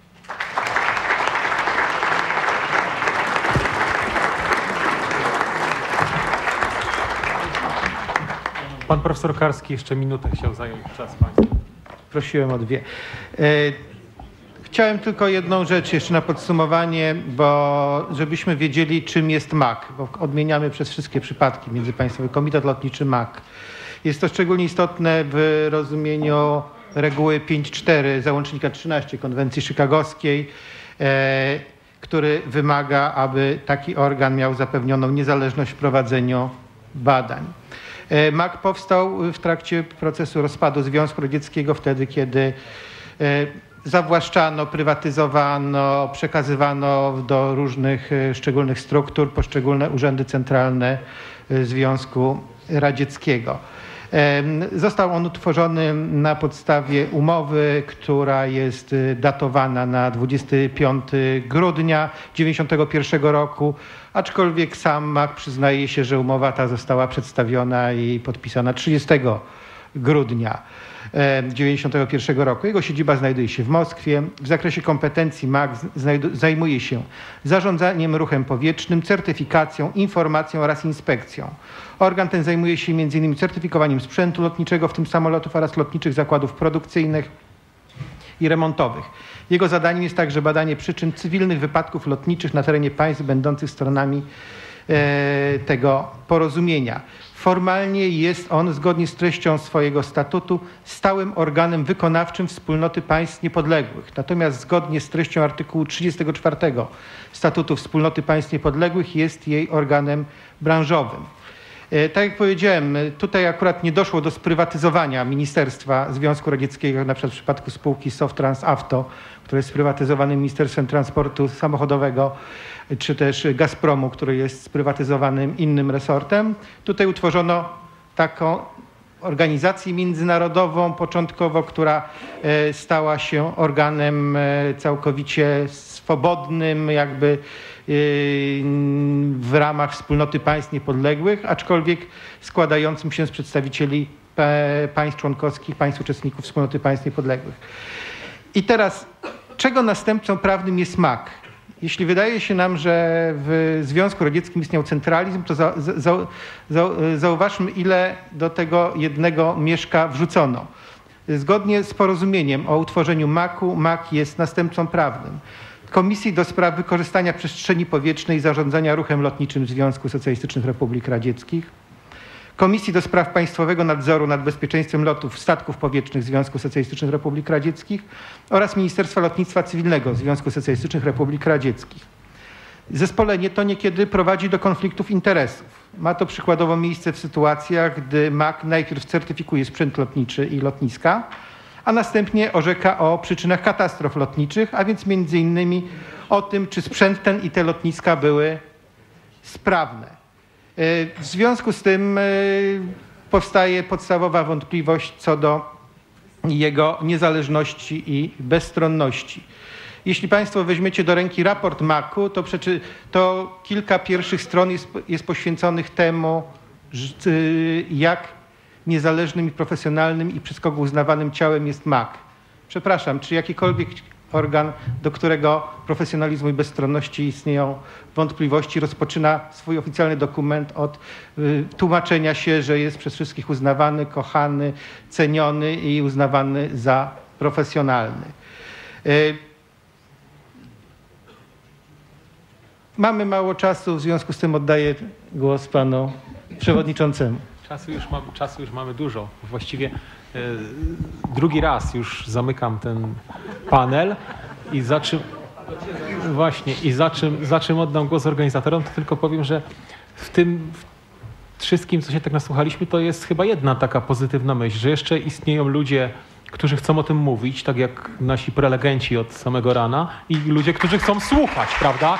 Pan profesor Karski jeszcze minutę chciał zająć czas Państwa. Prosiłem o 2. Chciałem tylko jedną rzecz jeszcze na podsumowanie, bo żebyśmy wiedzieli, czym jest MAK, bo odmieniamy przez wszystkie przypadki Międzypaństwowy Komitet Lotniczy MAK. Jest to szczególnie istotne w rozumieniu reguły 5.4 załącznika 13 konwencji chicagowskiej, który wymaga, aby taki organ miał zapewnioną niezależność w prowadzeniu badań. MAK powstał w trakcie procesu rozpadu Związku Radzieckiego, wtedy kiedy zawłaszczano, prywatyzowano, przekazywano do różnych szczególnych struktur poszczególne urzędy centralne Związku Radzieckiego. Został on utworzony na podstawie umowy, która jest datowana na 25 grudnia 1991 roku, aczkolwiek sam MAK przyznaje się, że umowa ta została przedstawiona i podpisana 30 grudnia 1991 roku. Jego siedziba znajduje się w Moskwie. W zakresie kompetencji MAK zajmuje się zarządzaniem ruchem powietrznym, certyfikacją, informacją oraz inspekcją. Organ ten zajmuje się m.in. certyfikowaniem sprzętu lotniczego, w tym samolotów oraz lotniczych zakładów produkcyjnych i remontowych. Jego zadaniem jest także badanie przyczyn cywilnych wypadków lotniczych na terenie państw będących stronami tego porozumienia. Formalnie jest on, zgodnie z treścią swojego statutu, stałym organem wykonawczym Wspólnoty Państw Niepodległych. Natomiast zgodnie z treścią artykułu 34 Statutu Wspólnoty Państw Niepodległych jest jej organem branżowym. Tak jak powiedziałem, tutaj akurat nie doszło do sprywatyzowania Ministerstwa Związku Radzieckiego, na przykład w przypadku spółki Softrans Avto, które jest sprywatyzowanym Ministerstwem Transportu Samochodowego, czy też Gazpromu, który jest sprywatyzowanym innym resortem. Tutaj utworzono taką organizację międzynarodową początkowo, która stała się organem całkowicie swobodnym, jakby w ramach Wspólnoty Państw Niepodległych, aczkolwiek składającym się z przedstawicieli państw członkowskich, państw uczestników Wspólnoty Państw Niepodległych. I teraz, czego następcą prawnym jest MAK? Jeśli wydaje się nam, że w Związku Radzieckim istniał centralizm, to zauważmy, ile do tego jednego mieszka wrzucono. Zgodnie z porozumieniem o utworzeniu MAK-u, MAK jest następcą prawnym Komisji do spraw wykorzystania przestrzeni powietrznej i zarządzania ruchem lotniczym Związku Socjalistycznych Republik Radzieckich, Komisji do spraw państwowego nadzoru nad bezpieczeństwem lotów statków powietrznych Związku Socjalistycznych Republik Radzieckich oraz Ministerstwa Lotnictwa Cywilnego Związku Socjalistycznych Republik Radzieckich. Zespolenie to niekiedy prowadzi do konfliktów interesów. Ma to przykładowo miejsce w sytuacjach, gdy MAK najpierw certyfikuje sprzęt lotniczy i lotniska, a następnie orzeka o przyczynach katastrof lotniczych, a więc między innymi o tym, czy sprzęt ten i te lotniska były sprawne. W związku z tym powstaje podstawowa wątpliwość co do jego niezależności i bezstronności. Jeśli Państwo weźmiecie do ręki raport MAK-u, to kilka pierwszych stron jest poświęconych temu, jak niezależnym i profesjonalnym i przez kogo uznawanym ciałem jest MAK. Przepraszam, czy jakikolwiek organ, do którego profesjonalizmu i bezstronności istnieją wątpliwości, rozpoczyna swój oficjalny dokument od tłumaczenia się, że jest przez wszystkich uznawany, kochany, ceniony i uznawany za profesjonalny. Mamy mało czasu, w związku z tym oddaję głos panu przewodniczącemu. Czasu już mamy dużo. Właściwie drugi raz już zamykam ten panel i za czym oddam głos organizatorom, to tylko powiem, że w tym wszystkim, co się tak nasłuchaliśmy, to jest chyba jedna taka pozytywna myśl, że jeszcze istnieją ludzie, którzy chcą o tym mówić, tak jak nasi prelegenci od samego rana, i ludzie, którzy chcą słuchać, prawda?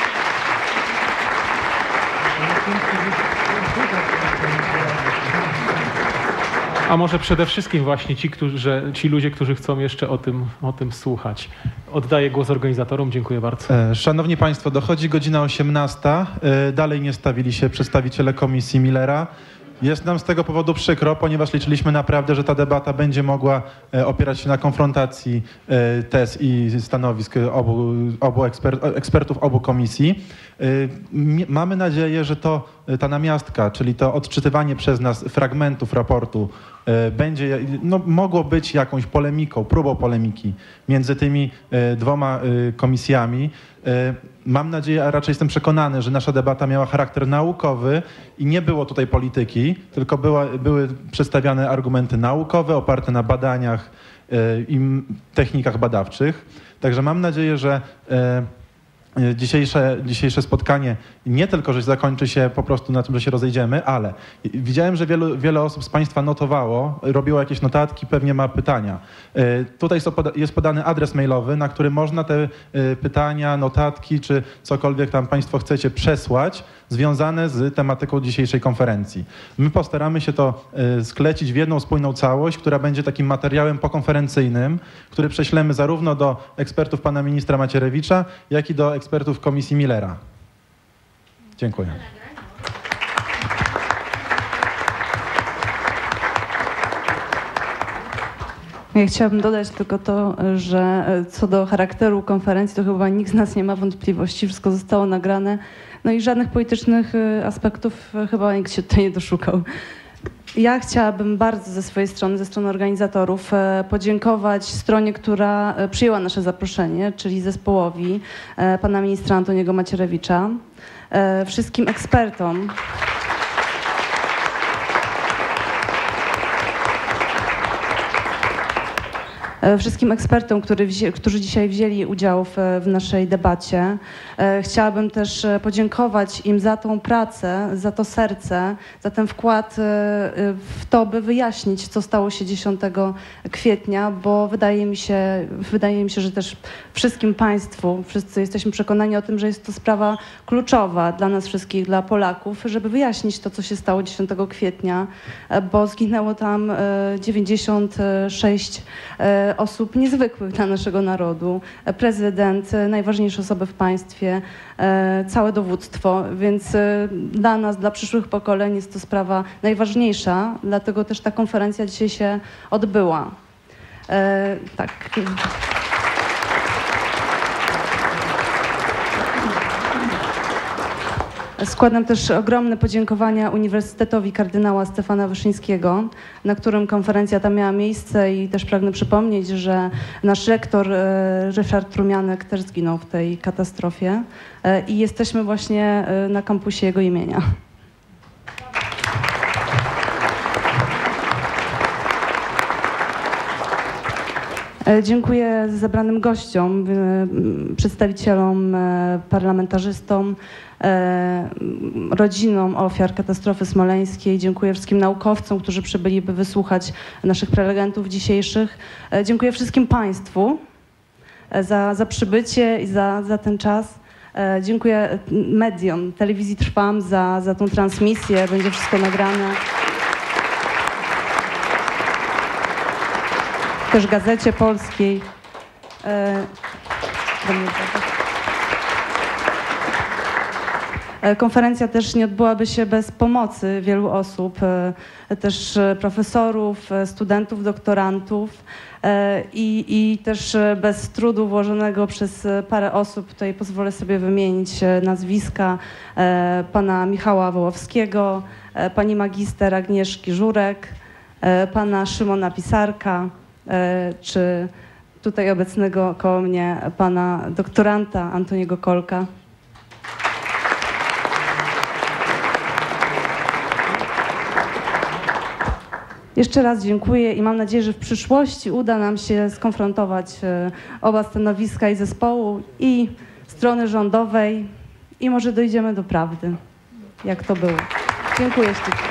A może przede wszystkim właśnie ci ludzie, którzy chcą jeszcze o tym słuchać. Oddaję głos organizatorom. Dziękuję bardzo. Szanowni Państwo, dochodzi godzina 18. Dalej nie stawili się przedstawiciele Komisji Millera. Jest nam z tego powodu przykro, ponieważ liczyliśmy naprawdę, że ta debata będzie mogła opierać się na konfrontacji tez i stanowisk ekspertów obu komisji. Mamy nadzieję, że ta namiastka, czyli to odczytywanie przez nas fragmentów raportu będzie mogło być jakąś polemiką, próbą polemiki między tymi dwoma komisjami. Mam nadzieję, a raczej jestem przekonany, że nasza debata miała charakter naukowy i nie było tutaj polityki, tylko były przedstawiane argumenty naukowe oparte na badaniach i technikach badawczych. Także mam nadzieję, że dzisiejsze spotkanie nie tylko, że zakończy się po prostu na tym, że się rozejdziemy, ale widziałem, że wiele osób z Państwa notowało, robiło jakieś notatki, pewnie ma pytania. Tutaj jest podany adres mailowy, na który można te pytania, notatki, czy cokolwiek tam Państwo chcecie przesłać, związane z tematyką dzisiejszej konferencji. My postaramy się to sklecić w jedną spójną całość, która będzie takim materiałem pokonferencyjnym, który prześlemy zarówno do ekspertów pana ministra Macierewicza, jak i do ekspertów Komisji Millera. Dziękuję. Ja chciałabym dodać tylko to, że co do charakteru konferencji, to chyba nikt z nas nie ma wątpliwości. Wszystko zostało nagrane. No i żadnych politycznych aspektów chyba nikt się tutaj nie doszukał. Ja chciałabym bardzo ze swojej strony, ze strony organizatorów, podziękować stronie, która przyjęła nasze zaproszenie, czyli zespołowi pana ministra Antoniego Macierewicza, wszystkim ekspertom. Wszystkim ekspertom, którzy dzisiaj wzięli udział w naszej debacie. Chciałabym też podziękować im za tą pracę, za to serce, za ten wkład w to, by wyjaśnić, co stało się 10 kwietnia, bo wydaje mi się, że też wszystkim Państwu, wszyscy jesteśmy przekonani o tym, że jest to sprawa kluczowa dla nas wszystkich, dla Polaków, żeby wyjaśnić to, co się stało 10 kwietnia, bo zginęło tam 96 osób niezwykłych dla naszego narodu, prezydent, najważniejsze osoby w państwie, całe dowództwo, więc dla nas, dla przyszłych pokoleń jest to sprawa najważniejsza, dlatego też ta konferencja dzisiaj się odbyła. Tak. Składam też ogromne podziękowania Uniwersytetowi Kardynała Stefana Wyszyńskiego, na którym konferencja ta miała miejsce i też pragnę przypomnieć, że nasz rektor Ryszard Rumianek też zginął w tej katastrofie i jesteśmy właśnie na kampusie jego imienia. Dziękuję zebranym gościom, przedstawicielom, parlamentarzystom, rodzinom ofiar katastrofy smoleńskiej. Dziękuję wszystkim naukowcom, którzy przybyli, by wysłuchać naszych prelegentów dzisiejszych. Dziękuję wszystkim Państwu za przybycie i za ten czas. Dziękuję mediom, Telewizji Trwam za tą transmisję. Będzie wszystko nagrane. Też Gazecie Polskiej. Konferencja też nie odbyłaby się bez pomocy wielu osób, też profesorów, studentów, doktorantów i też bez trudu włożonego przez parę osób. Tutaj pozwolę sobie wymienić nazwiska pana Michała Wołowskiego, pani magister Agnieszki Żurek, pana Szymona Pisarka, czy tutaj obecnego koło mnie pana doktoranta Antoniego Kolka. Jeszcze raz dziękuję i mam nadzieję, że w przyszłości uda nam się skonfrontować oba stanowiska i zespołu, i strony rządowej, i może dojdziemy do prawdy, jak to było. Dziękuję ślicznie.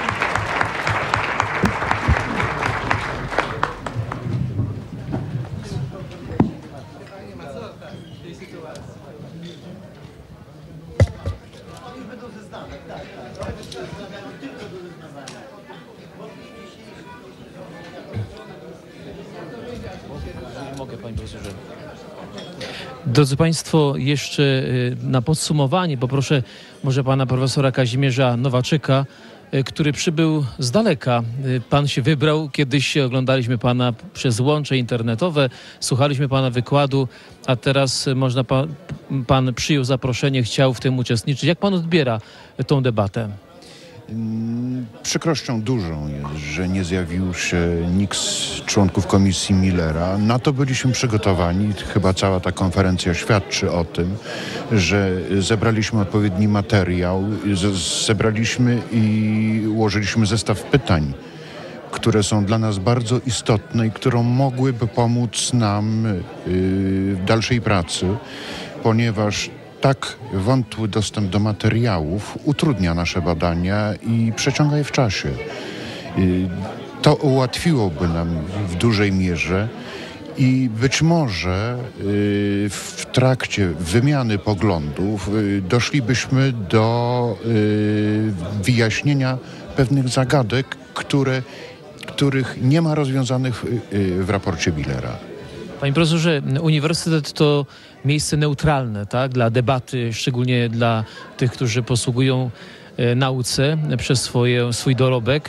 Mogę, panie profesorze. Drodzy Państwo, jeszcze na podsumowanie poproszę może pana profesora Kazimierza Nowaczyka, który przybył z daleka. Pan się wybrał, kiedyś oglądaliśmy pana przez łącze internetowe, słuchaliśmy pana wykładu, a teraz pan przyjął zaproszenie, chciał w tym uczestniczyć. Jak pan odbiera tą debatę? Przykrością dużą jest, że nie zjawił się nikt z członków komisji Millera. Na to byliśmy przygotowani. Chyba cała ta konferencja świadczy o tym, że zebraliśmy odpowiedni materiał, zebraliśmy i ułożyliśmy zestaw pytań, które są dla nas bardzo istotne i które mogłyby pomóc nam w dalszej pracy, ponieważ tak wątły dostęp do materiałów utrudnia nasze badania i przeciąga je w czasie. To ułatwiłoby nam w dużej mierze i być może w trakcie wymiany poglądów doszlibyśmy do wyjaśnienia pewnych zagadek, których nie ma rozwiązanych w raporcie Millera. Panie profesorze, uniwersytet to miejsce neutralne, tak, dla debaty, szczególnie dla tych, którzy posługują nauce przez swój dorobek.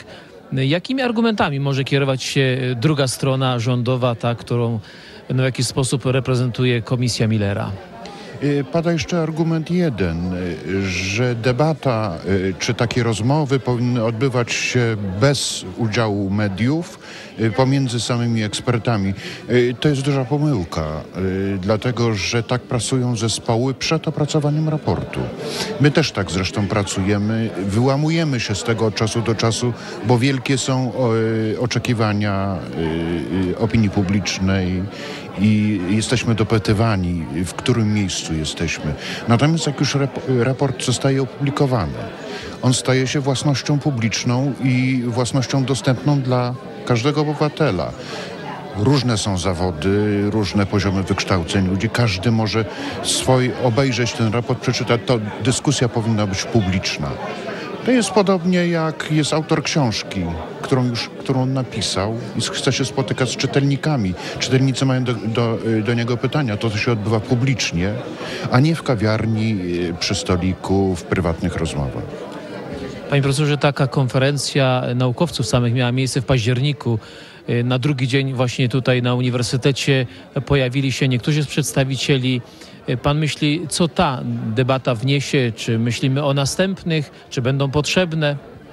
Jakimi argumentami może kierować się druga strona rządowa, ta, którą w jakiś sposób reprezentuje Komisja Millera? Pada jeszcze argument jeden, że debata czy takie rozmowy powinny odbywać się bez udziału mediów, pomiędzy samymi ekspertami. To jest duża pomyłka, dlatego że tak pracują zespoły przed opracowaniem raportu. My też tak zresztą pracujemy, wyłamujemy się z tego od czasu do czasu, bo wielkie są oczekiwania opinii publicznej i jesteśmy dopytywani, w którym miejscu jesteśmy. Natomiast jak już raport zostaje opublikowany, on staje się własnością publiczną i własnością dostępną dla każdego obywatela. Różne są zawody, różne poziomy wykształceń ludzi. Każdy może obejrzeć ten raport, przeczytać. To dyskusja powinna być publiczna. To jest podobnie jak jest autor książki, którą on napisał i chce się spotykać z czytelnikami. Czytelnicy mają do niego pytania. To się odbywa publicznie, a nie w kawiarni, przy stoliku, w prywatnych rozmowach. Panie profesorze, taka konferencja naukowców samych miała miejsce w październiku. Na drugi dzień właśnie tutaj na uniwersytecie pojawili się niektórzy z przedstawicieli. Pan myśli, co ta debata wniesie? Czy myślimy o następnych? Czy będą potrzebne?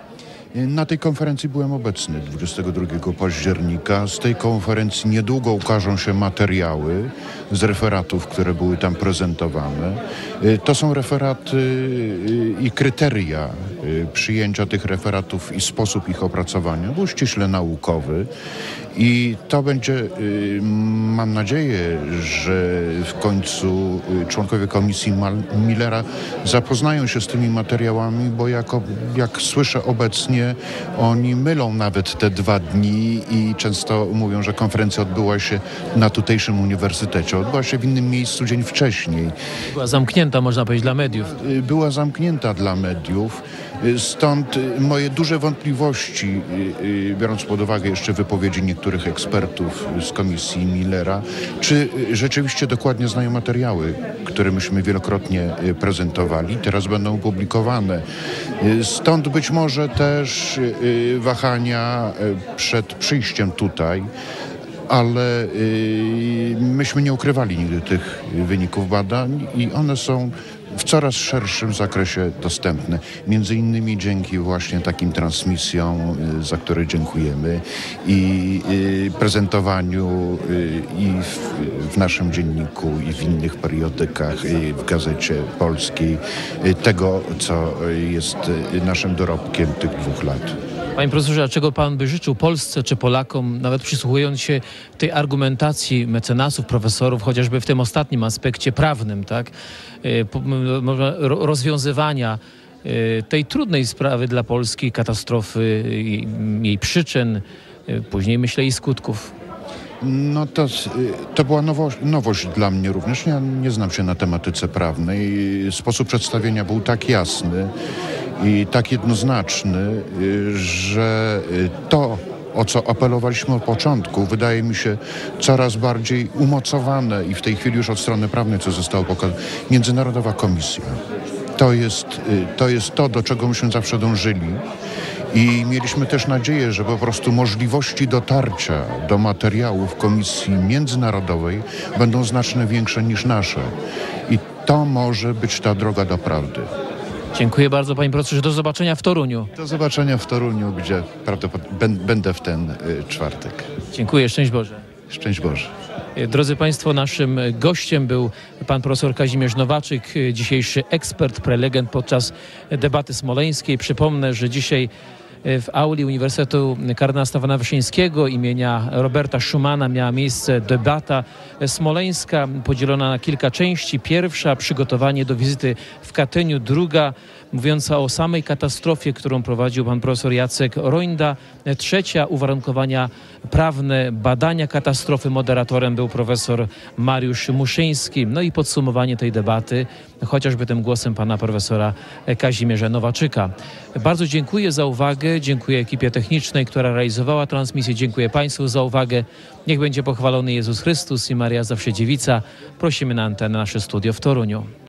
Na tej konferencji byłem obecny 22 października. Z tej konferencji niedługo ukażą się materiały z referatów, które były tam prezentowane. To są referaty i kryteria przyjęcia tych referatów i sposób ich opracowania. Był ściśle naukowy. I to będzie, mam nadzieję, że w końcu członkowie Komisji Millera zapoznają się z tymi materiałami, bo jak słyszę obecnie, oni mylą nawet te 2 dni i często mówią, że konferencja odbyła się na tutejszym uniwersytecie. Odbyła się w innym miejscu dzień wcześniej. Była zamknięta, można powiedzieć, dla mediów. Była zamknięta dla mediów. Stąd moje duże wątpliwości, biorąc pod uwagę jeszcze wypowiedzi niektórych ekspertów z Komisji Millera, czy rzeczywiście dokładnie znają materiały, które myśmy wielokrotnie prezentowali, teraz będą opublikowane. Stąd być może też wahania przed przyjściem tutaj, ale myśmy nie ukrywali nigdy tych wyników badań i one są w coraz szerszym zakresie dostępne. Między innymi dzięki właśnie takim transmisjom, za które dziękujemy i prezentowaniu i w naszym dzienniku i w innych periodykach, i w Gazecie Polskiej tego, co jest naszym dorobkiem tych 2 lat. Panie profesorze, a czego pan by życzył Polsce czy Polakom, nawet przysłuchując się tej argumentacji mecenasów, profesorów, chociażby w tym ostatnim aspekcie prawnym, tak? Rozwiązywania tej trudnej sprawy dla Polski, katastrofy, jej przyczyn, później myślę i skutków? No to była nowość dla mnie również. Ja nie znam się na tematyce prawnej. Sposób przedstawienia był tak jasny i tak jednoznaczny, że to, o co apelowaliśmy od początku, wydaje mi się coraz bardziej umocowane i w tej chwili już od strony prawnej, co zostało pokazane. Międzynarodowa Komisja. To jest to, do czego myśmy zawsze dążyli. I mieliśmy też nadzieję, że po prostu możliwości dotarcia do materiałów Komisji Międzynarodowej będą znacznie większe niż nasze. I to może być ta droga do prawdy. Dziękuję bardzo, panie profesorze. Do zobaczenia w Toruniu. Do zobaczenia w Toruniu, gdzie będę w ten czwartek. Dziękuję. Szczęść Boże. Szczęść Boże. Drodzy Państwo, naszym gościem był pan profesor Kazimierz Nowaczyk, dzisiejszy ekspert, prelegent podczas debaty smoleńskiej. Przypomnę, że dzisiaj w auli Uniwersytetu Kardynała Stefana Wyszyńskiego imienia Roberta Schumana miała miejsce debata smoleńska podzielona na kilka części. Pierwsza, przygotowanie do wizyty w Katyniu. Druga, mówiąca o samej katastrofie, którą prowadził pan profesor Jacek Rońda. Trzecia, uwarunkowania prawne badania katastrofy. Moderatorem był profesor Mariusz Muszyński. No i podsumowanie tej debaty, chociażby tym głosem pana profesora Kazimierza Nowaczyka. Bardzo dziękuję za uwagę. Dziękuję ekipie technicznej, która realizowała transmisję. Dziękuję Państwu za uwagę. Niech będzie pochwalony Jezus Chrystus i Maria Zawsze Dziewica. Prosimy na antenę nasze studio w Toruniu.